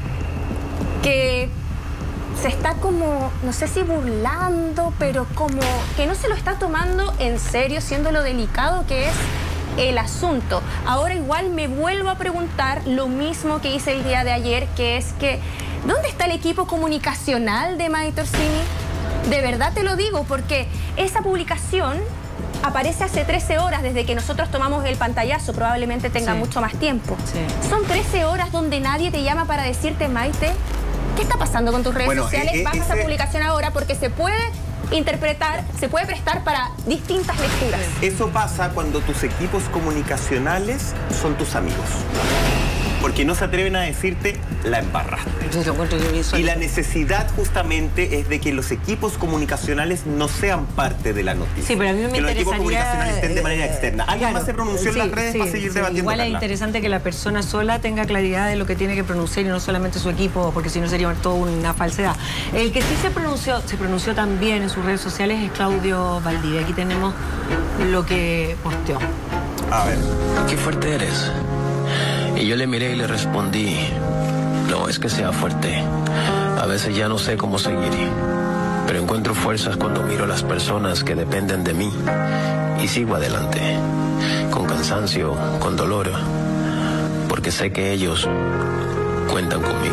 que se está como, no sé si burlando, pero como que no se lo está tomando en serio, siendo lo delicado que es el asunto. Ahora igual me vuelvo a preguntar lo mismo que hice el día de ayer, que es que, ¿dónde está el equipo comunicacional de Maite Orsini? De verdad te lo digo, porque esa publicación aparece hace trece horas desde que nosotros tomamos el pantallazo, probablemente tenga Sí. mucho más tiempo. Sí. Son trece horas donde nadie te llama para decirte, Maite, ¿qué está pasando con tus redes Bueno, sociales? eh, eh, Baja esa ese- publicación ahora porque se puede interpretar, se puede prestar para distintas lecturas. Eso pasa cuando tus equipos comunicacionales son tus amigos. Porque no se atreven a decirte, la embarraste. Y la necesidad justamente es de que los equipos comunicacionales no sean parte de la noticia. Sí, pero a mí me que los equipos interesaría, comunicacionales estén de manera eh, externa. ¿Alguien claro, más se pronunció sí, en las redes sí, para seguir sí, debatiendo, igual es Carla? interesante que la persona sola tenga claridad de lo que tiene que pronunciar y no solamente su equipo, porque si no sería toda una falsedad. El que sí se pronunció, se pronunció también en sus redes sociales es Claudio Valdivia. Aquí tenemos lo que posteó. A ver. Qué fuerte eres. Y yo le miré y le respondí, no es que sea fuerte. A veces ya no sé cómo seguir. Pero encuentro fuerzas cuando miro a las personas que dependen de mí. Y sigo adelante. Con cansancio, con dolor. Porque sé que ellos cuentan conmigo.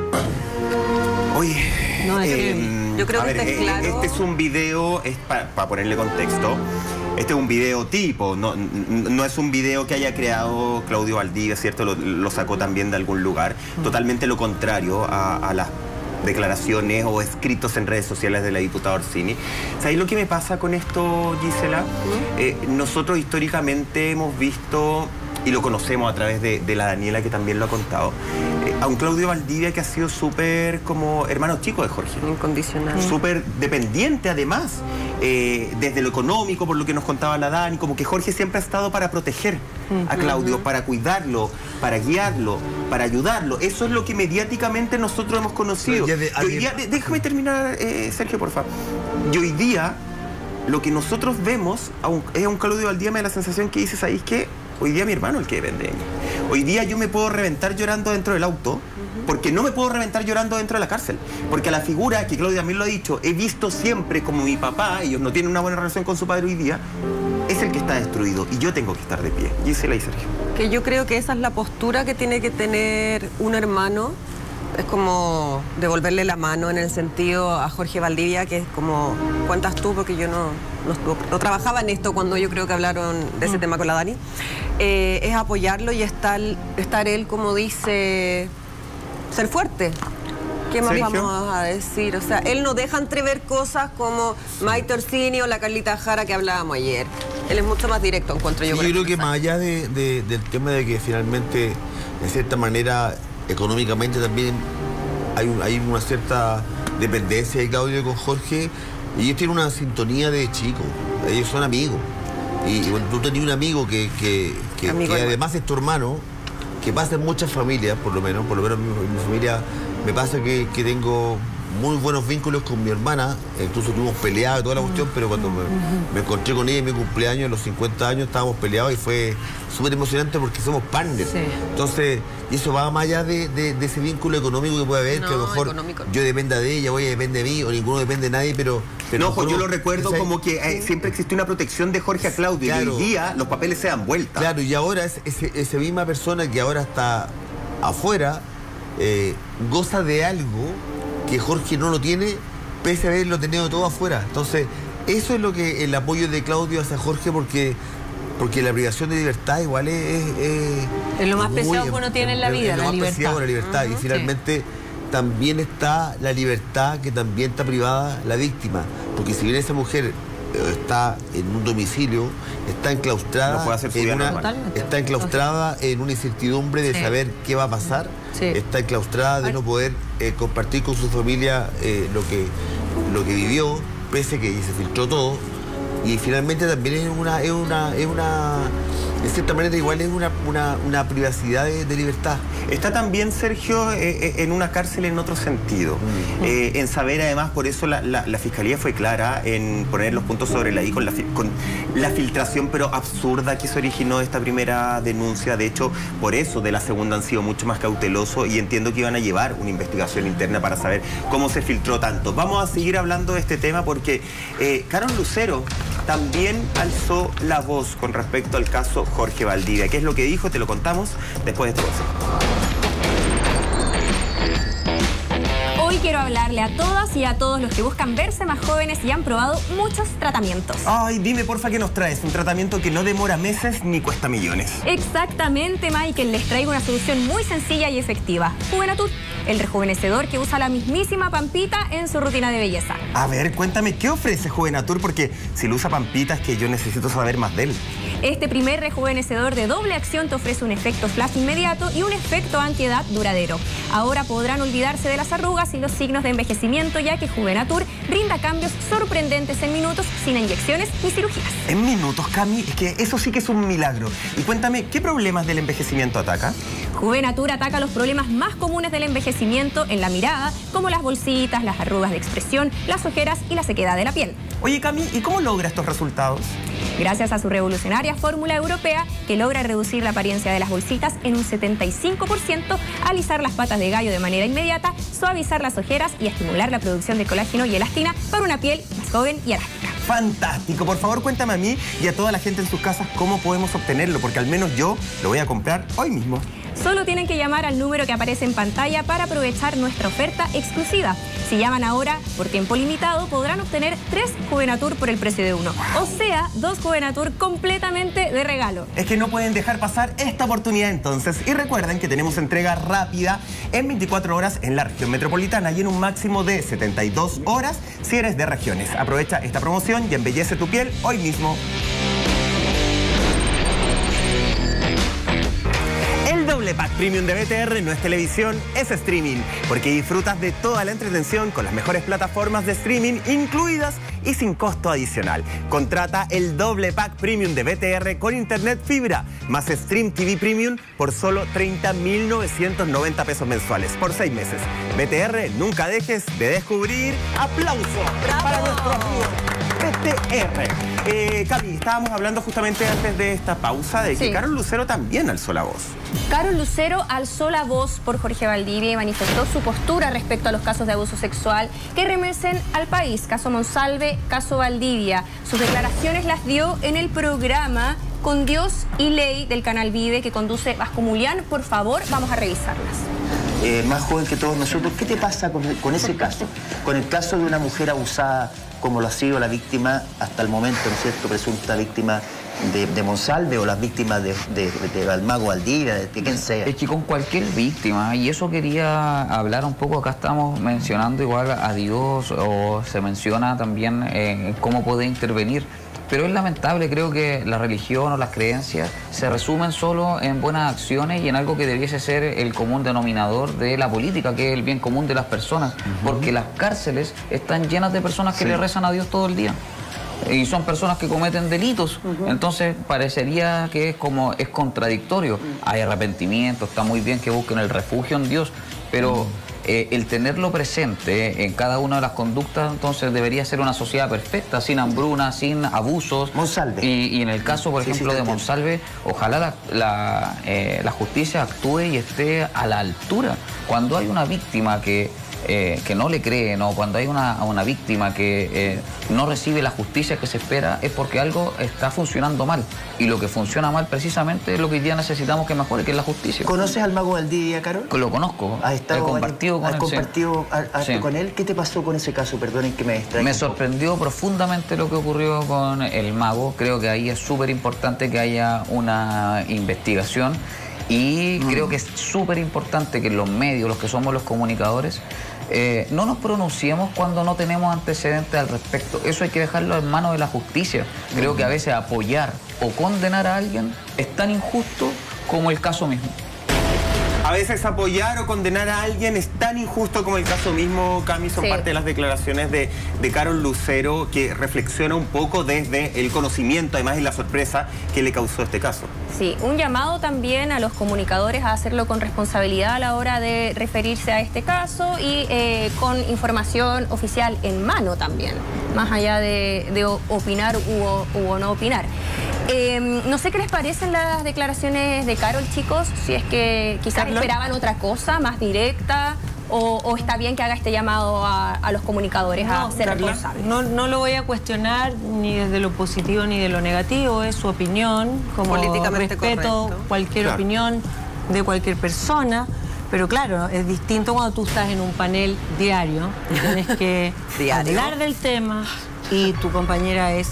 Oye, No, es que eh, yo creo a que ver, está eh, claro. este es un video, es para ponerle contexto, este es un video tipo, no, no es un video que haya creado Claudio Valdivia, ¿cierto? Lo, lo sacó también de algún lugar. Mm. Totalmente lo contrario a, a las declaraciones o escritos en redes sociales de la diputada Orsini. ¿Sabéis lo que me pasa con esto, Gisela? Mm. Eh, nosotros históricamente hemos visto, y lo conocemos a través de, de la Daniela, que también lo ha contado, eh, a un Claudio Valdivia que ha sido súper como hermano chico de Jorge. Incondicional. Súper dependiente además, eh, desde lo económico, por lo que nos contaba la Dani, como que Jorge siempre ha estado para proteger a Claudio, para cuidarlo, para guiarlo, para ayudarlo. Eso es lo que mediáticamente nosotros hemos conocido. Pero ya de- Y hoy día, de- déjame terminar, eh, Sergio, por favor. Y hoy día, lo que nosotros vemos a un- es a un Claudio Valdivia, me da la sensación que dices ahí, que hoy día mi hermano es el que depende de mí. Hoy día yo me puedo reventar llorando dentro del auto, porque no me puedo reventar llorando dentro de la cárcel. Porque a la figura, que Claudia también lo ha dicho, he visto siempre como mi papá, ellos no tienen una buena relación con su padre hoy día, es el que está destruido y yo tengo que estar de pie. Gisela y Sergio. Que yo creo que esa es la postura que tiene que tener un hermano. Es como devolverle la mano en el sentido a Jorge Valdivia, que es como, cuentas tú, porque yo no, no, estuvo- no trabajaba en esto cuando yo creo que hablaron de ese tema con la Dani. Eh, es apoyarlo y estar, estar él, como dice, ser fuerte. ¿Qué más Sergio. vamos a decir? O sea, él no deja entrever cosas como Maite Orsini o la Carlita Jara que hablábamos ayer. Él es mucho más directo, encuentro yo. Sí, con yo creo este que mensaje. más allá de- de- del tema de que finalmente, de cierta manera, económicamente también hay, un- hay una cierta dependencia de Claudio con Jorge, y ellos tienen una sintonía de chicos, ellos son amigos. Y, y cuando tú tenés un amigo que, que, que- Amigo que hermano. además es tu hermano, que pasa en muchas familias, por lo menos, por lo menos en mi, en mi familia me pasa que, que tengo muy buenos vínculos con mi hermana, incluso tuvimos peleado y toda la cuestión, pero cuando me, me encontré con ella en mi cumpleaños, a los cincuenta años, estábamos peleados y fue súper emocionante porque somos partners. Sí. Entonces, y eso va más allá de, de- de ese vínculo económico que puede haber, que a lo No, mejor económico no. yo dependa de ella o ella depende de mí, o ninguno depende de nadie, pero... pero No, pues yo nosotros- lo recuerdo ¿sabes? como que eh, siempre existió una protección de Jorge a Claudio y Claro. hoy día los papeles se dan vuelta. Claro, y ahora es, ese- esa misma persona que ahora está afuera eh, goza de algo que Jorge no lo tiene, pese a haberlo tenido todo afuera. Entonces, eso es lo que el apoyo de Claudio hacia Jorge, porque, porque la privación de libertad igual es... Es, Es lo más muy- preciado que uno tiene en la vida, es lo la más libertad. preciado, la libertad. Y Ujú. finalmente también está la libertad que también está privada la víctima. Porque si bien esa mujer eh, está en un domicilio, está enclaustrada, No puede hacer su en vida una, normal. Totalmente. está enclaustrada en una incertidumbre de Sí. saber qué va a pasar, Sí. está enclaustrada de no poder eh, compartir con su familia eh, lo que, lo que vivió, pese que se filtró todo. y finalmente también es una, es una, es una, de cierta manera igual es una, una, una privacidad de, de libertad. Está también, Sergio, eh, en una cárcel en otro sentido. Mm. Eh, en saber, además, por eso la, la, la Fiscalía fue clara en poner los puntos sobre la I con la, con la filtración, pero absurda, que se originó esta primera denuncia. De hecho, por eso de la segunda han sido mucho más cautelosos y entiendo que iban a llevar una investigación interna para saber cómo se filtró tanto. Vamos a seguir hablando de este tema porque eh, Carol Lucero también alzó la voz con respecto al caso Jorge Valdivia. ¿Qué es lo que dijo? Te lo contamos después de este consejo. Hoy quiero hablarle a todas y a todos los que buscan verse más jóvenes y han probado muchos tratamientos. Ay, dime porfa que nos traes un tratamiento que no demora meses ni cuesta millones. Exactamente, Michael. Les traigo una solución muy sencilla y efectiva. Juvenatur, el rejuvenecedor que usa la mismísima Pampita en su rutina de belleza. A ver, cuéntame, ¿qué ofrece Juvenatur? Porque si lo usa Pampita es que yo necesito saber más de él. Este primer rejuvenecedor de doble acción te ofrece un efecto flash inmediato y un efecto antiedad duradero. Ahora podrán olvidarse de las arrugas y los signos de envejecimiento, ya que Juvenatur brinda cambios sorprendentes en minutos, sin inyecciones ni cirugías. En minutos, Cami, es que eso sí que es un milagro. Y cuéntame, ¿qué problemas del envejecimiento ataca? Juvenatur ataca los problemas más comunes del envejecimiento en la mirada, como las bolsitas, las arrugas de expresión, las ojeras y la sequedad de la piel. Oye, Cami, ¿y cómo logra estos resultados? Gracias a su revolucionaria fórmula europea que logra reducir la apariencia de las bolsitas en un setenta y cinco por ciento, alisar las patas de gallo de manera inmediata, suavizar las ojeras y estimular la producción de colágeno y elastina para una piel más joven y elástica. Fantástico. Por favor, cuéntame a mí y a toda la gente en sus casas cómo podemos obtenerlo, porque al menos yo lo voy a comprar hoy mismo. Solo tienen que llamar al número que aparece en pantalla para aprovechar nuestra oferta exclusiva. Si llaman ahora, por tiempo limitado, podrán obtener tres Juvenatur por el precio de uno. O sea, dos Juvenatur completamente de regalo. Es que no pueden dejar pasar esta oportunidad entonces. Y recuerden que tenemos entrega rápida en veinticuatro horas en la región metropolitana y en un máximo de setenta y dos horas si eres de regiones. Aprovecha esta promoción y embellece tu piel hoy mismo. Doble Pack Premium de B T R no es televisión, es streaming, porque disfrutas de toda la entretención con las mejores plataformas de streaming incluidas y sin costo adicional. Contrata el Doble Pack Premium de B T R con internet fibra, más Stream T V Premium por solo treinta mil novecientos noventa pesos mensuales por seis meses. B T R, nunca dejes de descubrir. ¡Aplauso! ¡Bravo! Para nuestro amigo B T R. Eh, Cami, estábamos hablando justamente antes de esta pausa de que sí. Carol Lucero también alzó la voz. Carol Lucero alzó la voz por Jorge Valdivia y manifestó su postura respecto a los casos de abuso sexual que remecen al país. Caso Monsalve, caso Valdivia. Sus declaraciones las dio en el programa Con Dios y Ley del canal Vive que conduce Vasco Mulián. Por favor, vamos a revisarlas. Eh, más joven que todos nosotros, ¿qué te pasa con, con ese caso? Con el caso de una mujer abusada, como lo ha sido la víctima hasta el momento, ¿no es cierto?, presunta víctima de, de Monsalve o las víctimas de, de, de, de Mago Valdivia, de, de quien sea. Es que con cualquier víctima, y eso quería hablar un poco, acá estamos mencionando igual a Dios, o se menciona también eh, cómo puede intervenir. Pero es lamentable, creo que la religión o las creencias se resumen solo en buenas acciones y en algo que debiese ser el común denominador de la política, que es el bien común de las personas, uh-huh. porque las cárceles están llenas de personas que sí. le rezan a Dios todo el día. Y son personas que cometen delitos, uh-huh. entonces parecería que es como es contradictorio. Uh-huh. Hay arrepentimiento, está muy bien que busquen el refugio en Dios, pero uh-huh. eh, el tenerlo presente en cada una de las conductas, entonces debería ser una sociedad perfecta, sin hambruna, sin abusos. Monsalve. Y, y en el caso, por sí, ejemplo, sí, de Monsalve, ojalá la, la, eh, la justicia actúe y esté a la altura. Cuando hay una víctima que Eh, que no le creen, o cuando hay una, una víctima que eh, no recibe la justicia que se espera, es porque algo está funcionando mal. Y lo que funciona mal precisamente es lo que ya necesitamos que mejore, que es la justicia. ¿Conoces al Mago Valdivia, Carol? Lo conozco. ¿Has estado He compartido con ¿Has él? compartido sí. a, a, sí. con él? ¿Qué te pasó con ese caso? Perdonen que me distraiga. Me sorprendió profundamente lo que ocurrió con el Mago. Creo que ahí es súper importante que haya una investigación. Y mm. creo que es súper importante que los medios, los que somos los comunicadores, Eh, no nos pronunciemos cuando no tenemos antecedentes al respecto. Eso hay que dejarlo en manos de la justicia. Creo que a veces apoyar o condenar a alguien es tan injusto como el caso mismo. A veces apoyar o condenar a alguien es tan injusto como el caso mismo, Cami, son Sí. parte de las declaraciones de, de Carol Lucero, que reflexiona un poco desde el conocimiento, además, y la sorpresa que le causó este caso. Sí, un llamado también a los comunicadores a hacerlo con responsabilidad a la hora de referirse a este caso y eh, con información oficial en mano también, más allá de, de opinar u, u no opinar. Eh, no sé qué les parecen las declaraciones de Carol, chicos, si es que quizás Carla. esperaban otra cosa más directa o, o está bien que haga este llamado a, a los comunicadores a No, ser Carla, responsables. no, no lo voy a cuestionar ni desde lo positivo ni de lo negativo, es su opinión, como Políticamente respeto correcto. cualquier Claro. opinión de cualquier persona, pero claro, es distinto cuando tú estás en un panel diario y tienes que Diario. hablar del tema y tu compañera es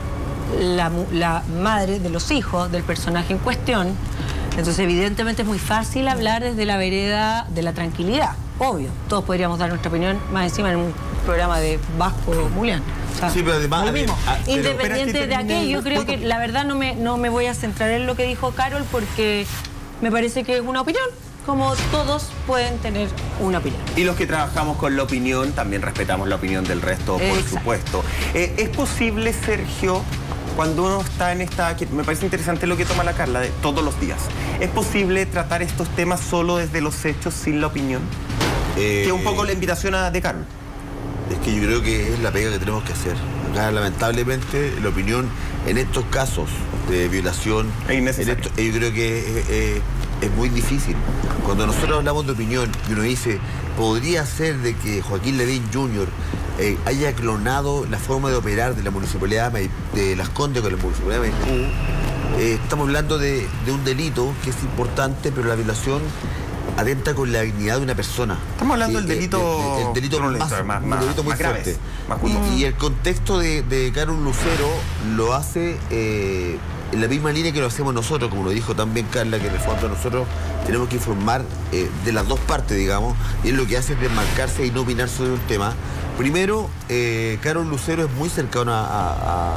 la, mu- la madre de los hijos del personaje en cuestión. Entonces, evidentemente es muy fácil hablar desde la vereda de la tranquilidad. Obvio, todos podríamos dar nuestra opinión, más encima en un programa de Vasco Mulián. O sea, Sí, pero además- lo mismo. ah, pero- Independiente Espera que de termine aquello, el creo punto. que la verdad no me, no me voy a centrar en lo que dijo Carol porque me parece que es una opinión, como todos pueden tener una opinión. Y los que trabajamos con la opinión, también respetamos la opinión del resto, por Exacto. supuesto. Eh, ¿Es posible, Sergio, cuando uno está en esta... que me parece interesante lo que toma la Carla, de todos los días. ¿Es posible tratar estos temas solo desde los hechos, sin la opinión? Eh, que es un poco la invitación a de Carol. Es que yo creo que es la pega que tenemos que hacer. Acá, lamentablemente, la opinión en estos casos de violación, en esto, yo creo que es, es- es muy difícil. Cuando nosotros hablamos de opinión y uno dice, podría ser de que Joaquín Lavín junior eh, haya clonado la forma de operar de la municipalidad de, Mai- de Las Condes con la municipalidad de Maipú, eh, estamos hablando de, de un delito que es importante, pero la violación atenta con la dignidad de una persona. Estamos hablando Sí, del eh, delito eh, el delito cruento, más, más- un más- delito muy más graves, fuerte. más culposo. Y, y el contexto de, de Carol Lucero lo hace eh, en la misma línea que lo hacemos nosotros, como lo dijo también Carla, que en el fondo nosotros tenemos que informar eh, de las dos partes, digamos, y es lo que hace es desmarcarse y no opinar sobre un tema. Primero, eh, Carol Lucero es muy cercana a, a,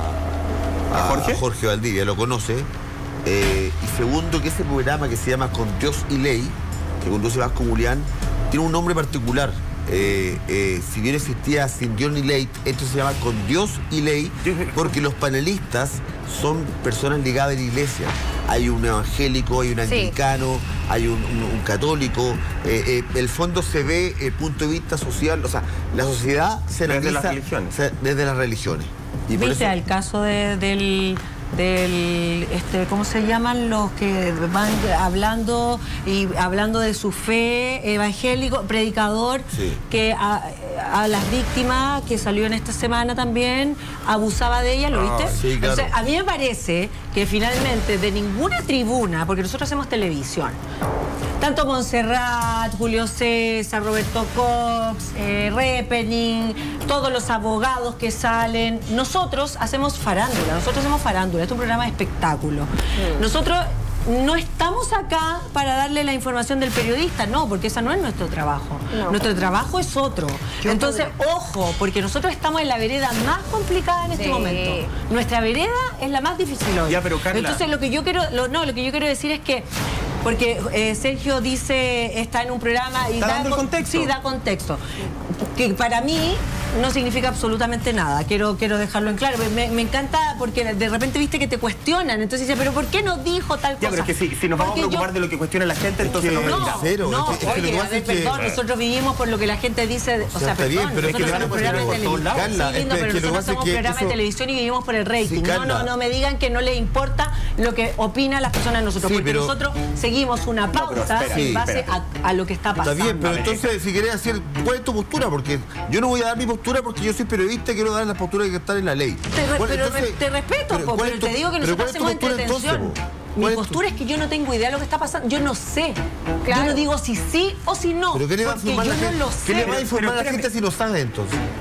a- Jorge? a Jorge Valdivia, lo conoce. Eh, y segundo, que ese programa que se llama Con Dios y Ley, que conduce Vasco Mulián, tiene un nombre particular. Eh, eh, si bien existía Sin Dios ni Ley, esto se llama Con Dios y Ley, porque los panelistas son personas ligadas a la iglesia. Hay un evangélico, hay un Sí. anglicano, hay un, un- un católico. Eh, eh, el fondo se ve el punto de vista social, o sea, la sociedad se Desde analiza las religiones. se- desde las religiones. Y por ¿Viste eso- el caso de- del, del este, ¿cómo se llaman los que van hablando y hablando de su fe, evangélico, predicador, Sí. que a, a las víctimas que salió en esta semana también abusaba de ellas, ¿lo Ah, viste? sí, claro. Entonces, a mí me parece que finalmente de ninguna tribuna, porque nosotros hacemos televisión, tanto Montserrat, Julio César, Roberto Cox, eh, Repening, todos los abogados que salen, nosotros hacemos farándula, nosotros hacemos farándula, este es un programa de espectáculo. Nosotros no estamos acá para darle la información del periodista, no, porque esa no es nuestro trabajo. No. Nuestro trabajo es otro. Entonces, ojo, porque nosotros estamos en la vereda más complicada en este Sí. momento. Nuestra vereda es la más difícil hoy. Ya, pero, Carla. Entonces, lo que yo quiero, lo- no, lo que yo quiero decir es que porque eh, Sergio dice, está en un programa y Está da dando el con- contexto. Sí, da contexto. Que para mí no significa absolutamente nada. Quiero, quiero dejarlo en claro. Me, me encanta porque de repente viste que te cuestionan. Entonces dice, pero ¿por qué no dijo tal cosa? Ya, pero es que si, si nos vamos a Porque preocupar yo- de lo que cuestiona la gente, entonces no, me no, digas. Cero, no, es que- es que lo oye, que a pasa ver, es que- perdón, nosotros vivimos por lo que la gente dice, o, O sea, sea, está perdón, bien, pero es que nosotros le somos van a programa de poner por todos televisión. lados. Carla, Sí, lindo, es que- pero que lo que nosotros pasa es somos que programa de eso- televisión y vivimos por el rating. Sí, no, Carla. no, no me digan que no les importa lo que opinan las personas de nosotros, Sí, porque pero- nosotros seguimos una pauta espera, en sí, base a, a lo que está pasando. Está bien, pero entonces si querés decir, ¿cuál es tu postura? Porque yo no voy a dar mi postura porque yo soy periodista y quiero dar las posturas que están en la ley. Te, re- ¿Cuál- pero entonces- te respeto, pero po, ¿cuál pero es tu- te digo que pero nosotros cuál es tu hacemos postura entretención. entonces, po? Mi ¿Cuál es tu- postura es que yo no tengo idea de lo que está pasando. Yo no sé. Claro. Yo no digo si sí o si no. ¿Pero qué le va a porque informar yo la gente? no lo ¿Qué le sé. va a informar Pero a la gente si no sabe entonces?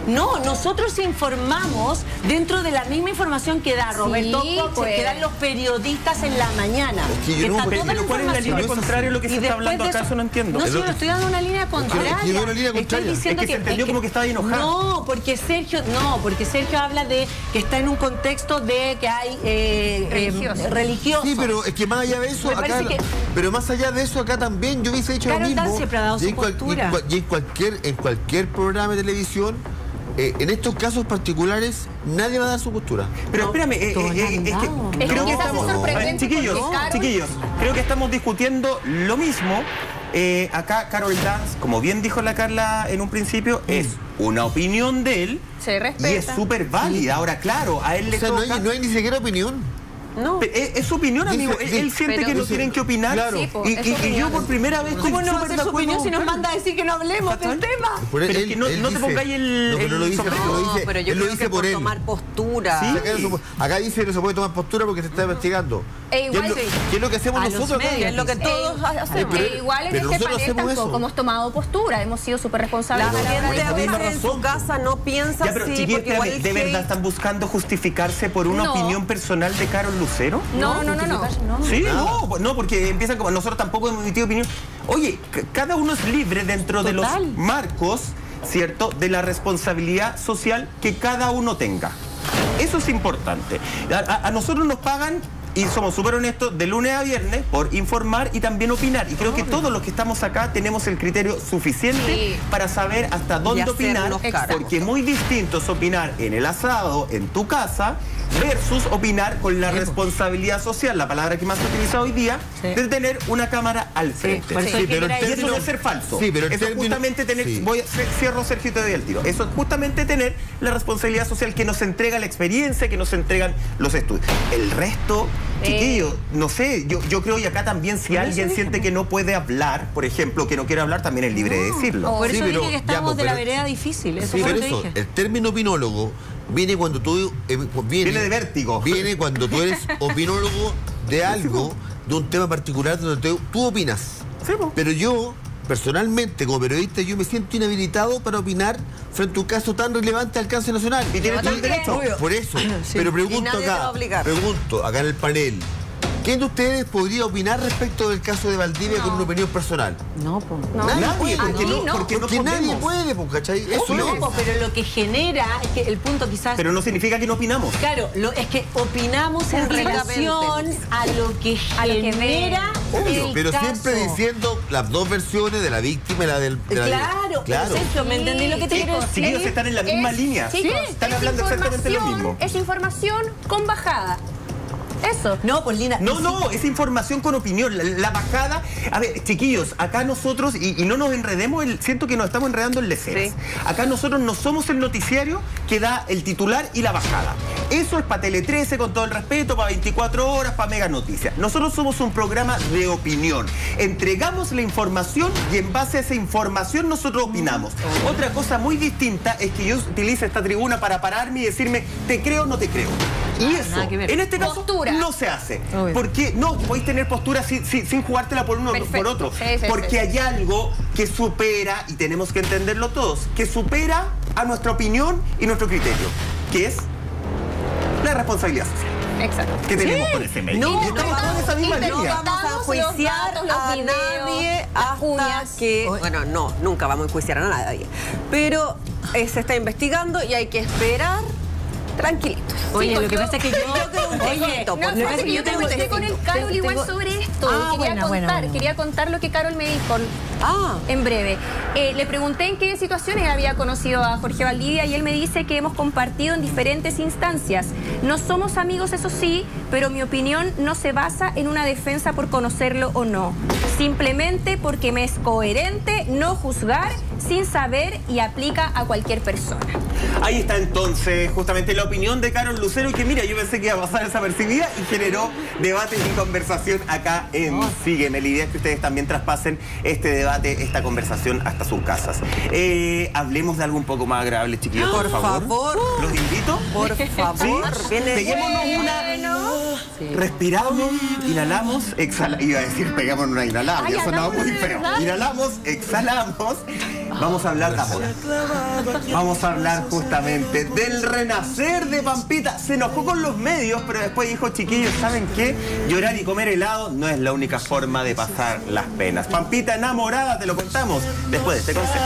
No, nosotros informamos dentro de la misma información que da Roberto Sí, Cox, pues. que dan los periodistas en la mañana. Es que yo que no- está pero- toda pero ¿cuál es la información. línea contraria a lo que se Y está después hablando de acá? Eso no entiendo. No, Es sí, lo yo estoy dando una línea contraria. que yo una línea Estoy contraria. diciendo Es que se entendió es como que estaba enojada. No, porque Sergio, no, porque Sergio habla de que está en un contexto de que hay eh, Religioso. eh, religioso. Sí, pero es que más allá de eso, Me acá, parece que- pero más allá de eso, acá también yo hubiese hecho lo Carol mismo. Dance siempre ha dado y su en cual- postura. y en cual- y en cualquier, en cualquier programa de televisión, eh, en estos casos particulares, nadie va a dar su postura. Pero espérame, eh, todos eh, la han eh, es que dado. Es creo que que quizás estamos... es sorprendente A ver, chiquillos, porque Carol- chiquillos, creo que estamos discutiendo lo mismo. Eh, acá Carol Dance, como bien dijo la Carla en un principio, es una opinión de él Se respeta. y es súper válida. Ahora, claro, a él le O sea, no toca... hay, no hay ni siquiera opinión. No. Pero Es, es su opinión, Dice- amigo. Él, dice- él siente pero- que no dice- tienen que opinar. claro. Sí, po, y, es su y- y opinión. yo por primera vez ¿Cómo estoy no va a súper ser de su acuerdo opinión con si nos Carla. manda a decir que no hablemos del tema? Por él- Pero es que no- él no te dice- pongáis el- No, pero el lo dice, sombrero. lo dice, No, pero yo él lo creo dice que por por él. tomar postura. Sí. Acá, no se- acá dice que no se puede tomar postura porque se está investigando. E igual ¿Qué es lo, sí. qué es lo que hacemos A los nosotros acá? medios, Es lo que todos Eh, hacemos. pero- eh, igual en pero este nosotros panel hacemos tampoco eso. hemos tomado postura, hemos sido súper responsables. La a la hora gente de a informar. veces en su casa no piensa Ya, pero así, chiquillos, porque igual espérame, el ¿de hate- verdad están buscando justificarse por una No. opinión personal de Carol Lucero? No, no, no, no. Sí, Nada. no, no, porque empiezan como nosotros tampoco hemos emitido opinión. Oye, c- cada uno es libre dentro de los Total. marcos, ¿cierto?, de la responsabilidad social que cada uno tenga. Eso es importante. A, a- a nosotros nos pagan, y somos súper honestos, de lunes a viernes por informar y también opinar. Y creo que todos los que estamos acá tenemos el criterio suficiente Sí. para saber hasta dónde hacernos opinar. cargo. Porque muy distinto es opinar en el asado, en tu casa, versus opinar con la responsabilidad social, la palabra que más se utiliza hoy día, Sí. de tener una cámara al frente. por eso hay que pero ir ahí. y eso no es ser falso. Sí, pero el eso es término- justamente tener, sí. voy a, ce- cierro Sergio y te doy el tiro. Eso es justamente tener la responsabilidad social que nos entrega la experiencia, que nos entregan los estudios. El resto, chiquillos, no sé, yo, yo creo y acá también si alguien siente que no puede hablar, por ejemplo, que no quiere hablar, también es libre de decirlo. Por Sí, eso pero- dije que ya, estamos pues, de la pero- vereda difícil. Eso Sí, fue pero lo que eso, dije. el término opinólogo viene cuando tú eh, viene, Viene de vértigo. Viene cuando tú eres opinólogo de algo, de un tema particular donde tú, tú opinas. Pero yo, personalmente, como periodista, yo me siento inhabilitado para opinar frente a un caso tan relevante al alcance nacional. Y tienes todo el derecho. Obvio. Por eso. Sí. Pero Y pregunto nadie te va a acá, obligar. pregunto acá en el panel, ¿quién de ustedes podría opinar respecto del caso de Valdivia con una opinión personal? No, pues. No. Nadie, Nadie, puede, porque Aquí no, no. porque no porque nadie podemos. puede, pues, ¿cachai? Eso No, es. po, pero lo que genera es que el punto quizás. Pero no significa que no opinamos. Claro, lo, es que opinamos en Públicamente. relación a lo que A lo que genera Obvio, el pero caso. siempre diciendo las dos versiones de la víctima y la del... de la- Claro, claro. pero Sergio, ¿me entendí lo que te quiero Chicos, decir? chiquillos, están en la misma Es- línea. chicos, Están es hablando exactamente lo información- mismo. Es información con bajada. Eso. No, pues Lina. No, no, es información con opinión. La, la bajada. A ver, chiquillos, acá nosotros, y, y no nos enredemos, el- siento que nos estamos enredando en leceras. Sí. Acá nosotros no somos el noticiario que da el titular y la bajada. Eso es para Tele trece, con todo el respeto, para veinticuatro horas, para Mega Noticias. Nosotros somos un programa de opinión. Entregamos la información y en base a esa información nosotros opinamos. Otra cosa muy distinta es que yo utilice esta tribuna para pararme y decirme, te creo o no te creo. Y eso, nada que ver. en este caso, Postura. no se hace. Obvio. Porque no, podéis tener postura sin, sin, sin jugártela por uno Perfecto. por otro. Sí, sí, porque sí. hay algo que supera, y tenemos que entenderlo todos, que supera a nuestra opinión y nuestro criterio, que es la responsabilidad social. Exacto. Que tenemos con ese medio. No, y estamos no todos en esa misma no línea. vamos a Los enjuiciar datos, los a videos, nadie las hasta uñas. que... Bueno, no, nunca vamos a enjuiciar a nadie. Pero eh, se está investigando y hay que esperar tranquilitos. Oye, Sí, lo que yo- pasa es que yo. yo tengo un Oye, tecito, No, por lo que fíjate pasa es que que yo tengo- conversé con el Carol tengo- igual tengo- sobre esto. Ah, y quería buena, contar, buena, buena. quería contar lo que Carol me dijo Ah, en breve. Eh, le pregunté en qué situaciones había conocido a Jorge Valdivia y él me dice que hemos compartido en diferentes instancias. No somos amigos, eso sí, pero mi opinión no se basa en una defensa por conocerlo o no. Simplemente porque me es coherente no juzgar sin saber y aplica a cualquier persona. Ahí está entonces justamente la opinión de Carol Lucero, que mira, yo pensé que iba a pasar desapercibida y generó debate y conversación acá en Sígueme. La idea es que ustedes también traspasen este debate, esta conversación hasta sus casas. Eh, hablemos de algo un poco más agradable, chiquillos, por, por favor. ¿Los invito? Por favor. ¿Sí? Viene- Peguémonos una... Respiramos, inhalamos, exhalamos. Iba a decir pegámonos una inhalada, Ay, ya sonaba hagamos muy de feo. verdad. Inhalamos, exhalamos Vamos a hablar de amor. Vamos a hablar justamente del renacer de Pampita. Se enojó con los medios, pero después dijo, chiquillos, ¿saben qué? Llorar y comer helado no es la única forma de pasar las penas. Pampita enamorada, te lo contamos después de este consejo.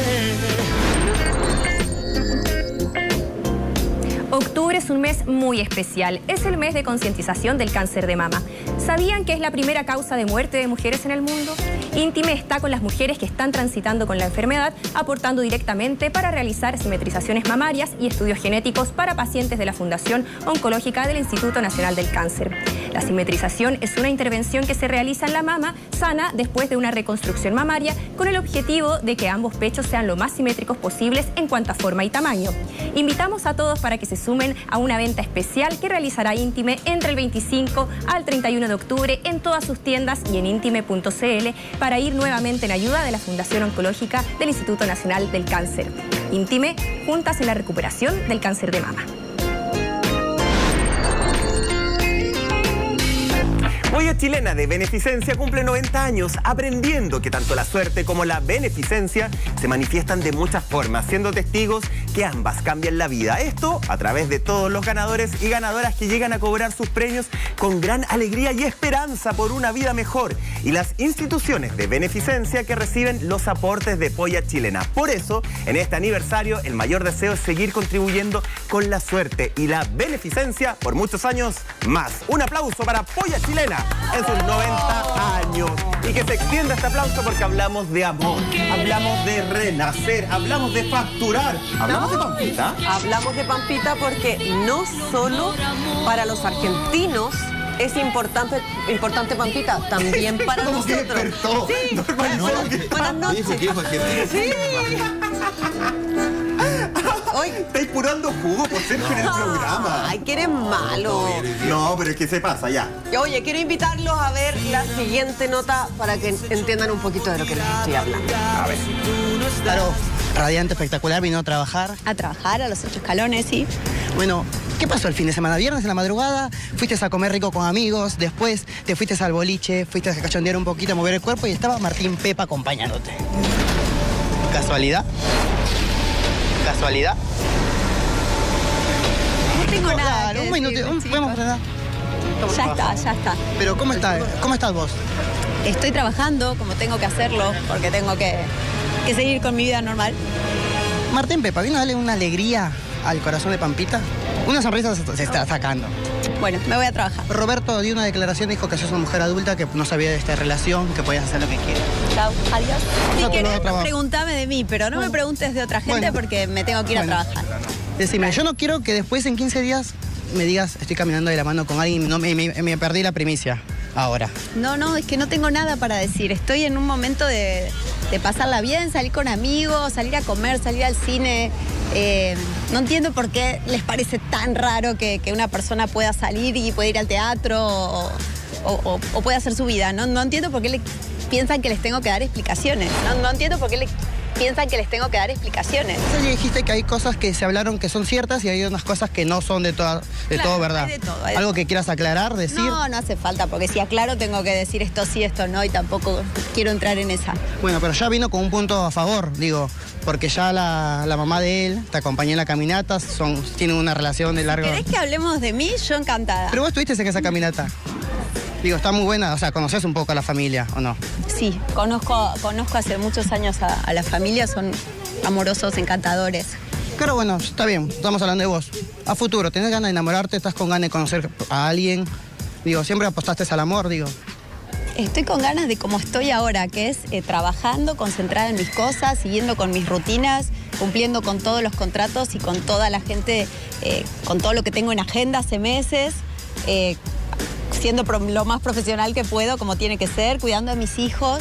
Octubre es un mes muy especial. Es el mes de concientización del cáncer de mama. ¿Sabían que es la primera causa de muerte de mujeres en el mundo? Intime está con las mujeres que están transitando con la enfermedad, aportando directamente para realizar simetrizaciones mamarias y estudios genéticos para pacientes de la Fundación Oncológica del Instituto Nacional del Cáncer. La simetrización es una intervención que se realiza en la mama sana después de una reconstrucción mamaria con el objetivo de que ambos pechos sean lo más simétricos posibles en cuanto a forma y tamaño. Invitamos a todos para que se sumen a una venta especial que realizará Intime entre el veinticinco al treinta y uno de octubre en todas sus tiendas y en intime punto c l para ir nuevamente en ayuda de la Fundación Oncológica del Instituto Nacional del Cáncer. Intime, juntas en la recuperación del cáncer de mama. Polla Chilena de Beneficencia cumple noventa años, aprendiendo que tanto la suerte como la beneficencia se manifiestan de muchas formas, siendo testigos que ambas cambian la vida. Esto a través de todos los ganadores y ganadoras que llegan a cobrar sus premios con gran alegría y esperanza por una vida mejor, y las instituciones de beneficencia que reciben los aportes de Polla Chilena. Por eso, en este aniversario, el mayor deseo es seguir contribuyendo con la suerte y la beneficencia por muchos años más. Un aplauso para Polla Chilena en sus noventa años. Y que se extienda este aplauso porque hablamos de amor, hablamos de renacer, hablamos de facturar, hablamos de Pampita. Hablamos de Pampita porque no solo para los argentinos es importante, importante Pampita, también para ¿Cómo nosotros. que despertó? Sí. No, Buenas, buenas noches. Dijo que dijo que- Sí. Hoy estáis purando jugo por ser en el programa. Ay, que eres malo. No, pero es que se pasa ya. Oye, quiero invitarlos a ver la siguiente nota para que entiendan un poquito de lo que les estoy hablando. A ver. Claro, radiante, espectacular, vino a trabajar. A trabajar a los ocho escalones, sí. Bueno, ¿qué pasó el fin de semana? Viernes en la madrugada, fuiste a comer rico con amigos, después te fuiste al boliche, fuiste a cachondear un poquito, a mover el cuerpo y estaba Martín Pepa acompañándote. ¿Casualidad? ¿Casualidad? No tengo nada Claro, que un minuto, decirle, un, chicos. podemos frenar. Ya está, ya está. Pero ¿cómo estás? ¿Cómo estás vos? Estoy trabajando como tengo que hacerlo, porque tengo que, que seguir con mi vida normal. Martín Pepa, ¿vino a darle una alegría al corazón de Pampita? Una sonrisa se se está sacando. Bueno, me voy a trabajar. Roberto dio una declaración, dijo que sos una mujer adulta, que no sabía de esta relación, que podías hacer lo que quieras. Chao, adiós. Si Otro querés, trabajo. preguntame de mí, pero no me preguntes de otra gente Bueno. porque me tengo que ir Bueno. a trabajar. Decime, yo no quiero que después en quince días me digas, estoy caminando de la mano con alguien y no, me, me- me perdí la primicia. Ahora. No, no, es que no tengo nada para decir. Estoy en un momento de, de pasarla bien, salir con amigos, salir a comer, salir al cine. Eh, no entiendo por qué les parece tan raro que, que una persona pueda salir y pueda ir al teatro o, o, o- o pueda hacer su vida. No, no entiendo por qué le piensan que les tengo que dar explicaciones. No, no entiendo por qué le piensan que les tengo que dar explicaciones. Entonces ya dijiste que hay cosas que se hablaron que son ciertas y hay unas cosas que no son de, toda, de Claro, todo verdad. hay de todo, hay de Algo todo. que quieras aclarar, decir. No, no hace falta, porque si aclaro tengo que decir esto sí, esto no, y tampoco quiero entrar en esa. Bueno, pero ya vino con un punto a favor, digo, porque ya la, la mamá de él te acompañó en la caminata, son, tienen una relación de largo. ¿Querés que hablemos de mí? Yo encantada. Pero vos estuviste en esa caminata. Digo, está muy buena, o sea, conoces un poco a la familia, ¿o no? Sí, conozco, conozco hace muchos años a, a la familia, son amorosos, encantadores. Claro, bueno, está bien, estamos hablando de vos. A futuro, ¿tenés ganas de enamorarte? ¿Estás con ganas de conocer a alguien? Digo, siempre apostaste al amor, digo. Estoy con ganas de como estoy ahora, que es eh, trabajando, concentrada en mis cosas, siguiendo con mis rutinas, cumpliendo con todos los contratos y con toda la gente, eh, con todo lo que tengo en agenda hace meses, eh, siendo pro- lo más profesional que puedo, como tiene que ser, cuidando a mis hijos.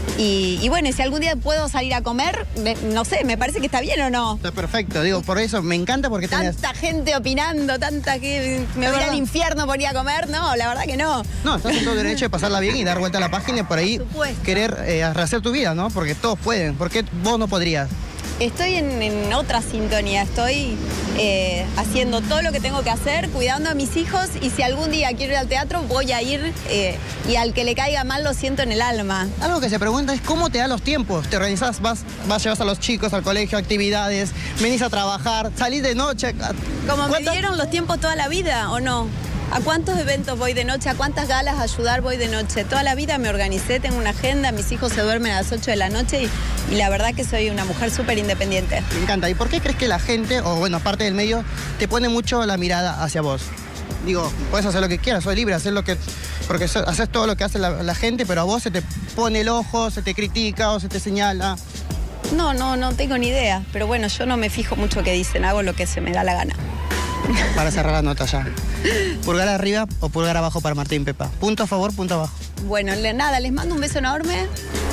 Y, y bueno, si algún día puedo salir a comer, me- no sé, me parece que está bien o no. Está perfecto, digo, por eso me encanta porque tenés... Tanta gente opinando, tanta que me Es voy verdad. al infierno por ir a comer, no, la verdad que no. No, estás en todo derecho de pasarla bien y dar vuelta a la página y por ahí supuesto. querer eh, rehacer tu vida, ¿no? Porque todos pueden. ¿Por qué vos no podrías? Estoy en, en otra sintonía, estoy eh, haciendo todo lo que tengo que hacer, cuidando a mis hijos y si algún día quiero ir al teatro voy a ir eh, y al que le caiga mal lo siento en el alma. Algo que se pregunta es cómo te da los tiempos. Te organizas, vas, vas, llevas a los chicos al colegio, actividades, venís a trabajar, salís de noche. Como me dieron los tiempos toda la vida, ¿o no? ¿A cuántos eventos voy de noche? ¿A cuántas galas a ayudar voy de noche? Toda la vida me organicé, tengo una agenda, mis hijos se duermen a las ocho de la noche y, y la verdad que soy una mujer súper independiente. Me encanta. ¿Y por qué crees que la gente, o bueno, parte del medio, te pone mucho la mirada hacia vos? Digo, puedes hacer lo que quieras, soy libre, hacer lo que... Porque haces todo lo que hace la, la gente, pero a vos se te pone el ojo, se te critica o se te señala. No, no, no tengo ni idea. Pero bueno, yo no me fijo mucho qué dicen, hago lo que se me da la gana. Para cerrar la nota ya. ¿Pulgar arriba o pulgar abajo para Martín Pepa? Punto a favor, punto abajo. Bueno, le, nada, les mando un beso enorme.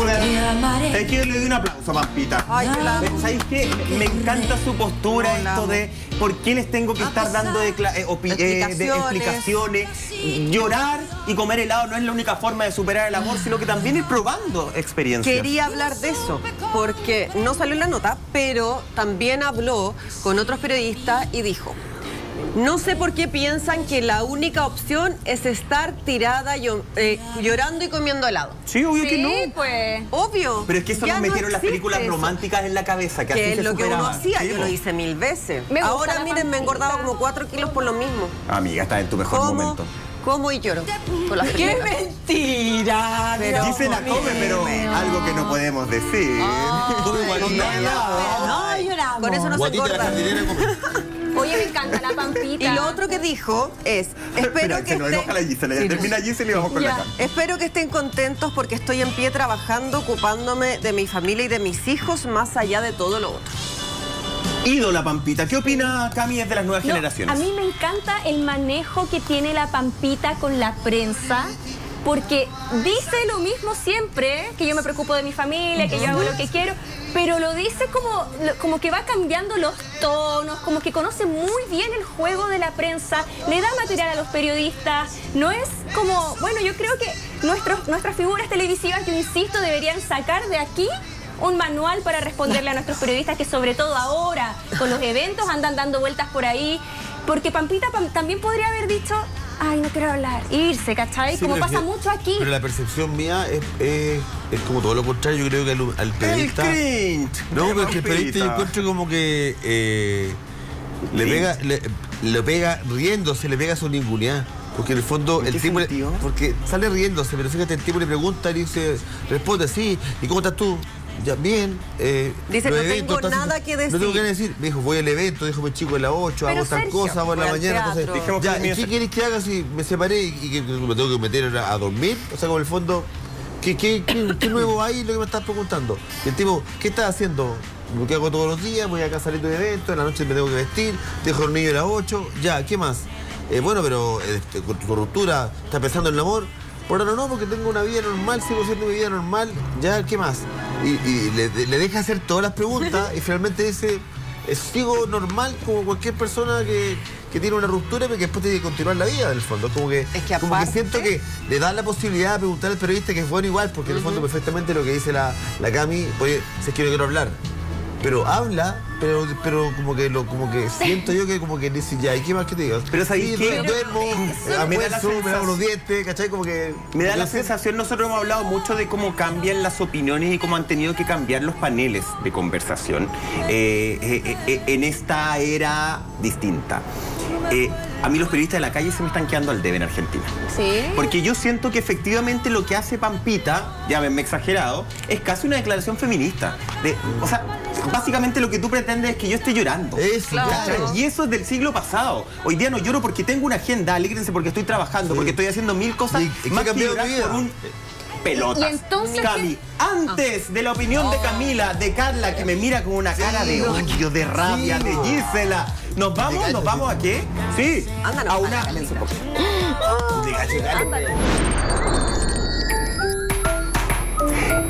Es que le doy un aplauso, Pampita. Ay, qué la... ¿Sabéis qué? Me encanta su postura, no, esto de por qué les tengo que estar dando de, eh, explicaciones. de explicaciones. Llorar y comer helado no es la única forma de superar el amor, sino que también ir probando experiencias. Quería hablar de eso, porque no salió en la nota, pero también habló con otros periodistas y dijo: no sé por qué piensan que la única opción es estar tirada yo, eh, llorando y comiendo helado. Sí, obvio sí, que no. Pues, obvio. Pero es que eso nos metieron no las películas eso. románticas en la cabeza, que, que así es se lo superaba. que uno hacía, sí, yo po. lo hice mil veces. Me Ahora miren, me he engordado como cuatro kilos por lo mismo. Amiga, estás en tu mejor ¿Cómo? momento. Como y lloro. Por las ¡Qué mentira! Pero dice la come, pero no. algo que no podemos decir. Oh, come guatita. No, no, lloramos. Con eso no guatita se engorda. Oye, me encanta la Pampita. Y lo otro que dijo es, espero Pero, que no estén... enoja la Gisela, ya sí, termina Gisela y vamos con ya. la cara. Espero que estén contentos porque estoy en pie trabajando, ocupándome de mi familia y de mis hijos, más allá de todo lo otro. Ídola, Pampita. ¿Qué opina Cami desde las nuevas no, generaciones? A mí me encanta el manejo que tiene la Pampita con la prensa, porque dice lo mismo siempre, que yo me preocupo de mi familia, que yo hago lo que quiero, pero lo dice como, como que va cambiando los tonos, como que conoce muy bien el juego de la prensa, le da material a los periodistas, no es como, bueno, yo creo que nuestros, nuestras figuras televisivas, yo insisto, deberían sacar de aquí un manual para responderle a nuestros periodistas que sobre todo ahora, con los eventos, andan dando vueltas por ahí, porque Pampita también podría haber dicho: ay, no quiero hablar, irse, ¿cachai? Sí, como pasa que, mucho aquí. Pero la percepción mía es, es, es como todo lo contrario. Yo creo que al, al periodista... ¡El cringe! No, pero es que el periodista yo encuentro como que eh, le pega le, le pega riéndose, le pega su ninguneada. Porque en el fondo el tipo... Le, porque sale riéndose, pero fíjate, el tipo le pregunta y dice, responde, sí, ¿y cómo estás tú? Ya, bien. Eh, Dice, no tengo nada que decir. No tengo que decir. Me dijo, voy al evento, dijo mi chico en las ocho, hago tal cosa, hago en la mañana. Entonces, ya, ¿y qué quieres que haga si me separé y que me tengo que meter a dormir? O sea, como en el fondo, ¿qué, qué, qué, qué nuevo hay lo que me estás preguntando? Y el tipo, ¿qué estás haciendo? Lo que hago todos los días, voy acá saliendo de evento, en la noche me tengo que vestir, dejo el niño a las ocho, ya, ¿qué más? Eh, bueno, pero este, con tu ruptura, ¿estás pensando en el amor? Por ahora no, porque tengo una vida normal, sigo siendo mi vida normal, ya, ¿qué más? Y, y le, le deja hacer todas las preguntas y finalmente dice, sigo normal como cualquier persona que, que tiene una ruptura, pero que después tiene que continuar la vida, en el fondo. Como que, es que, como que siento que le da la posibilidad de preguntar al periodista, que es bueno igual, porque en el fondo uh-huh. perfectamente lo que dice la, la Cami, oye, si es que no quiero hablar. Pero habla, pero, pero como que lo, como que siento yo que como que dice ya, ¿y qué más que te digas? Pero ¿sabes qué? Duermo, almuerzo, me lavo los dientes, ¿cachai? Como que... Me da la sensación, nosotros hemos hablado mucho de cómo cambian las opiniones y cómo han tenido que cambiar los paneles de conversación eh, eh, eh, en esta era distinta. Eh, a mí los periodistas de la calle se me están quedando al debe en Argentina. ¿Sí? Porque yo siento que efectivamente lo que hace Pampita, ya me he exagerado, es casi una declaración feminista. De, o sea, básicamente lo que tú pretendes es que yo esté llorando. Eso, claro. Y eso es del siglo pasado. Hoy día no lloro porque tengo una agenda, alégrense porque estoy trabajando, sí. porque estoy haciendo mil cosas. ¿Y, más ¿qué que llorar por un... Pelotas. ¿Y entonces Cami, antes ah. de la opinión oh. de Camila, de Carla, que me mira con una cara sí, de odio, de rabia, sí, de Gisela. ¿Nos vamos? ¿Nos vamos a qué? Sí, Ándanos, a una... Oh. Y ya estamos.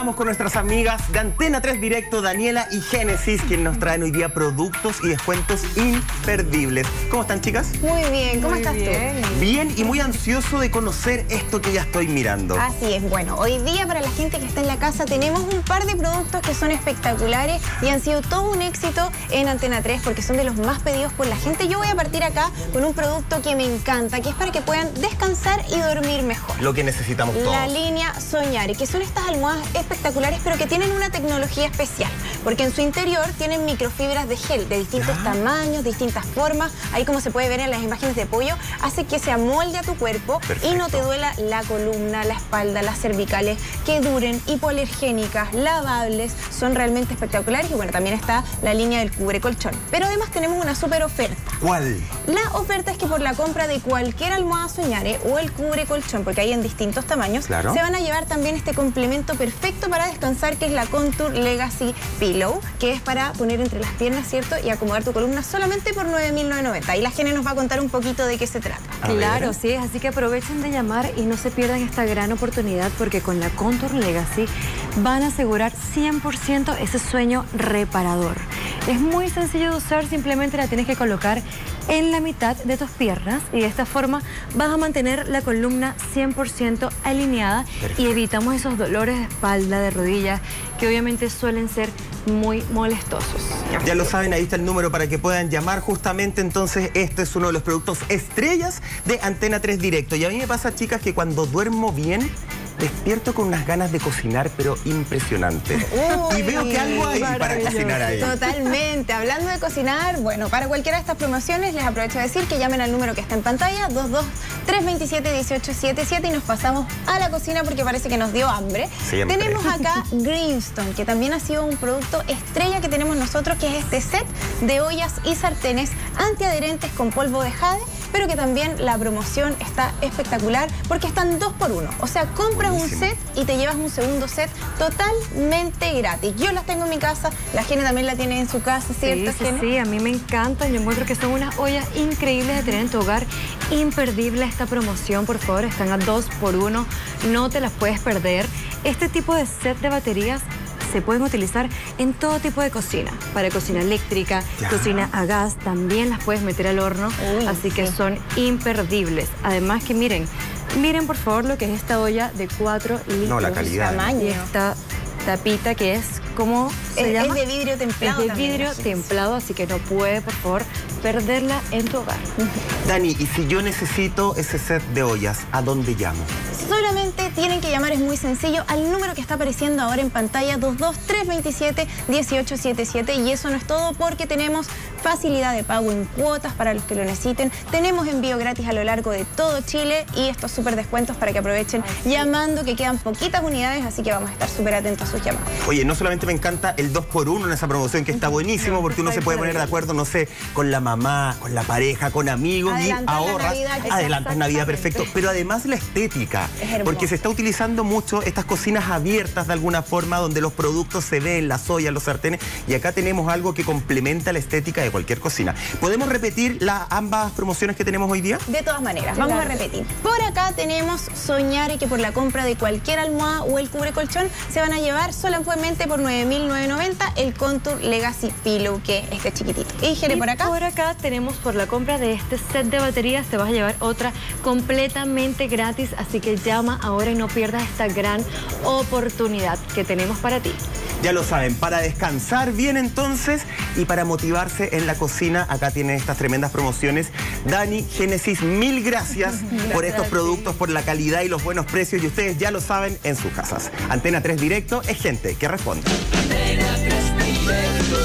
estamos con nuestras amigas de Antena tres Directo, Daniela y Génesis, quienes nos traen hoy día productos y descuentos imperdibles. ¿Cómo están, chicas? Muy bien, ¿cómo Muy estás bien. tú? Bien y muy ansioso de conocer esto que ya estoy mirando. Así es, bueno, hoy día para la gente que está en la casa tenemos un par de productos que son espectaculares y han sido todo un éxito en Antena tres porque son de los más pedidos por la gente. Yo voy a partir acá con un producto que me encanta, que es para que puedan descansar y dormir mejor. Lo que necesitamos todos. La línea Soñare, que son estas almohadas espectaculares, pero que tienen una tecnología especial, porque en su interior tienen microfibras de gel de distintos tamaños, distintas formas. Ahí, como se puede ver en las imágenes de Pollo, hace que se amolde a tu cuerpo. Perfecto. Y no te duela la columna, la espalda, las cervicales, que duren, hipoalergénicas, lavables, son realmente espectaculares. Y bueno, también está la línea del cubre colchón. Pero además tenemos una súper oferta. ¿Cuál? La oferta es que por la compra de cualquier almohada Soñare o el cubre colchón, porque hay en distintos tamaños, claro, se van a llevar también este complemento perfecto para descansar, que es la Contour Legacy Pillow, que es para poner entre las piernas, ¿cierto? Y acomodar tu columna solamente por nueve mil novecientos noventa. Y la Gene nos va a contar un poquito de qué se trata. Claro, sí es, así que aprovechen de llamar y no se pierdan esta gran oportunidad, porque con la Contour Legacy van a asegurar cien por ciento ese sueño reparador. Es muy sencillo de usar, simplemente la tienes que colocar en la mitad de tus piernas y de esta forma vas a mantener la columna cien por ciento alineada. Perfecto. Y evitamos esos dolores de espalda, de rodillas, que obviamente suelen ser muy molestosos. Ya lo saben, ahí está el número para que puedan llamar. Justamente, entonces, este es uno de los productos estrellas de Antena tres Directo. Y a mí me pasa, chicas, que cuando duermo bien, despierto con unas ganas de cocinar, pero impresionante. Uy, y veo que algo hay para cocinar ahí. Totalmente. Hablando de cocinar, bueno, para cualquiera de estas promociones, les aprovecho de decir que llamen al número que está en pantalla, dos dos tres dos siete uno ocho siete siete, y nos pasamos a la cocina porque parece que nos dio hambre. Siempre. Tenemos acá Greenstone, que también ha sido un producto estrella que tenemos nosotros, que es este set de ollas y sartenes antiadherentes con polvo de jade, pero que también la promoción está espectacular porque están dos por uno. O sea, compras un set y te llevas un segundo set totalmente gratis. Yo las tengo en mi casa, la Gene también la tiene en su casa, ¿cierto, sí, sí, Gene? Sí, a mí me encantan. Yo encuentro que son unas ollas increíbles de tener en tu hogar. Imperdible esta promoción, por favor. Están a dos por uno. No te las puedes perder. Este tipo de set de baterías se pueden utilizar en todo tipo de cocina. Para cocina eléctrica, ya. Cocina a gas, también las puedes meter al horno. Uy, así que sí, son imperdibles. Además que miren, miren por favor lo que es esta olla de cuatro litros. No, la calidad. Tamaño. Y esta tapita que es, ¿cómo se es, llama? Es de vidrio templado. Es de también, vidrio sí, templado, así que no puede, por favor, perderla en tu hogar. Dani, y si yo necesito ese set de ollas, ¿a dónde llamo? Solamente tienen que llamar, es muy sencillo, al número que está apareciendo ahora en pantalla, dos dos tres dos siete uno ocho siete siete. Y eso no es todo, porque tenemos facilidad de pago en cuotas para los que lo necesiten. Tenemos envío gratis a lo largo de todo Chile y estos súper descuentos para que aprovechen llamando, que quedan poquitas unidades, así que vamos a estar súper atentos a sus llamadas. Oye, no solamente me encanta el dos por uno en esa promoción, que está buenísimo, porque uno se puede poner de acuerdo, no sé, con la mamá, con la pareja, con amigos, Adelantar y ahorras. Navidad, adelantar Navidad, perfecto. Pero además la estética, porque se está utilizando mucho estas cocinas abiertas de alguna forma, donde los productos se ven, las ollas, los sartenes, y acá tenemos algo que complementa la estética de cualquier cocina. ¿Podemos repetir las ambas promociones que tenemos hoy día? De todas maneras, vamos a repetir. Por acá tenemos Soñare, que por la compra de cualquier almohada o el cubre colchón se van a llevar solamente por nueve mil novecientos noventa el Contour Legacy Pillow, que es este chiquitito. Y Jere, por acá. Por acá tenemos, por la compra de este set de baterías, te vas a llevar otra completamente gratis, así que llama ahora y no pierdas esta gran oportunidad que tenemos para ti. Ya lo saben, para descansar bien entonces y para motivarse en la cocina, acá tienen estas tremendas promociones. Dani, Génesis, mil gracias, gracias por estos productos, por la calidad y los buenos precios, y ustedes ya lo saben en sus casas. Antena tres Directo es gente que responde. Antena tres Directo.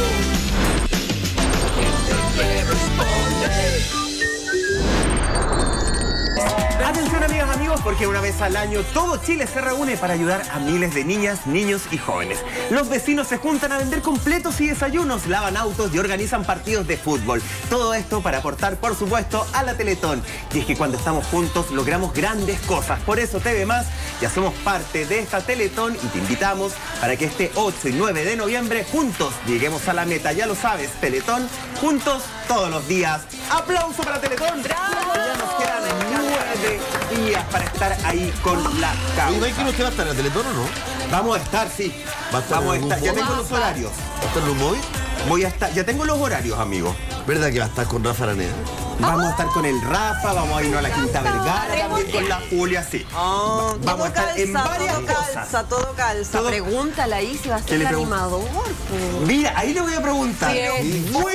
Gente que responde. Atención, amigas, amigos, porque una vez al año todo Chile se reúne para ayudar a miles de niñas, niños y jóvenes. Los vecinos se juntan a vender completos y desayunos, lavan autos y organizan partidos de fútbol. Todo esto para aportar, por supuesto, a la Teletón. Y es que cuando estamos juntos logramos grandes cosas. Por eso T V Más ya somos parte de esta Teletón y te invitamos para que este ocho y nueve de noviembre juntos lleguemos a la meta. Ya lo sabes, Teletón, juntos todos los días. ¡Aplauso para Teletón! ¡Bravo! Ya nos quedan nueve de días para estar ahí con la causa. ¿Y Michael usted va a estar en la Teletón o no? Vamos a estar, sí. ¿Va a estar Vamos a en estar. algún Ya móvil? tengo los horarios. ¿Va a estar en un móvil? Voy a estar, ya tengo los horarios, amigo. ¿Verdad que va a estar con Rafa Araneda? Vamos a estar con el Rafa, vamos a irnos a la Quinta Vergara, también con la Julia, sí. Oh, vamos todo a estar calza, en varias todo cosas. calza, todo calza. Todo- Pregúntale ahí si va a ¿Qué ser le el pregunto? animador. pues. Mira, ahí le voy a preguntar. Sí. Bueno,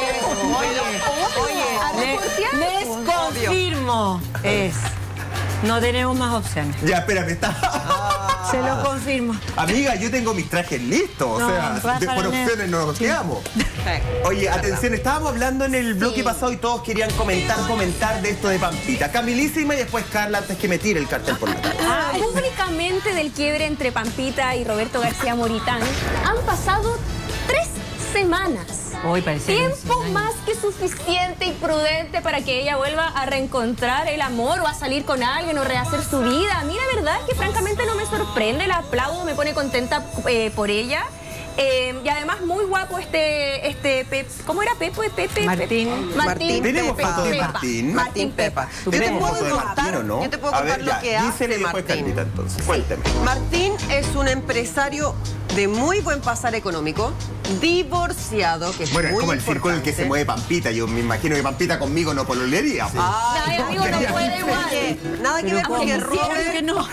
Oye, le- les confirmo, es, no tenemos más opciones. ya, espérame, está. Se lo confirmo. Amiga, yo tengo mis trajes listos, No, o sea, Rafa de- por Araneda. opciones no nos quedamos. Oye, atención, estábamos hablando en el bloque pasado y todos querían comentar, comentar de esto de Pampita. Camilísima y después Carla antes que me tire el cartel por la cara. Ah, públicamente del quiebre entre Pampita y Roberto García Moritán han pasado tres semanas. Hoy parece Tiempo más que suficiente y prudente para que ella vuelva a reencontrar el amor o a salir con alguien o rehacer su vida. A mí la verdad es que francamente no me sorprende, la aplaudo, me pone contenta eh, por ella. Eh, y además muy guapo este, este Pep, ¿cómo era Pepe? Pepe Martín. Martín. Martín. ¿Tenemos Pepa. foto de Pepa. Martín? Martín Pepa. Yo te ¿Tenemos puedo foto de Martín contar, o no? yo te puedo A contar ver, lo ya, que hace dísele después Martín. Carlita, entonces, cuénteme. Martín es un empresario de muy buen pasar económico, divorciado, que es Bueno, es muy como el circo en el que se importante. mueve Pampita. Yo me imagino que Pampita conmigo no pololería. pues. Ay, Ay, amigo, no puede igual. Oye, nada que ver con que Robert... que no.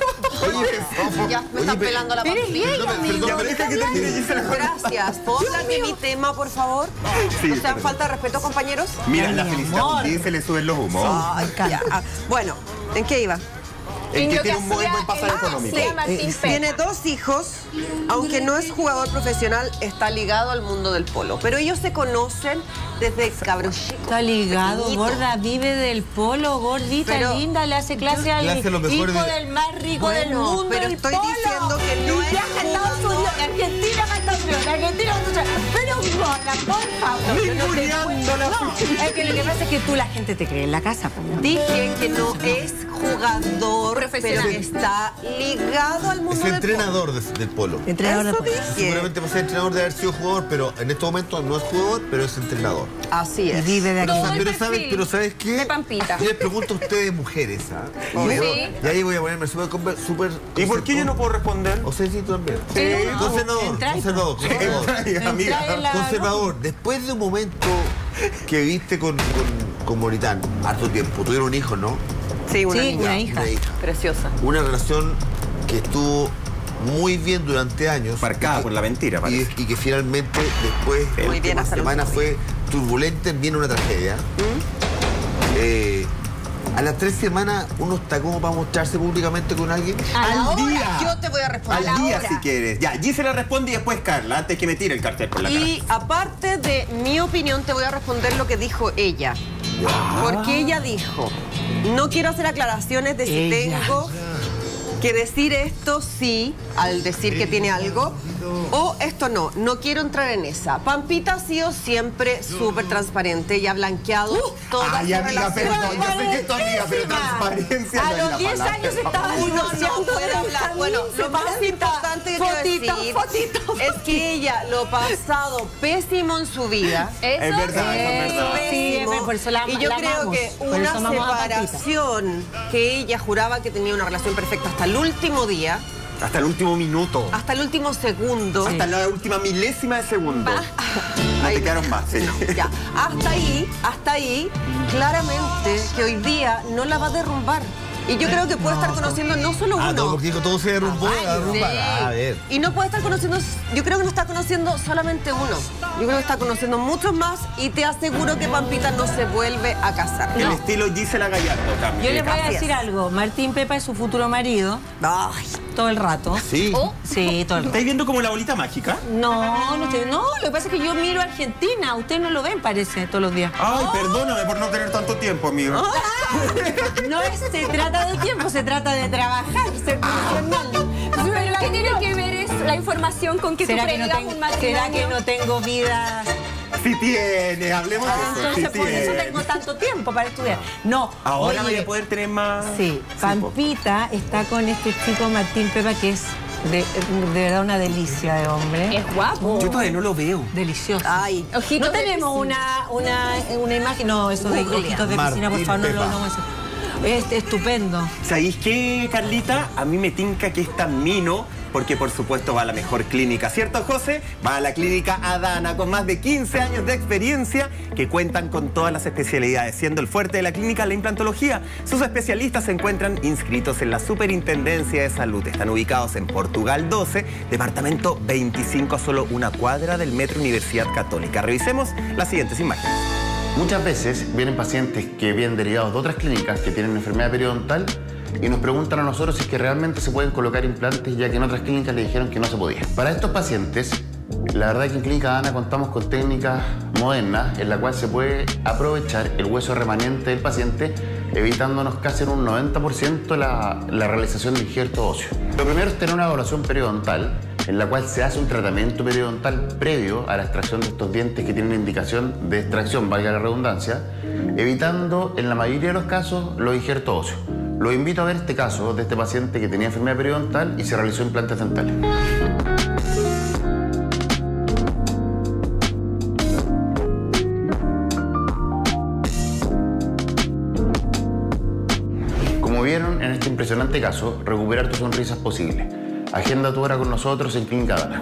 Ya me están pelando la Pero es Pampita. gay, amigo. Ya, pero deja que termine Gisela. Gracias. ¿Puedo hablar de mi tema, por favor? Sí, ¿No sean perdón. falta de respeto, compañeros? Mira, Ay, la mi felicidad amor. con se le suben los humos. Ay, ya. Ah, bueno, ¿en qué iba? El que lo tiene que un muy hacía buen pasar el- económico. sí, Martín Pepa. Tiene dos hijos, aunque no es jugador profesional, está ligado al mundo del polo. Pero ellos se conocen desde cabros chicos. Está ligado, pequeñito. gorda, vive del polo, gordita, Pero- linda, le hace clase al Le hace lo mejor hijo de- del más rico Bueno, del mundo, pero el estoy polo. diciendo que no Y es viaja a Estados jugador. Unidos, Argentina va a Estados Unidos, Argentina va a Estados Unidos. Pero gorda, por favor. yo no te Ninguneando la puedo- No, es que lo que pasa es que tú la gente te cree en la casa. po. Dije que no es jugador Profesional. pero que está ligado al Es mundo del entrenador de- del polo. Entrenador de Eso polo. dije. Seguramente va a ser entrenador de haber sido jugador, pero en este momento no es jugador, pero es entrenador. polo. Así Y es. vive de aquí. Todo el Pero perfil ¿sabes, pero ¿sabes qué? de Pampita. Yo les pregunto a ustedes, mujeres, ¿ah? Y, Obvio. yo- y ahí voy a ponerme súper... conver- súper ¿Y por qué yo no puedo responder? O sea, sí, tú también. Sí. Conservador, Entra y- conservador, conservador. Entra y, amiga. Entra en la- Conservador, después de un momento que viste con, con, con Moritán, harto tiempo, tuvieron un hijo, ¿no? Sí, una Sí, niña. una hija. Una hija. Preciosa. Una relación que estuvo muy bien durante años. Marcada y que- por la mentira, y, parece. y que finalmente, después de la Muy bien última hasta el semana último fue turbulenta, viene una tragedia. Eh, a las tres semanas uno está como para mostrarse públicamente con alguien. A la Al hora, día. yo te voy a responder. Al día, ahora. si quieres. Ya, Gisela responde y después Carla, antes que me tire el cartel por la cara. Y aparte de mi opinión, te voy a responder lo que dijo ella. Porque ella dijo, no quiero hacer aclaraciones de si Ella. tengo que decir esto sí, al decir que tiene algo, o esto no. No quiero entrar en esa. Pampita ha sido siempre súper transparente y ha blanqueado todas Ay, sus amiga, relaciones. perdón, yo sé que es tu amiga, pero transparencia A no es los la diez palabra. años estaba Uno no divorciando puede de hablar. Benjamín, Bueno, lo más Pampita. importante que quiero Fotito, decir fotito, es que ella lo ha pasado pésimo en su vida. Eso Es verdad, eso es verdad. Sí, es verdad, por eso la- Y yo la creo amamos. que Por una eso amamos a Pampita. separación que ella juraba que tenía una relación perfecta hasta el último día, Hasta el último minuto. hasta el último segundo. Hasta la última milésima de segundo. No Ahí te quedaron más, sí. Ya, hasta ahí, hasta ahí, claramente que hoy día no la va a derrumbar. Y yo creo que puede estar conociendo no solo Ah, uno. no, porque dijo todo se derrumbó, Ay, la derrumba. sí. A ver. Y no puede estar conociendo, yo creo que no está conociendo solamente uno. Yo creo que está conociendo muchos más y te aseguro que Pampita no se vuelve a casar. El estilo Gisela Gallardo, Cami. Yo les voy a Así decir es. algo. Martín Pepa es su futuro marido. Ay, Todo el rato. Sí. Sí, todo el rato. ¿Estáis viendo como la bolita mágica? No, no, estoy- no, lo que pasa es que yo miro a Argentina. Ustedes no lo ven, parece, todos los días. Ay, perdóname por no tener tanto tiempo, amigo. No es- se trata de tiempo, se trata de trabajar, ser profesional. Pero lo que tiene que ver es la información con que tú ¿Será que, no pregas tengo, un ¿Será matrimonio. que no tengo vida? Sí tiene, hablemos de eso. Entonces sí por eso tiene. tengo tanto tiempo para estudiar. No, Ahora oye, voy a poder tener más... Sí, po. Pampita está con este chico Martín Pepa que es de, de verdad una delicia de hombre. Es guapo. Yo todavía no lo veo. Delicioso. ay. Ojitos No de tenemos piscina. una, una, una imagen, no, eso de Google. ojitos de piscina, por Martín favor, no lo Pepa. no, eso. Es estupendo. ¿Sabéis qué, Carlita? A mí me tinca que es tan mino, porque por supuesto va a la mejor clínica, ¿cierto, José? Va a la clínica Adana, con más de quince años de experiencia, que cuentan con todas las especialidades, siendo el fuerte de la clínica la implantología. Sus especialistas se encuentran inscritos en la Superintendencia de Salud. Están ubicados en Portugal doce, departamento veinticinco, a solo una cuadra del Metro Universidad Católica. Revisemos las siguientes imágenes. Muchas veces vienen pacientes que vienen derivados de otras clínicas que tienen enfermedad periodontal y nos preguntan a nosotros si es que realmente se pueden colocar implantes, ya que en otras clínicas le dijeron que no se podía. Para estos pacientes, la verdad es que en Clínica Adana contamos con técnicas modernas en la cual se puede aprovechar el hueso remanente del paciente, evitándonos casi en un noventa por ciento la, la realización de injerto óseo. Lo primero es tener una evaluación periodontal, en la cual se hace un tratamiento periodontal previo a la extracción de estos dientes que tienen indicación de extracción, valga la redundancia, evitando en la mayoría de los casos los injertos óseos. Los invito a ver este caso de este paciente que tenía enfermedad periodontal y se realizó implantes dentales. Como vieron en este impresionante caso, recuperar tu sonrisa es posible. Agenda tu hora con nosotros en Clínica Adana.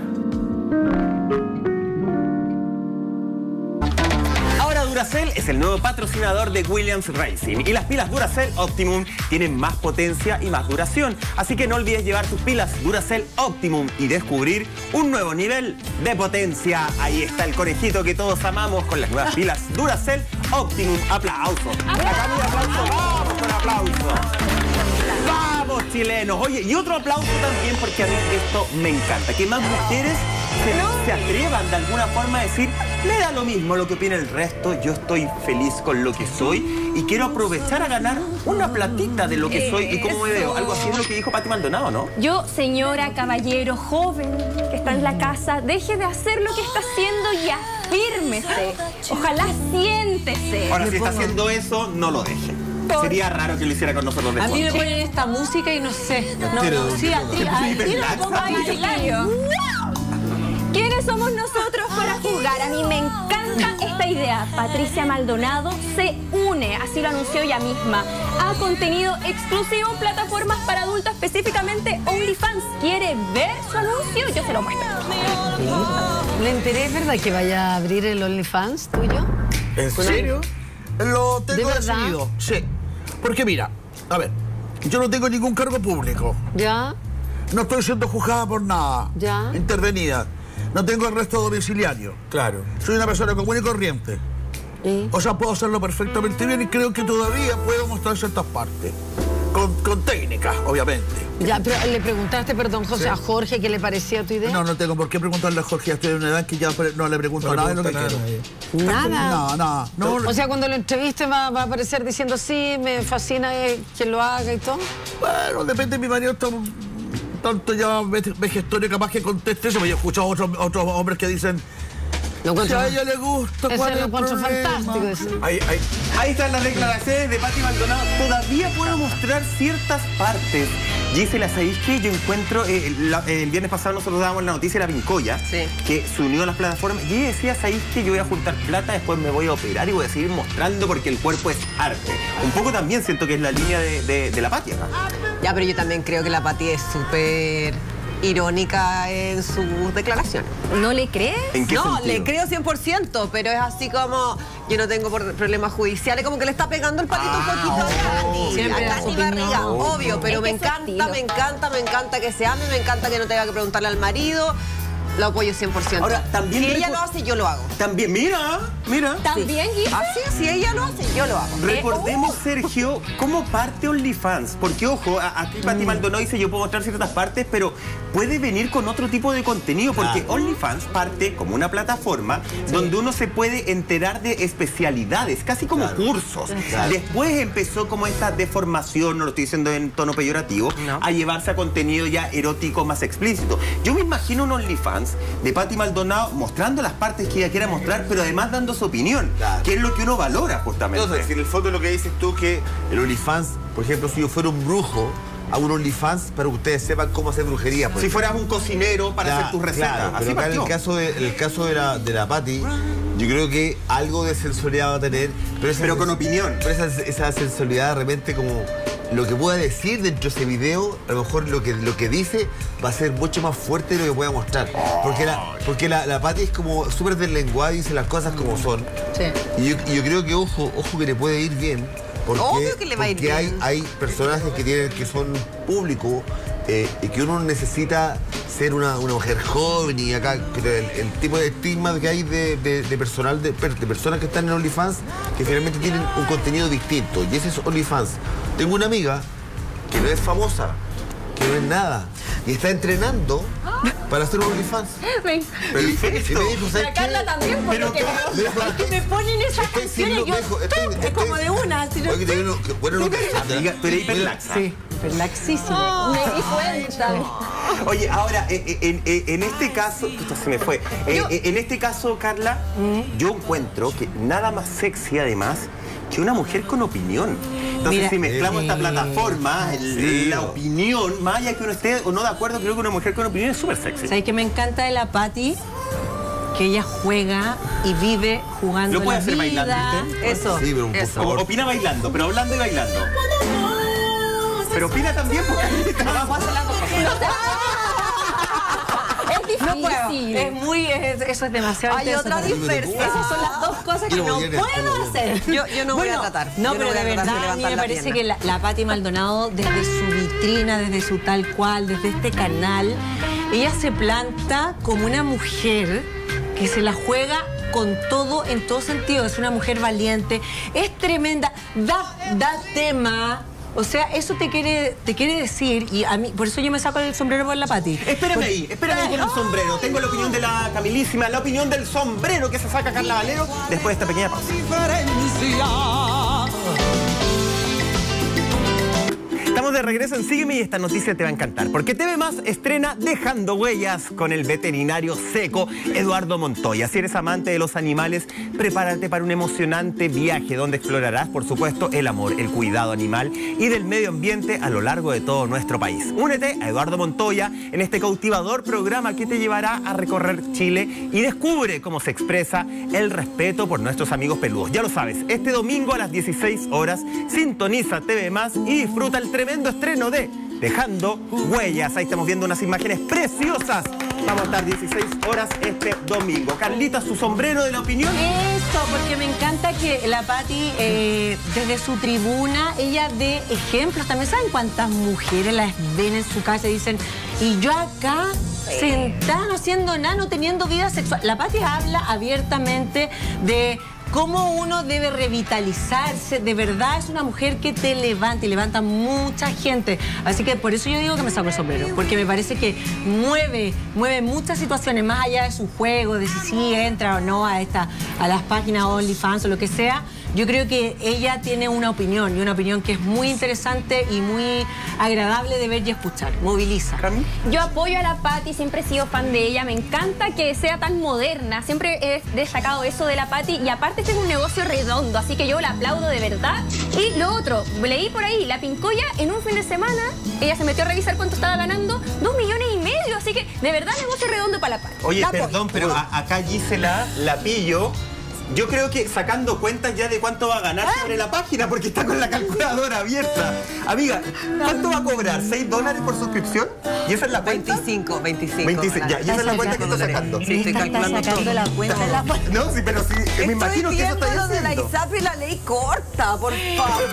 Ahora Duracell es el nuevo patrocinador de Williams Racing y las pilas Duracell Optimum tienen más potencia y más duración. Así que no olvides llevar tus pilas Duracell Optimum y descubrir un nuevo nivel de potencia. Ahí está el conejito que todos amamos con las nuevas pilas Duracell Optimum. ¡Aplauso! Acá mi aplauso. ¡Vamos con aplauso! ¡Vamos, chilenos! Oye, y otro aplauso también, porque a mí esto me encanta. Que más mujeres se, se atrevan de alguna forma a decir, me da lo mismo lo que opina el resto, yo estoy feliz con lo que soy y quiero aprovechar a ganar una platita de lo que soy y cómo me veo. Algo así es lo que dijo Pati Maldonado, ¿no? Yo, señora, caballero, joven, que está en la casa, deje de hacer lo que está haciendo y afírmese. Ojalá siéntese. Ahora, si está haciendo eso, no lo deje. Sería raro que lo hiciera con nosotros de A fondo. mí me ponen esta música y no sé. No, Pero, no, sí, a ti, a ti la pongo a bailar. ¿Quiénes somos nosotros para jugar? A mí me encanta esta idea. Patricia Maldonado se une, así lo anunció ella misma, a contenido exclusivo en plataformas para adultos, específicamente OnlyFans. ¿Quiere ver su anuncio? Yo se lo muestro. ¿Le enteré, es verdad que vaya a abrir el OnlyFans tuyo? ¿En serio? Lo tengo ¿De verdad? decidido, sí. Porque mira, a ver, yo no tengo ningún cargo público. ¿Ya? No estoy siendo juzgada por nada. ¿Ya? Intervenida. No tengo arresto domiciliario. Claro. Soy una persona común y corriente. ¿Y? O sea, puedo hacerlo perfectamente bien y creo que todavía puedo mostrar ciertas partes. Con, con técnicas, obviamente. Ya, pero le preguntaste, perdón, José, Sí. a Jorge qué le parecía tu idea. No, no tengo por qué preguntarle a Jorge. Ya estoy en una edad que ya no le pregunto No le nada de lo que pregunta quiero. nada. Nada. No, no, no. O sea, cuando lo entreviste va, va a aparecer diciendo sí, me fascina eh, que lo haga y todo. Bueno, depende de mi marido. Está un tanto ya ve- vejestorio, capaz que conteste eso. Pero yo he escuchado a otros, otros hombres que dicen... Lo encuentro- si a ella le gusta, Ese ¿cuál lo es el encuentro problema? fantástico, ese. Ahí, ahí, ahí están las declaraciones de Pati Maldonado. Todavía puedo mostrar ciertas partes. Gisela, ¿sabéis qué? Yo encuentro... eh, la- el viernes pasado nosotros dábamos la noticia de la Vincoya, que se unió a las plataformas. Y ella decía, ¿sabéis qué? Yo voy a juntar plata, después me voy a operar y voy a seguir mostrando porque el cuerpo es arte. Un poco también siento que es la línea de, de, de la Pati acá. Ya, pero yo también creo que la Pati es súper irónica en sus declaraciones. ¿No le crees? ¿En qué No, sentido? le creo cien por ciento, pero es así como yo no tengo por- problemas judiciales, como que le está pegando el palito un poquito a Pati. Siempre A da su Katy Barriga, opinión. obvio, pero Es me que su encanta, estilo. me encanta, me encanta que se ame, me encanta que no tenga que preguntarle al marido. Lo apoyo cien por ciento. Ahora, también si ella recu- lo hace, yo lo hago. También, mira, mira. ¿También, Gise? Así es, si ella lo hace, yo lo hago. Recordemos, Sergio, cómo parte OnlyFans. Porque, ojo, a- aquí Pati Maldonado dice yo puedo mostrar ciertas partes, pero puede venir con otro tipo de contenido. Porque OnlyFans parte como una plataforma donde uno se puede enterar de especialidades, casi como cursos. Claro. Después empezó como esta deformación, no lo estoy diciendo en tono peyorativo, a llevarse a contenido ya erótico más explícito. Yo me imagino un OnlyFans de Pati Maldonado mostrando las partes que ella quiera mostrar, pero además dando su opinión, que es lo que uno valora justamente. Entonces, si en el fondo lo que dices tú que el OnlyFans, por ejemplo, si yo fuera un brujo, a un OnlyFans para que ustedes sepan cómo hacer brujería. Si fueras un cocinero para hacer tus recetas. Claro, Así pero acá en partió. el caso de, en el caso de la, de la Pati, yo creo que algo de sensualidad va a tener, pero, esa, Pero con opinión. Pero esa, esa sensualidad de repente como lo que pueda decir dentro de ese video, a lo mejor lo que, lo que dice va a ser mucho más fuerte de lo que pueda mostrar. Porque la, porque la, la Pati es como súper deslenguada y dice las cosas como son. Sí. Y yo, y yo creo que ojo, ojo que le puede ir bien. Porque, Obvio que le va a ir porque hay, bien. hay personajes que tienen, que son públicos eh, y que uno necesita ser una, una mujer joven y acá que el, el tipo de estigma que hay de, de, de personal de, de personas que están en OnlyFans que finalmente tienen un contenido distinto y ese es OnlyFans. Tengo una amiga que no es famosa, que no es nada y está entrenando para hacer un OnlyFans. Ven. Pero, y me dijo, ¿sabes La Carla qué? también, porque Pero que, que- me dijo, porque me ponen esas estoy canciones siendo- yo me dijo, estoy- es como de una. Si no- Oye, que te vino- que- bueno, no te- Amiga, tú eres hiperlaxa. Sí, hiperlaxísimo. Me di cuenta. Oye, ahora, eh, eh, en, eh, en este caso, esto se me fue. Eh, Yo- eh, en este caso, Carla, yo encuentro que nada más sexy, además, que una mujer con opinión. Entonces, Mira, si mezclamos sí. esta plataforma, el- Sí. la opinión, más allá que uno esté o no de acuerdo, creo que una mujer con opinión es súper sexy. ¿Sabes qué me encanta de la Pati? Que ella juega y vive jugando ¿Lo puede la hacer vida. bailando usted? Eso. Sí, pero por eso. Como favor. opina bailando, pero hablando y bailando. Pero opina también porque Vamos a hacer las dos cosas. Es difícil. No puedo. Es muy, es- eso es demasiado Hay intenso otra para mí. dispersión. Esas son las dos cosas que Yo no no voy a ir al puedo pelo. hacer. Yo- yo no voy a tratar. No, Yo no pero voy a de tratar de verdad a mí levantar me la parece pierna. que la, la Pati Maldonado, desde su vitrina, desde su tal cual, desde este canal, ella se planta como una mujer que se la juega con todo, en todo sentido. Es una mujer valiente, es tremenda, da, da tema. O sea, eso te quiere, te quiere decir, y a mí, por eso yo me saco el sombrero por la Pati. Espérame ahí, espérame ahí con el sombrero. Tengo la opinión de la Camilísima, la opinión del sombrero que se saca Carla Valero después de esta pequeña pausa. Estamos de regreso en Sígueme y esta noticia te va a encantar. Porque T V Más estrena Dejando Huellas con el veterinario seco Eduardo Montoya. Si eres amante de los animales, prepárate para un emocionante viaje donde explorarás, por supuesto, el amor, el cuidado animal y del medio ambiente a lo largo de todo nuestro país. Únete a Eduardo Montoya en este cautivador programa que te llevará a recorrer Chile y descubre cómo se expresa el respeto por nuestros amigos peludos. Ya lo sabes, este domingo a las dieciséis horas sintoniza T V Más y disfruta el tremendo estreno de Dejando Huellas. Ahí estamos viendo unas imágenes preciosas. Vamos a estar dieciséis horas este domingo. Carlita, su sombrero de la opinión. Eso, porque me encanta que la Pati, eh, desde su tribuna, ella dé ejemplos. También saben cuántas mujeres las ven en su casa y dicen, y yo acá, sentada, no haciendo nada, no teniendo vida sexual. La Pati habla abiertamente de cómo uno debe revitalizarse. De verdad es una mujer que te levanta y levanta mucha gente. Así que por eso yo digo que me saco el sombrero, porque me parece que mueve, mueve muchas situaciones, más allá de su juego, de si sí entra o no a, esta, a las páginas OnlyFans o lo que sea. Yo creo que ella tiene una opinión, y una opinión que es muy interesante y muy agradable de ver y escuchar. Moviliza. Yo apoyo a la Pati, siempre he sido fan de ella. Me encanta que sea tan moderna. Siempre he destacado eso de la Pati. Y aparte este es un negocio redondo, así que yo la aplaudo de verdad. Y lo otro, leí por ahí, la Pincoya en un fin de semana, ella se metió a revisar cuánto estaba ganando, dos millones y medio. Así que de verdad negocio redondo para la Pati. Oye, La apoyo. perdón, pero a- acá Gisela la pillo. Yo creo que sacando cuentas ya de cuánto va a ganar sobre la página, porque está con la calculadora abierta. Amiga, ¿cuánto va a cobrar? ¿seis dólares por suscripción? ¿Y esa es la cuenta? veinticinco, veinticinco. veintiséis, ya, y esa es la cuenta que está sacando. Sí, estoy calculando todo. la cuenta de la Pati. No, sí, pero sí, me imagino que eso Estoy está viendo lo de la haciendo. I S A P y la ley corta, por favor.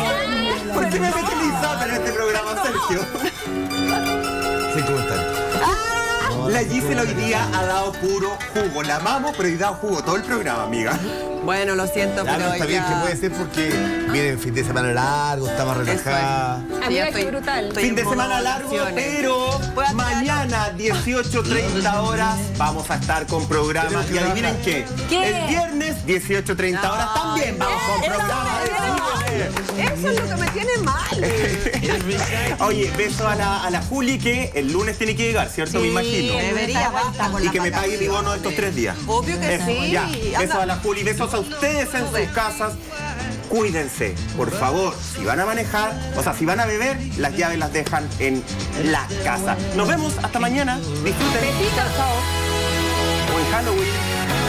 ¿Por qué me mete el I S A P en este programa, Sergio? Sin comentarios. La Gisela hoy día ha dado puro jugo. La amamos, pero ha dado jugo todo el programa, amiga. Bueno, lo siento, Ya, pero no, está bien ya- que puede ser porque viene el fin de semana largo, está más relajada. Amiga, qué brutal. estoy Fin en de modo semana largo, vacaciones. pero Voy a mañana dieciocho treinta horas vamos a estar con programa. Tenemos que Y adivinen trabajar. qué, ¿Qué? el viernes dieciocho treinta horas Ay, también vamos con eso programa. me tiene de mal. Sígueme. Eso es lo que me tiene mal. Oye, beso a la, a la Juli que el lunes tiene que llegar, ¿cierto? Me imagino. Debería, basta con Y la que me pague mi vacación. bono de estos tres días. Obvio que Eso, sí. Ya. Besos Anda. a la Juli, besos a ustedes en sus casas. cuídense, por favor. Si van a manejar, o sea, si van a beber, las llaves las dejan en la casa. Nos vemos hasta mañana. Disfruten. Besitos, chao. Buen Halloween.